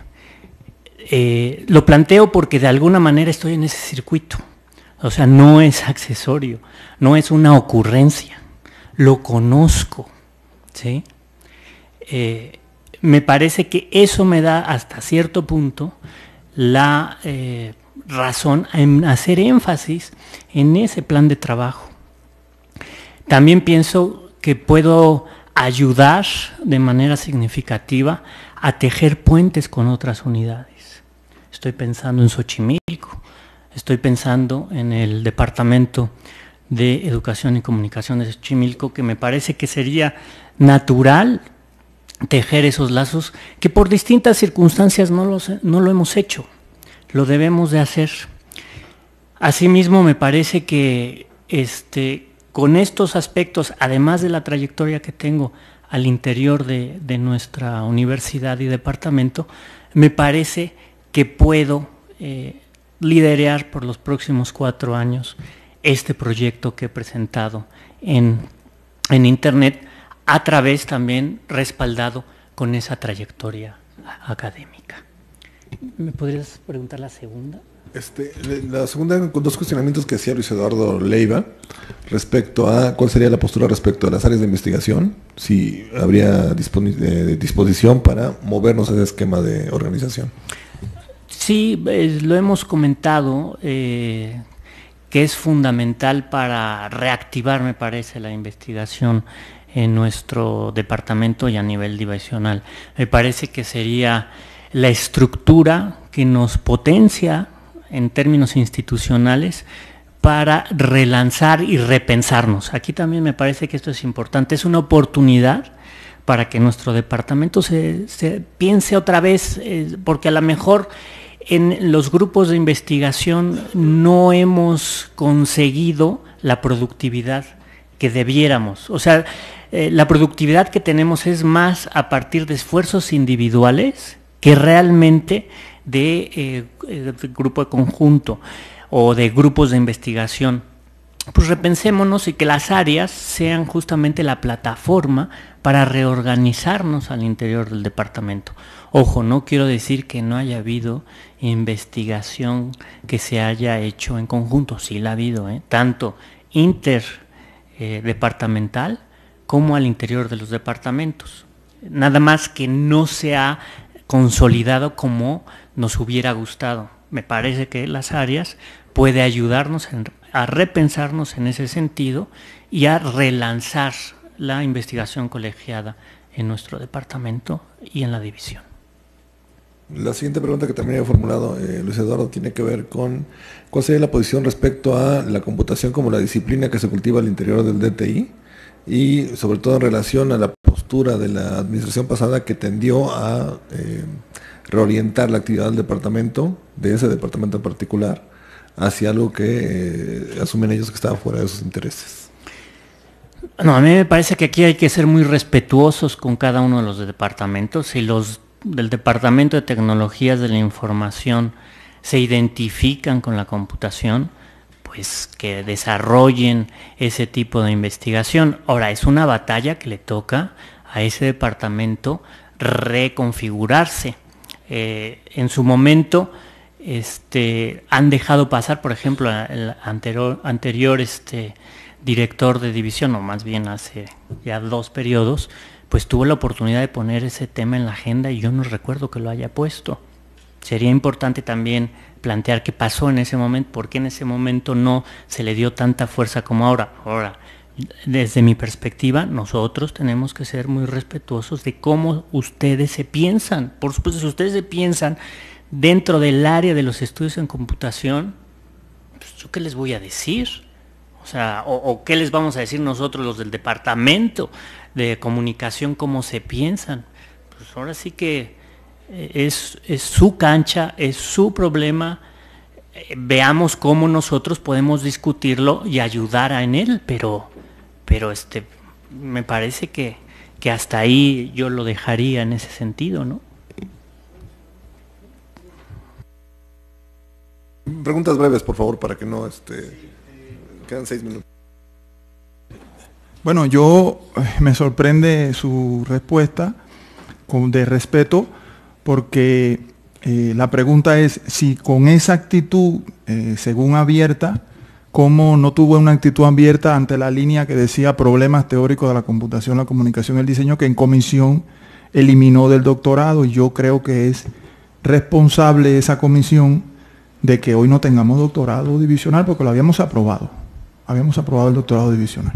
Eh, lo planteo porque de alguna manera estoy en ese circuito, o sea, no es accesorio, no es una ocurrencia, lo conozco, ¿sí? Eh, me parece que eso me da hasta cierto punto la eh, razón en hacer énfasis en ese plan de trabajo. También pienso que puedo ayudar de manera significativa a tejer puentes con otras unidades. Estoy pensando en Xochimilco, estoy pensando en el Departamento de Educación y Comunicación de Xochimilco, que me parece que sería natural tejer esos lazos que por distintas circunstancias no, los, no lo hemos hecho. Lo debemos de hacer. Asimismo, me parece que este, con estos aspectos, además de la trayectoria que tengo al interior de, de nuestra universidad y departamento, me parece que puedo eh, liderar por los próximos cuatro años este proyecto que he presentado en, en Internet, a través también respaldado con esa trayectoria académica. ¿Me podrías preguntar la segunda? Este, la segunda, con dos cuestionamientos que hacía Luis Eduardo Leiva respecto a cuál sería la postura respecto a las áreas de investigación, si habría disponi- disposición para movernos a ese esquema de organización. Sí, eh, lo hemos comentado, eh, que es fundamental para reactivar, me parece, la investigación en nuestro departamento y a nivel divisional. Me parece que sería la estructura que nos potencia en términos institucionales para relanzar y repensarnos. Aquí también me parece que esto es importante, es una oportunidad para que nuestro departamento se, se piense otra vez, eh, porque a lo mejor en los grupos de investigación no hemos conseguido la productividad que debiéramos. O sea, eh, la productividad que tenemos es más a partir de esfuerzos individuales que realmente de, eh, de grupo de conjunto o de grupos de investigación. Pues repensémonos y que las áreas sean justamente la plataforma para reorganizarnos al interior del departamento. Ojo, no quiero decir que no haya habido investigación que se haya hecho en conjunto, sí la ha habido, ¿eh? Tanto interdepartamental eh, como al interior de los departamentos. Nada más que no se ha consolidado como nos hubiera gustado. Me parece que las áreas puede ayudarnos en, a repensarnos en ese sentido y a relanzar la investigación colegiada en nuestro departamento y en la división. La siguiente pregunta que también he formulado, eh, Luis Eduardo, tiene que ver con cuál sería la posición respecto a la computación como la disciplina que se cultiva al interior del D T I y sobre todo en relación a la postura de la administración pasada que tendió a eh, reorientar la actividad del departamento, de ese departamento en particular, hacia algo que eh, asumen ellos que estaba fuera de sus intereses. No, a mí me parece que aquí hay que ser muy respetuosos con cada uno de los departamentos. Si los del Departamento de Tecnologías de la Información se identifican con la computación, pues que desarrollen ese tipo de investigación. Ahora, es una batalla que le toca a ese departamento reconfigurarse. Eh, en su momento este, han dejado pasar, por ejemplo, el anterior, anterior este, director de división, o más bien hace ya dos periodos, pues tuvo la oportunidad de poner ese tema en la agenda y yo no recuerdo que lo haya puesto. Sería importante también plantear qué pasó en ese momento, por qué en ese momento no se le dio tanta fuerza como ahora. Ahora, desde mi perspectiva, nosotros tenemos que ser muy respetuosos de cómo ustedes se piensan. Por supuesto, si ustedes se piensan dentro del área de los estudios en computación, pues, ¿yo qué les voy a decir? O sea, o, o qué les vamos a decir nosotros los del departamento de comunicación, cómo se piensan. Pues ahora sí que es, es su cancha, es su problema. Eh, veamos cómo nosotros podemos discutirlo y ayudar a en él, pero, pero este, me parece que, que hasta ahí yo lo dejaría en ese sentido, ¿no? Preguntas breves, por favor, para que no, este, quedan seis minutos. Bueno, yo me sorprende su respuesta con, de respeto, porque eh, la pregunta es si con esa actitud, eh, según abierta, ¿cómo no tuvo una actitud abierta ante la línea que decía problemas teóricos de la computación, la comunicación y el diseño, que en comisión eliminó del doctorado? Y yo creo que es responsable esa comisión de que hoy no tengamos doctorado divisional, porque lo habíamos aprobado. Habíamos aprobado el doctorado divisional.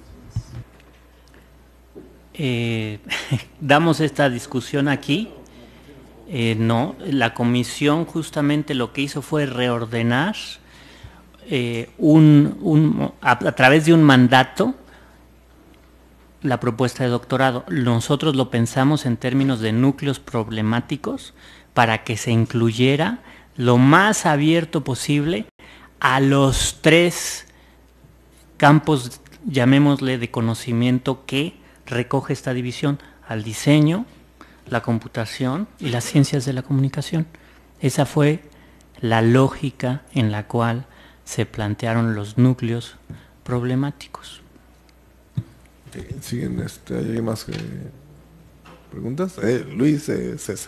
Eh, damos esta discusión aquí. Eh, no, la comisión justamente lo que hizo fue reordenar eh, un, un, a, a través de un mandato la propuesta de doctorado. Nosotros lo pensamos en términos de núcleos problemáticos para que se incluyera lo más abierto posible a los tres campos, llamémosle, de conocimiento que recoge esta división: al diseño, la computación y las ciencias de la comunicación. Esa fue la lógica en la cual se plantearon los núcleos problemáticos. Okay, siguen, este, ¿hay más que preguntas? Eh, Luis eh, César.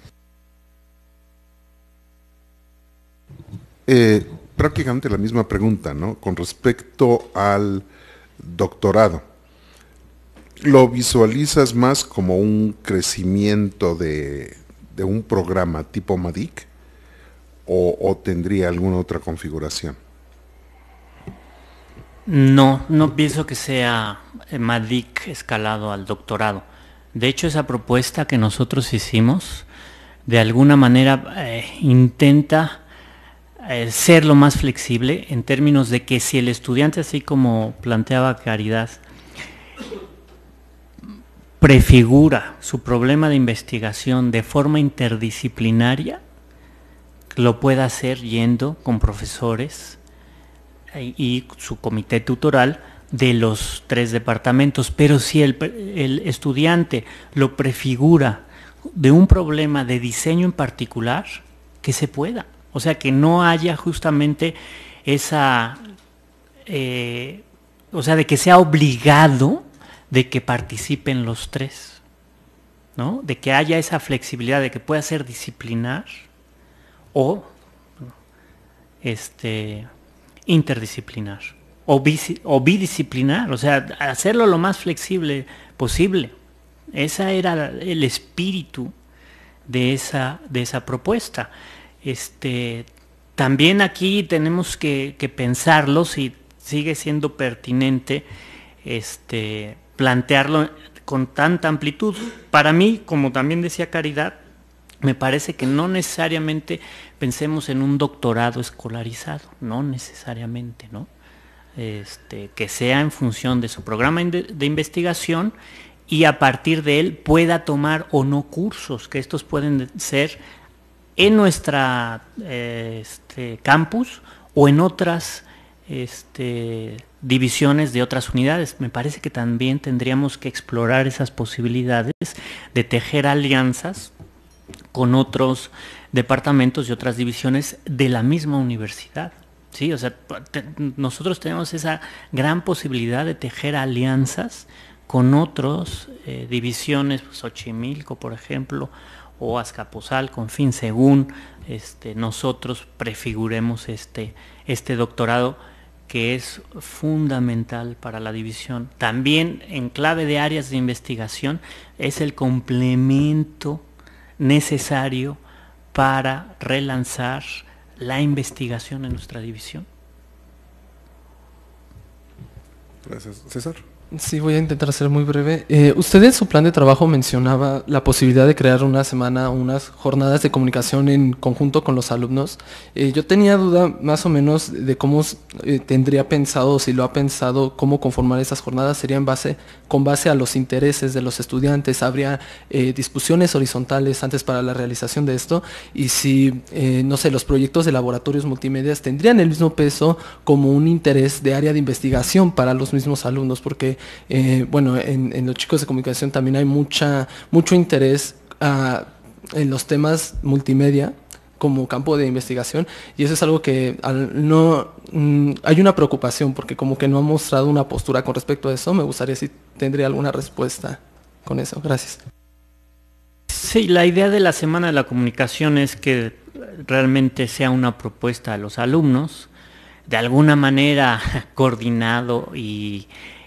Eh, prácticamente la misma pregunta, ¿no? Con respecto al doctorado, ¿lo visualizas más como un crecimiento de, de un programa tipo MADIC o, o tendría alguna otra configuración? No, no pienso que sea MADIC escalado al doctorado. De hecho, esa propuesta que nosotros hicimos, de alguna manera eh, intenta eh, ser lo más flexible en términos de que si el estudiante, así como planteaba Caridad, prefigura su problema de investigación de forma interdisciplinaria, lo pueda hacer yendo con profesores y su comité tutoral de los tres departamentos. Pero si el, el estudiante lo prefigura de un problema de diseño en particular, que se pueda. O sea, que no haya justamente esa, eh, o sea, de que sea obligado de que participen los tres, ¿no? De que haya esa flexibilidad, de que pueda ser disciplinar o este, interdisciplinar o, bici, o bidisciplinar, o sea, hacerlo lo más flexible posible. Ese era el espíritu de esa, de esa propuesta. Este, también aquí tenemos que, que pensarlo si sigue siendo pertinente este, plantearlo con tanta amplitud. Para mí, como también decía Caridad, me parece que no necesariamente pensemos en un doctorado escolarizado, no necesariamente, ¿no? Este, que sea en función de su programa de, de investigación y a partir de él pueda tomar o no cursos, que estos pueden ser en nuestra eh, este, campus o en otras este, divisiones de otras unidades. Me parece que también tendríamos que explorar esas posibilidades de tejer alianzas con otros departamentos y otras divisiones de la misma universidad. Sí, o sea, te, nosotros tenemos esa gran posibilidad de tejer alianzas con otras eh, divisiones, pues, Xochimilco, por ejemplo, o Azcapotzalco, en fin, según este, nosotros prefiguremos este, este doctorado que es fundamental para la división. También en clave de áreas de investigación es el complemento necesario para relanzar la investigación en nuestra división. Gracias. César. Sí, voy a intentar ser muy breve. Eh, usted en su plan de trabajo mencionaba la posibilidad de crear una semana, unas jornadas de comunicación en conjunto con los alumnos. Eh, yo tenía duda más o menos de cómo eh, tendría pensado, si lo ha pensado, cómo conformar esas jornadas. ¿Sería en base, con base a los intereses de los estudiantes? ¿Habría eh, discusiones horizontales antes para la realización de esto? Y si, eh, no sé, los proyectos de laboratorios multimedias tendrían el mismo peso como un interés de área de investigación para los mismos alumnos, porque Eh, bueno, en, en los chicos de comunicación también hay mucha, mucho interés uh, en los temas multimedia como campo de investigación, y eso es algo que al, no mm, hay una preocupación porque como que no ha mostrado una postura con respecto a eso. Me gustaría si tendría alguna respuesta con eso. Gracias. Sí, la idea de la Semana de la Comunicación es que realmente sea una propuesta a los alumnos, de alguna manera coordinado y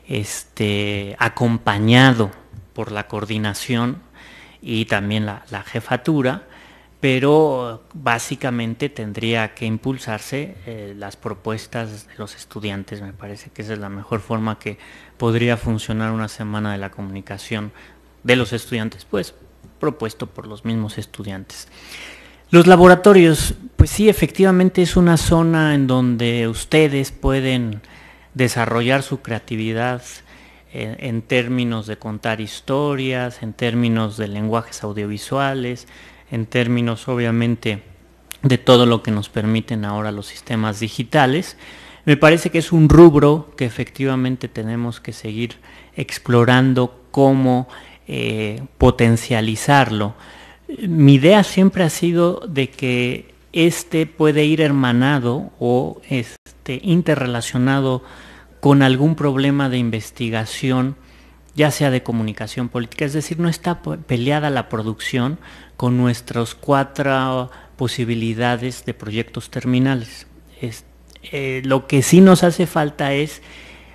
este, acompañado por la coordinación y también la, la jefatura, pero básicamente tendría que impulsarse eh, las propuestas de los estudiantes. Me parece que esa es la mejor forma que podría funcionar una Semana de la Comunicación de los estudiantes, pues propuesto por los mismos estudiantes. Los laboratorios, pues sí, efectivamente es una zona en donde ustedes pueden desarrollar su creatividad en, en términos de contar historias, en términos de lenguajes audiovisuales, en términos obviamente de todo lo que nos permiten ahora los sistemas digitales. Me parece que es un rubro que efectivamente tenemos que seguir explorando cómo eh, potencializarlo. Mi idea siempre ha sido de que este puede ir hermanado o este, interrelacionado con algún problema de investigación, ya sea de comunicación política, es decir, no está peleada la producción con nuestras cuatro posibilidades de proyectos terminales. Es, eh, lo que sí nos hace falta es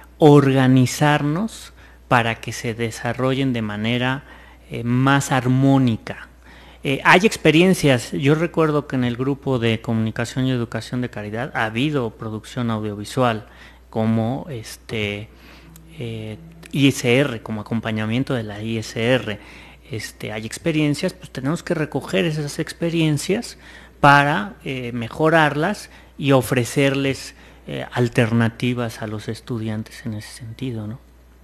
organizarnos para que se desarrollen de manera eh, más armónica. Eh, hay experiencias, yo recuerdo que en el grupo de comunicación y educación de Caridad ha habido producción audiovisual como este eh, I S R, como acompañamiento de la I S R. Este, hay experiencias, pues tenemos que recoger esas experiencias para eh, mejorarlas y ofrecerles eh, alternativas a los estudiantes en ese sentido, ¿no?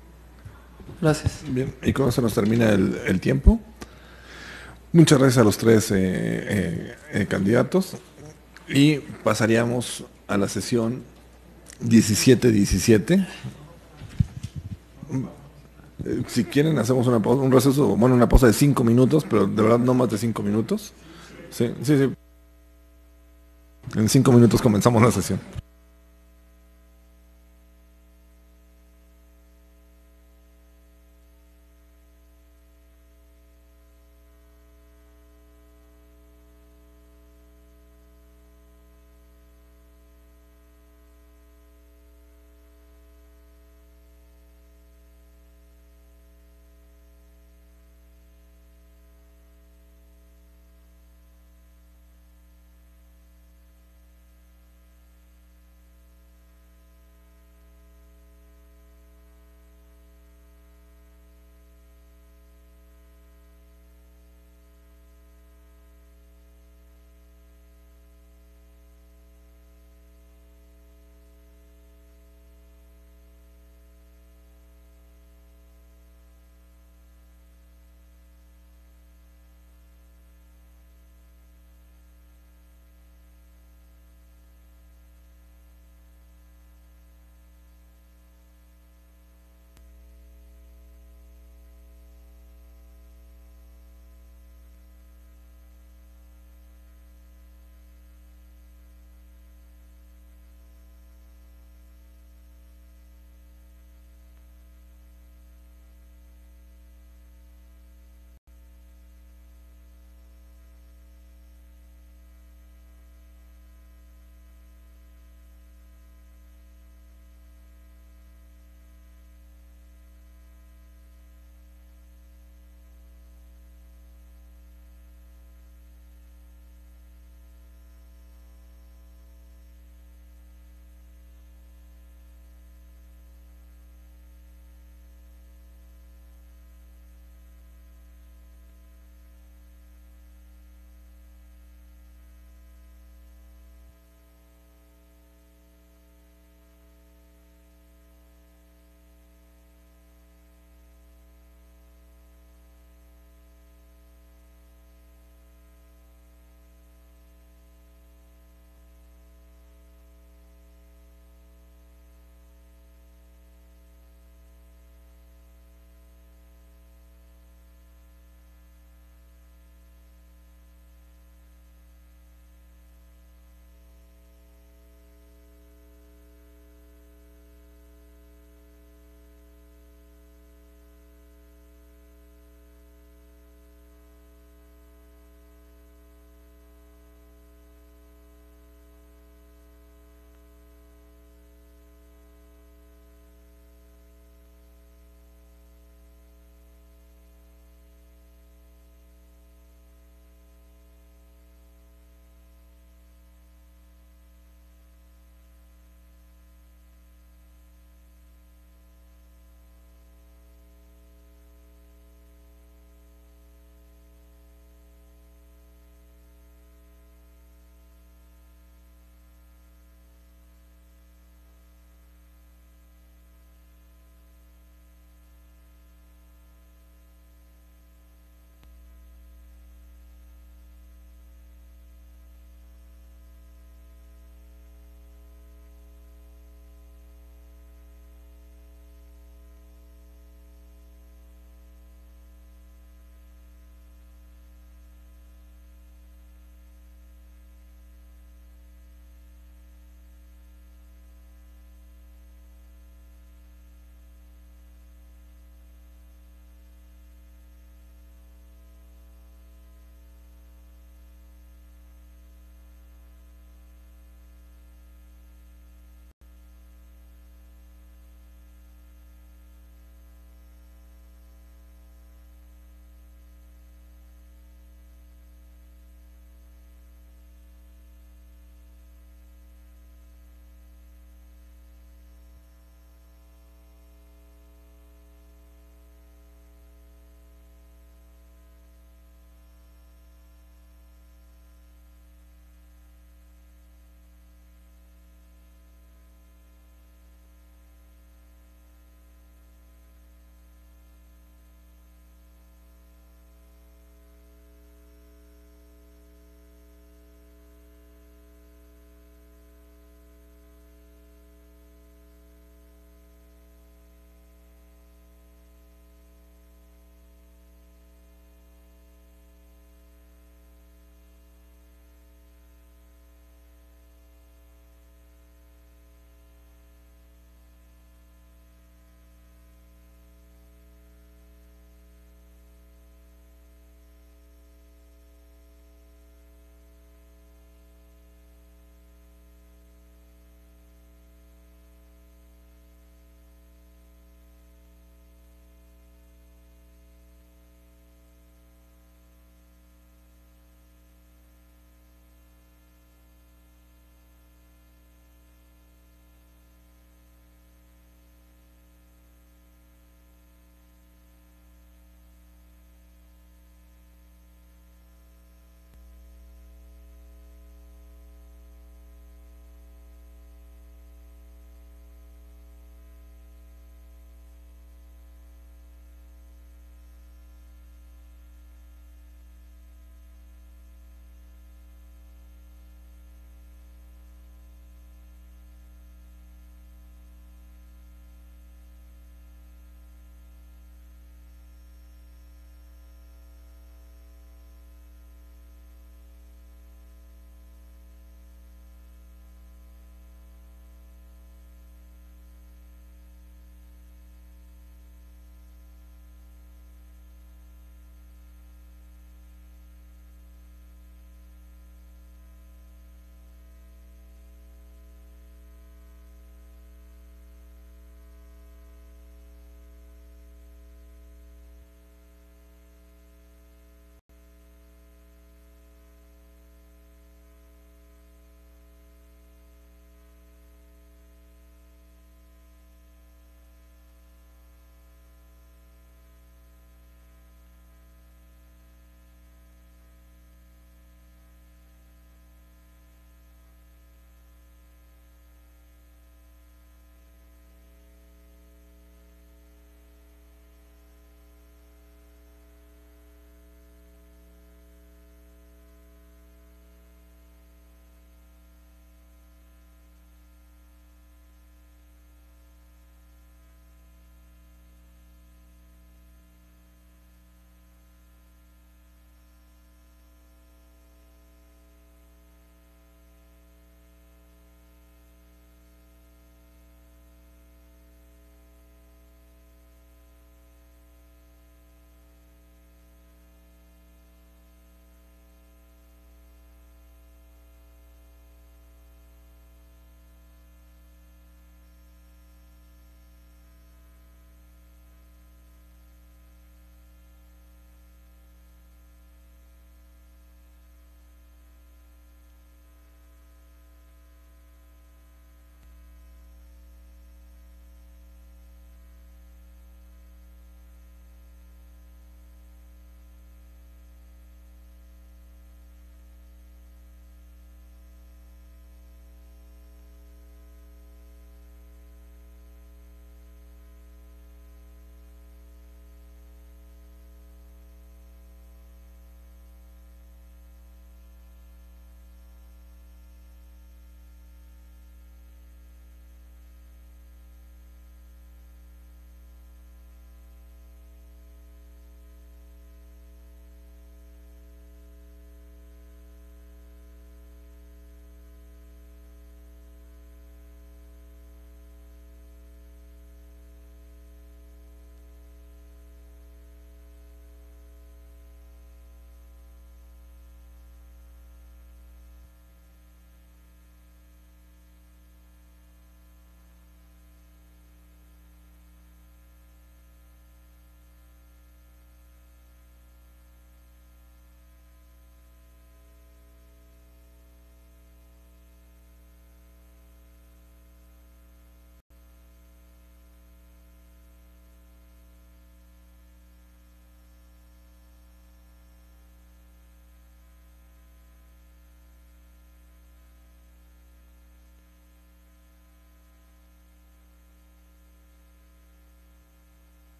Gracias. Bien, y con eso nos termina el, el tiempo. Muchas gracias a los tres eh, eh, eh, candidatos y pasaríamos a la sesión diecisiete diecisiete. Si quieren hacemos una pausa, un receso, bueno, una pausa de cinco minutos, pero de verdad no más de cinco minutos. Sí, sí, sí. En cinco minutos comenzamos la sesión.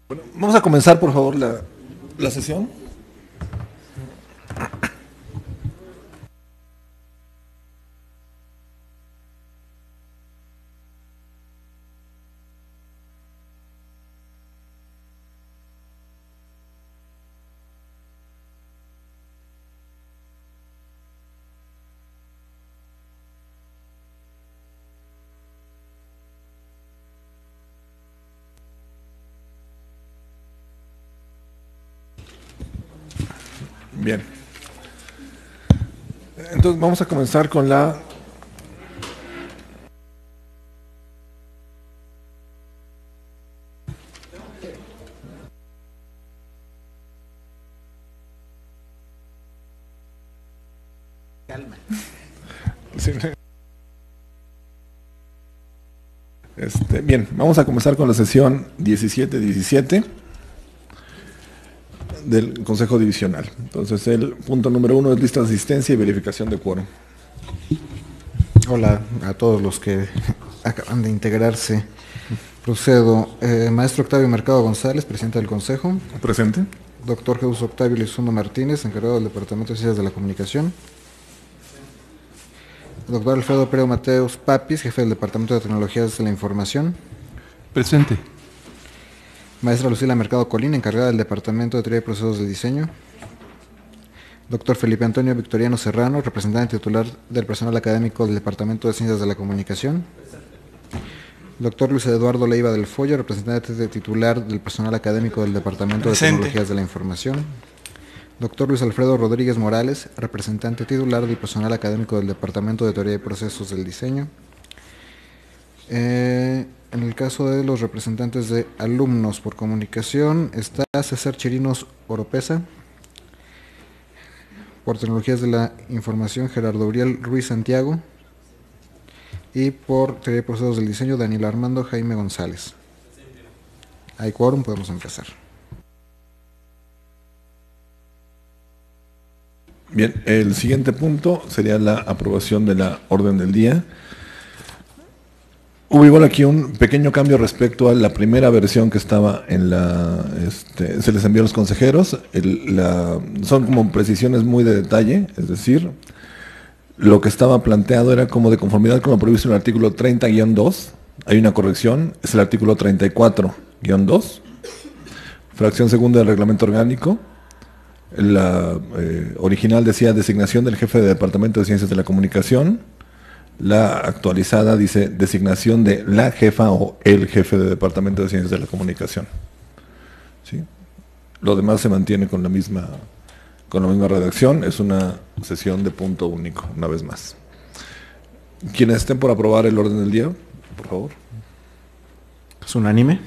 Bueno, vamos a comenzar, por favor, la, la sesión. Bien. Entonces vamos a comenzar con la calma. Este, bien, vamos a comenzar con la sesión diecisiete diecisiete del Consejo Divisional. Entonces, el punto número uno es lista de asistencia y verificación de quórum. Hola a todos los que acaban de integrarse. Procedo. Eh, maestro Octavio Mercado González, presidente del Consejo. Presente. Doctor Jesús Octavio Lizundo Martínez, encargado del Departamento de Ciencias de la Comunicación. Doctor Alfredo Pérez Mateos Papis, jefe del Departamento de Tecnologías de la Información. Presente. Maestra Lucila Mercado Colín, encargada del Departamento de Teoría y Procesos de Diseño. Doctor Felipe Antonio Victoriano Serrano, representante titular del personal académico del Departamento de Ciencias de la Comunicación. Doctor Luis Eduardo Leiva del Follo, representante titular del personal académico del Departamento Presente. de Tecnologías de la Información. Doctor Luis Alfredo Rodríguez Morales, representante titular del personal académico del Departamento de Teoría y Procesos del Diseño. Eh, en el caso de los representantes de alumnos por comunicación, está César Chirinos Oropesa. Por Tecnologías de la Información, Gerardo Uriel Ruiz Santiago. Y por Teoría y Procesos del Diseño, Daniel Armando Jaime González. Hay quórum, podemos empezar. Bien, el siguiente punto sería la aprobación de la orden del día. Hubo igual aquí un pequeño cambio respecto a la primera versión que estaba en la... Este, se les envió a los consejeros. El, la, son como precisiones muy de detalle, es decir, lo que estaba planteado era como de conformidad con lo previsto en el artículo treinta guión dos. Hay una corrección, es el artículo treinta y cuatro guión dos, fracción segunda del reglamento orgánico. La eh, original decía designación del jefe de Departamento de Ciencias de la Comunicación. La actualizada dice designación de la jefa o el jefe de Departamento de Ciencias de la Comunicación. ¿Sí? Lo demás se mantiene con la misma con la misma redacción. Es una sesión de punto único, una vez más. Quienes estén por aprobar el orden del día, por favor. ¿Es unánime?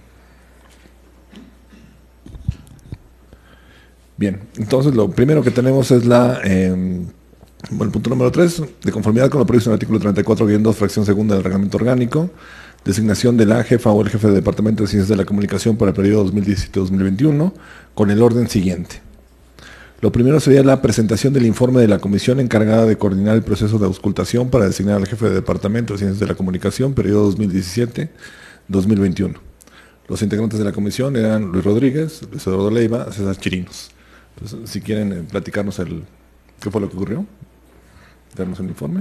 Bien, entonces lo primero que tenemos es la... Eh, Bueno, el punto número tres, de conformidad con lo previsto en el artículo treinta y cuatro guión dos, fracción segunda del reglamento orgánico, designación de la jefa o el jefe de Departamento de Ciencias de la Comunicación para el periodo dos mil diecisiete a dos mil veintiuno, con el orden siguiente. Lo primero sería la presentación del informe de la comisión encargada de coordinar el proceso de auscultación para designar al jefe de Departamento de Ciencias de la Comunicación, periodo dos mil diecisiete a dos mil veintiuno. Los integrantes de la comisión eran Luis Rodríguez, Luis Eduardo Leiva, César Chirinos. Entonces, si quieren eh, platicarnos el qué fue lo que ocurrió. ¿Darnos un informe?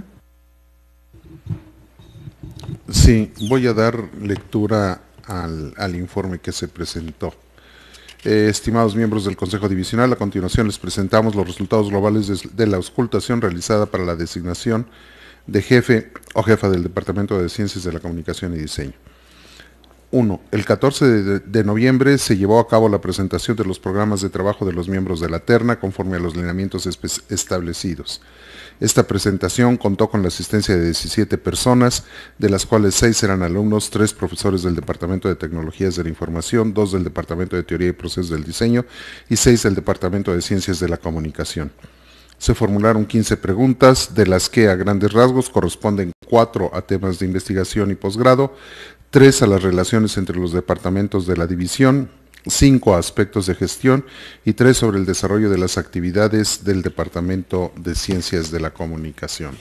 Sí, voy a dar lectura al, al informe que se presentó. Eh, estimados miembros del Consejo Divisional, a continuación les presentamos los resultados globales de, de la auscultación realizada para la designación de jefe o jefa del Departamento de Ciencias de la Comunicación y Diseño. uno. El catorce de, de noviembre se llevó a cabo la presentación de los programas de trabajo de los miembros de la terna conforme a los lineamientos establecidos. Esta presentación contó con la asistencia de diecisiete personas, de las cuales seis eran alumnos, tres profesores del Departamento de Tecnologías de la Información, dos del Departamento de Teoría y Procesos del Diseño y seis del Departamento de Ciencias de la Comunicación. Se formularon quince preguntas, de las que a grandes rasgos corresponden cuatro a temas de investigación y posgrado, tres a las relaciones entre los departamentos de la división, cinco aspectos de gestión y tres sobre el desarrollo de las actividades del Departamento de Ciencias de la Comunicación.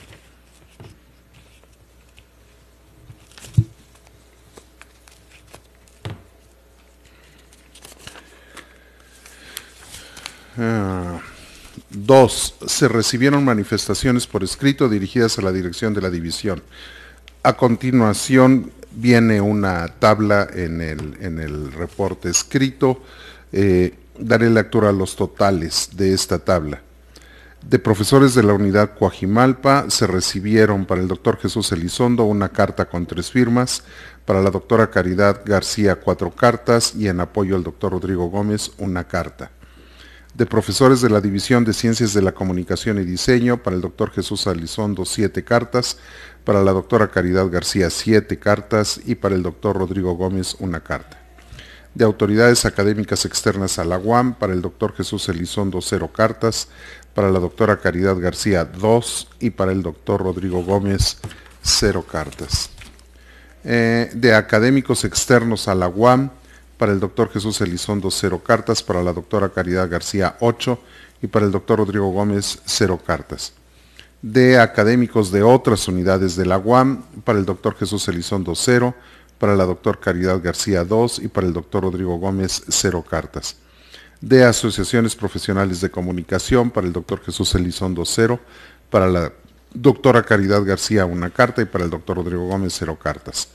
Uh, dos, se recibieron manifestaciones por escrito dirigidas a la dirección de la división. A continuación viene una tabla en el, en el reporte escrito. Eh, daré lectura a los totales de esta tabla. De profesores de la unidad Coajimalpa se recibieron para el doctor Jesús Elizondo una carta con tres firmas, para la doctora Caridad García cuatro cartas y en apoyo al doctor Rodrigo Gómez una carta. De profesores de la División de Ciencias de la Comunicación y Diseño, para el doctor Jesús Elizondo siete cartas, para la doctora Caridad García siete cartas y para el doctor Rodrigo Gómez una carta. De autoridades académicas externas a la U A M, para el doctor Jesús Elizondo cero cartas, para la doctora Caridad García dos y para el doctor Rodrigo Gómez cero cartas. Eh, de académicos externos a la U A M, para el doctor Jesús Elizondo cero cartas, para la doctora Caridad García ocho y para el doctor Rodrigo Gómez cero cartas. De académicos de otras unidades de la U A M, para el doctor Jesús Elizondo cero, para la doctora Caridad García dos y para el doctor Rodrigo Gómez cero cartas. De asociaciones profesionales de comunicación, para el doctor Jesús Elizondo cero, para la doctora Caridad García una carta y para el doctor Rodrigo Gómez cero cartas.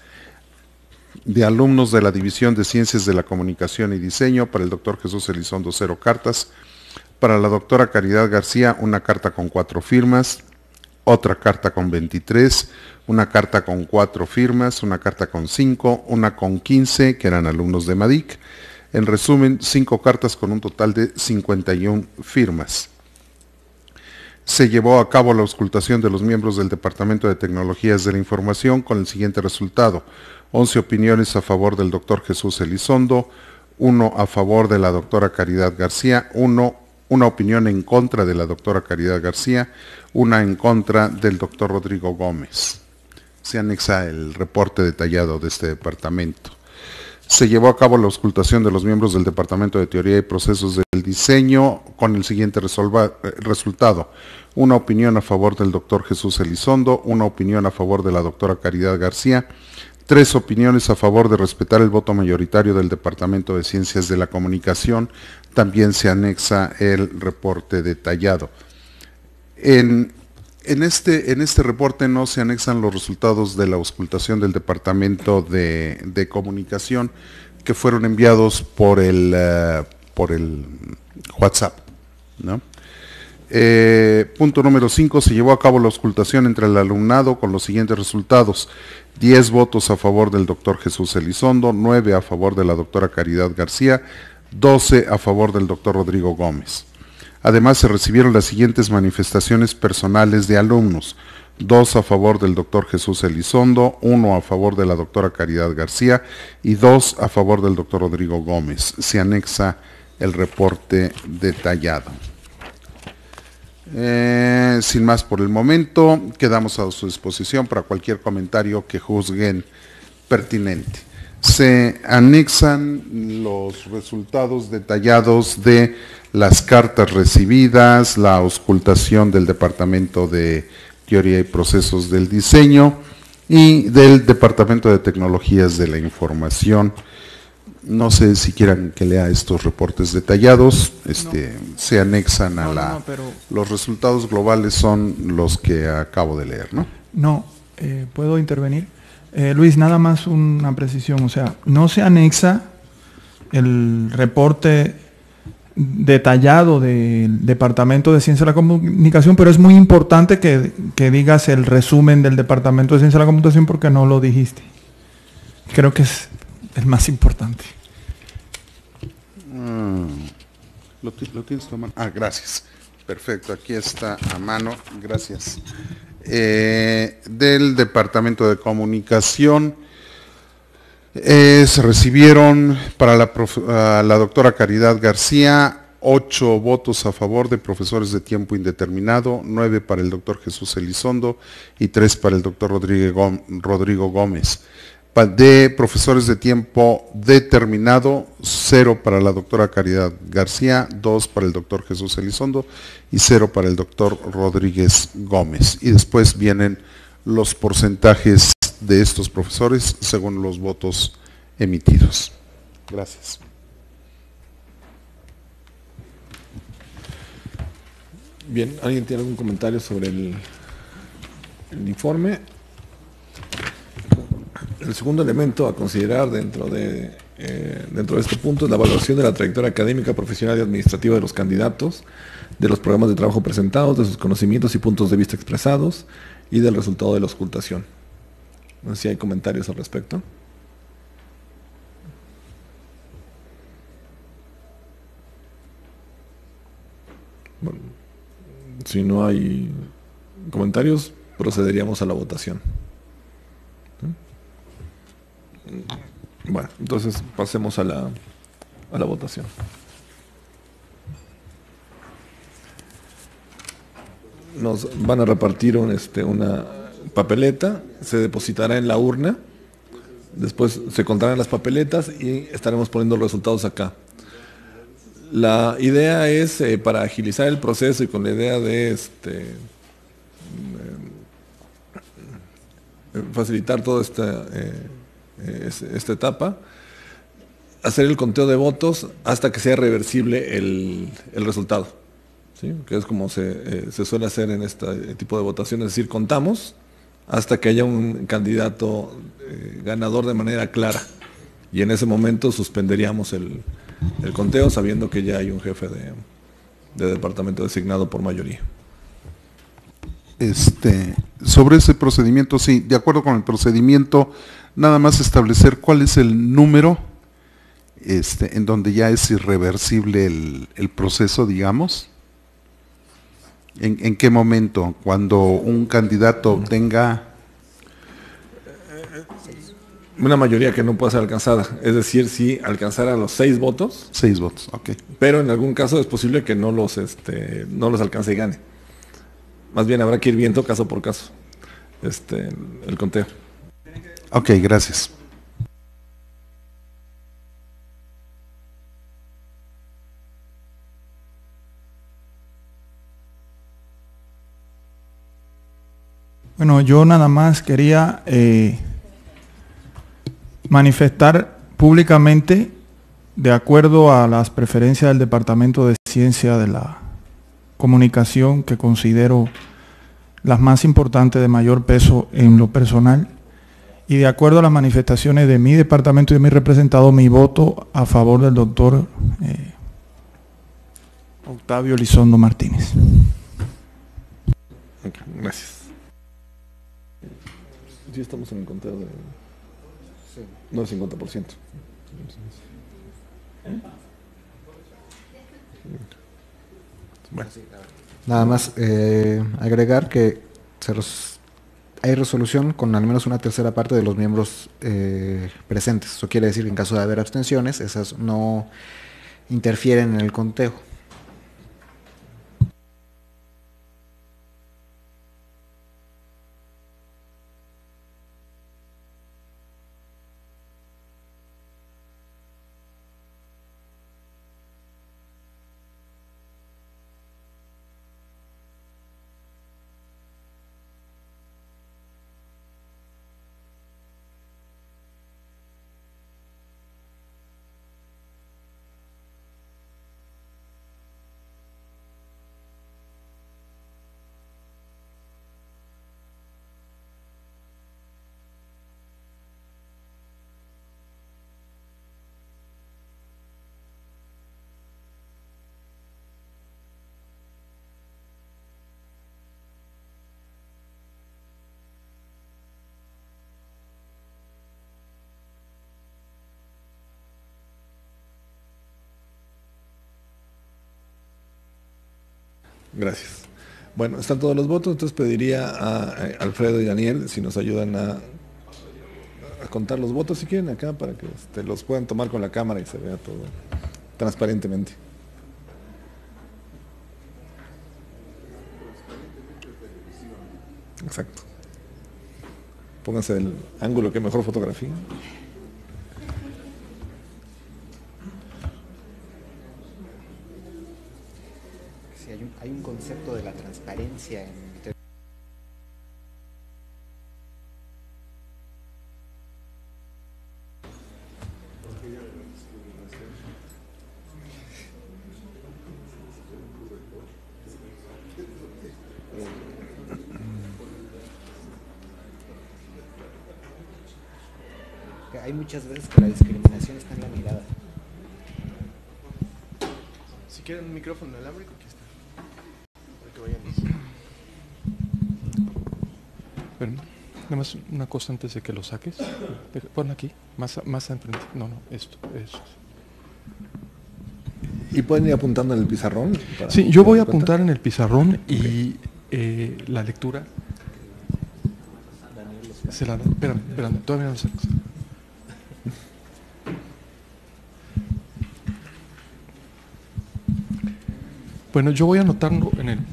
De alumnos de la División de Ciencias de la Comunicación y Diseño, para el doctor Jesús Elizondo cero cartas, para la doctora Caridad García una carta con cuatro firmas, otra carta con veintitrés, una carta con cuatro firmas, una carta con cinco, una con quince, que eran alumnos de MADIC. En resumen, cinco cartas con un total de cincuenta y una firmas. Se llevó a cabo la auscultación de los miembros del Departamento de Tecnologías de la Información con el siguiente resultado: once opiniones a favor del doctor Jesús Elizondo, uno a favor de la doctora Caridad García, uno, una opinión en contra de la doctora Caridad García, una en contra del doctor Rodrigo Gómez. Se anexa el reporte detallado de este departamento. Se llevó a cabo la auscultación de los miembros del Departamento de Teoría y Procesos del Diseño con el siguiente resolva, eh, resultado: una opinión a favor del doctor Jesús Elizondo, una opinión a favor de la doctora Caridad García, tres opiniones a favor de respetar el voto mayoritario del Departamento de Ciencias de la Comunicación. También se anexa el reporte detallado. En, en, este, en este reporte no se anexan los resultados de la auscultación del Departamento de, de Comunicación, que fueron enviados por el, uh, por el WhatsApp, ¿no? Eh, punto número cinco, se llevó a cabo la auscultación entre el alumnado con los siguientes resultados: diez votos a favor del doctor Jesús Elizondo, nueve a favor de la doctora Caridad García, doce a favor del doctor Rodrigo Gómez. Además, se recibieron las siguientes manifestaciones personales de alumnos: dos a favor del doctor Jesús Elizondo, uno a favor de la doctora Caridad García y dos a favor del doctor Rodrigo Gómez. Se anexa el reporte detallado. Eh, sin más por el momento, quedamos a su disposición para cualquier comentario que juzguen pertinente. Se anexan los resultados detallados de las cartas recibidas, la auscultación del Departamento de Teoría y Procesos del Diseño y del Departamento de Tecnologías de la Información. No sé si quieran que lea estos reportes detallados, este, no. se anexan a no, la... No, pero... Los resultados globales son los que acabo de leer, ¿no? No, eh, ¿puedo intervenir? Eh, Luis, nada más una precisión, o sea, no se anexa el reporte detallado del Departamento de Ciencia de la Comunicación, pero es muy importante que, que digas el resumen del Departamento de Ciencia de la Computación porque no lo dijiste. Creo que es el más importante. Mm, ¿lo, ¿Lo tienes a mano? Ah, gracias. Perfecto, aquí está a mano, gracias. Eh, del Departamento de Comunicación eh, se recibieron para la, prof, uh, la doctora Caridad García ocho votos a favor de profesores de tiempo indeterminado, nueve para el doctor Jesús Elizondo y tres para el doctor Rodrigo, Rodrigo Gómez. De profesores de tiempo determinado, cero para la doctora Caridad García, dos para el doctor Jesús Elizondo y cero para el doctor Rodríguez Gómez. Y después vienen los porcentajes de estos profesores según los votos emitidos. Gracias. Bien, ¿alguien tiene algún comentario sobre el, el informe? El segundo elemento a considerar dentro de, eh, dentro de este punto es la evaluación de la trayectoria académica, profesional y administrativa de los candidatos, de los programas de trabajo presentados, de sus conocimientos y puntos de vista expresados y del resultado de la auscultación. No sé si hay comentarios al respecto. Bueno, si no hay comentarios, procederíamos a la votación. Bueno, entonces pasemos a la, a la votación. Nos van a repartir un, este, una papeleta, se depositará en la urna, después se contarán las papeletas y estaremos poniendo los resultados acá. La idea es, eh, para agilizar el proceso y con la idea de este, eh, facilitar toda esta, eh, esta etapa, hacer el conteo de votos hasta que sea reversible el, el resultado, ¿sí? Que es como se, eh, se suele hacer en este tipo de votaciones, es decir, contamos hasta que haya un candidato eh, ganador de manera clara, y en ese momento suspenderíamos el, el conteo sabiendo que ya hay un jefe de, de departamento designado por mayoría. Este, sobre ese procedimiento, sí, de acuerdo con el procedimiento, nada más establecer cuál es el número este, en donde ya es irreversible el, el proceso, digamos. ¿En, ¿En qué momento? Cuando un candidato obtenga una mayoría que no pueda ser alcanzada, es decir, si alcanzara los seis votos. Seis votos, ok. Pero en algún caso es posible que no los, este, no los alcance y gane. Más bien habrá que ir viendo caso por caso este, el conteo. Ok, gracias. Bueno, yo nada más quería eh, manifestar públicamente, de acuerdo a las preferencias del Departamento de Ciencia de la Comunicación, que considero las más importantes de mayor peso en lo personal, y de acuerdo a las manifestaciones de mi departamento y de mi representado, mi voto a favor del doctor eh, Octavio Elizondo Martínez. Okay, gracias. Sí, estamos en el conteo de... Sí. No, el cincuenta por ciento. Bueno. Nada más eh, agregar que se res hay resolución con al menos una tercera parte de los miembros eh, presentes. Eso quiere decir que en caso de haber abstenciones, esas no interfieren en el conteo. Gracias. Bueno, están todos los votos, entonces pediría a, a Alfredo y Daniel si nos ayudan a, a contar los votos si quieren acá para que este, los puedan tomar con la cámara y se vea todo transparentemente. Exacto. Pónganse el ángulo que mejor fotografía. Sí, hay un, hay un concepto de la transparencia en Que hay muchas veces que la discriminación está en la mirada. Si quieren un micrófono inalámbrico, aquí está. Para que vayan diciendo. Pero, nada más una cosa antes de que lo saques. Pon aquí, más, más enfrente. No, no, esto, eso. ¿Y pueden ir apuntando en el pizarrón? Sí, yo voy a apuntar en el pizarrón y okay. eh, la lectura. Se la da. Espérame, espérame, todavía no lo sacas. Bueno, yo voy a anotarlo en el...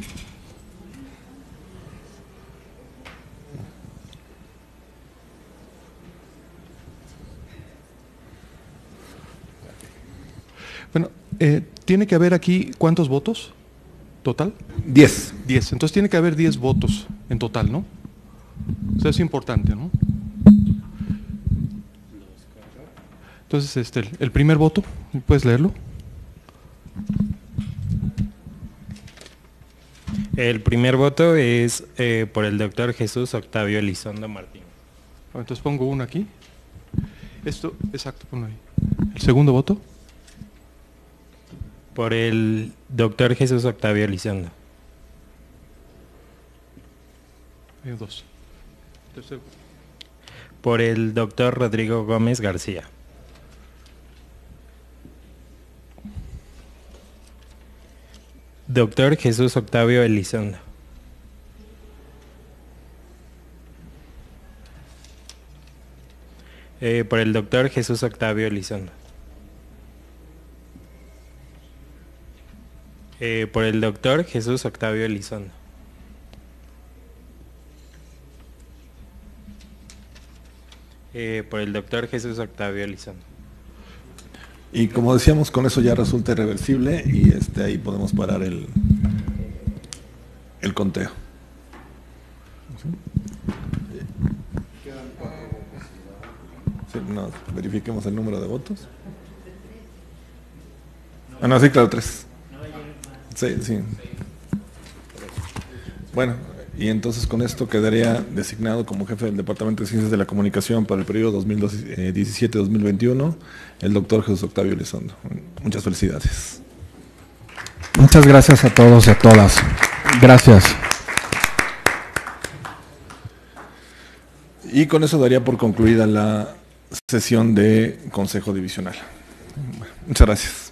Bueno, eh, tiene que haber aquí, ¿cuántos votos total? Diez. Diez. Entonces tiene que haber diez votos en total, ¿no? Eso es importante, ¿no? Entonces, este, el, el primer voto, ¿puedes leerlo? El primer voto es eh, por el doctor Jesús Octavio Elizondo Martín. Entonces pongo uno aquí. Esto, exacto, ponlo ahí. ¿El segundo voto? Por el doctor Jesús Octavio Elizondo. Hay dos. Tercero. Por el doctor Rodrigo Gómez García. Doctor Jesús Octavio Elizondo. Eh, por el doctor Jesús Octavio Elizondo. Eh, por el doctor Jesús Octavio Elizondo. Eh, por el doctor Jesús Octavio Elizondo. Y como decíamos, con eso ya resulta irreversible y este ahí podemos parar el, el conteo. Sí, no, verifiquemos el número de votos. Ah, no, sí, claro, tres. Sí, sí. Bueno, y entonces con esto quedaría designado como jefe del Departamento de Ciencias de la Comunicación para el periodo dos mil diecisiete a dos mil veintiuno el doctor Jesús Octavio Elizondo. Muchas felicidades. Muchas gracias a todos y a todas. Gracias. Y con eso daría por concluida la sesión de Consejo Divisional. Muchas gracias.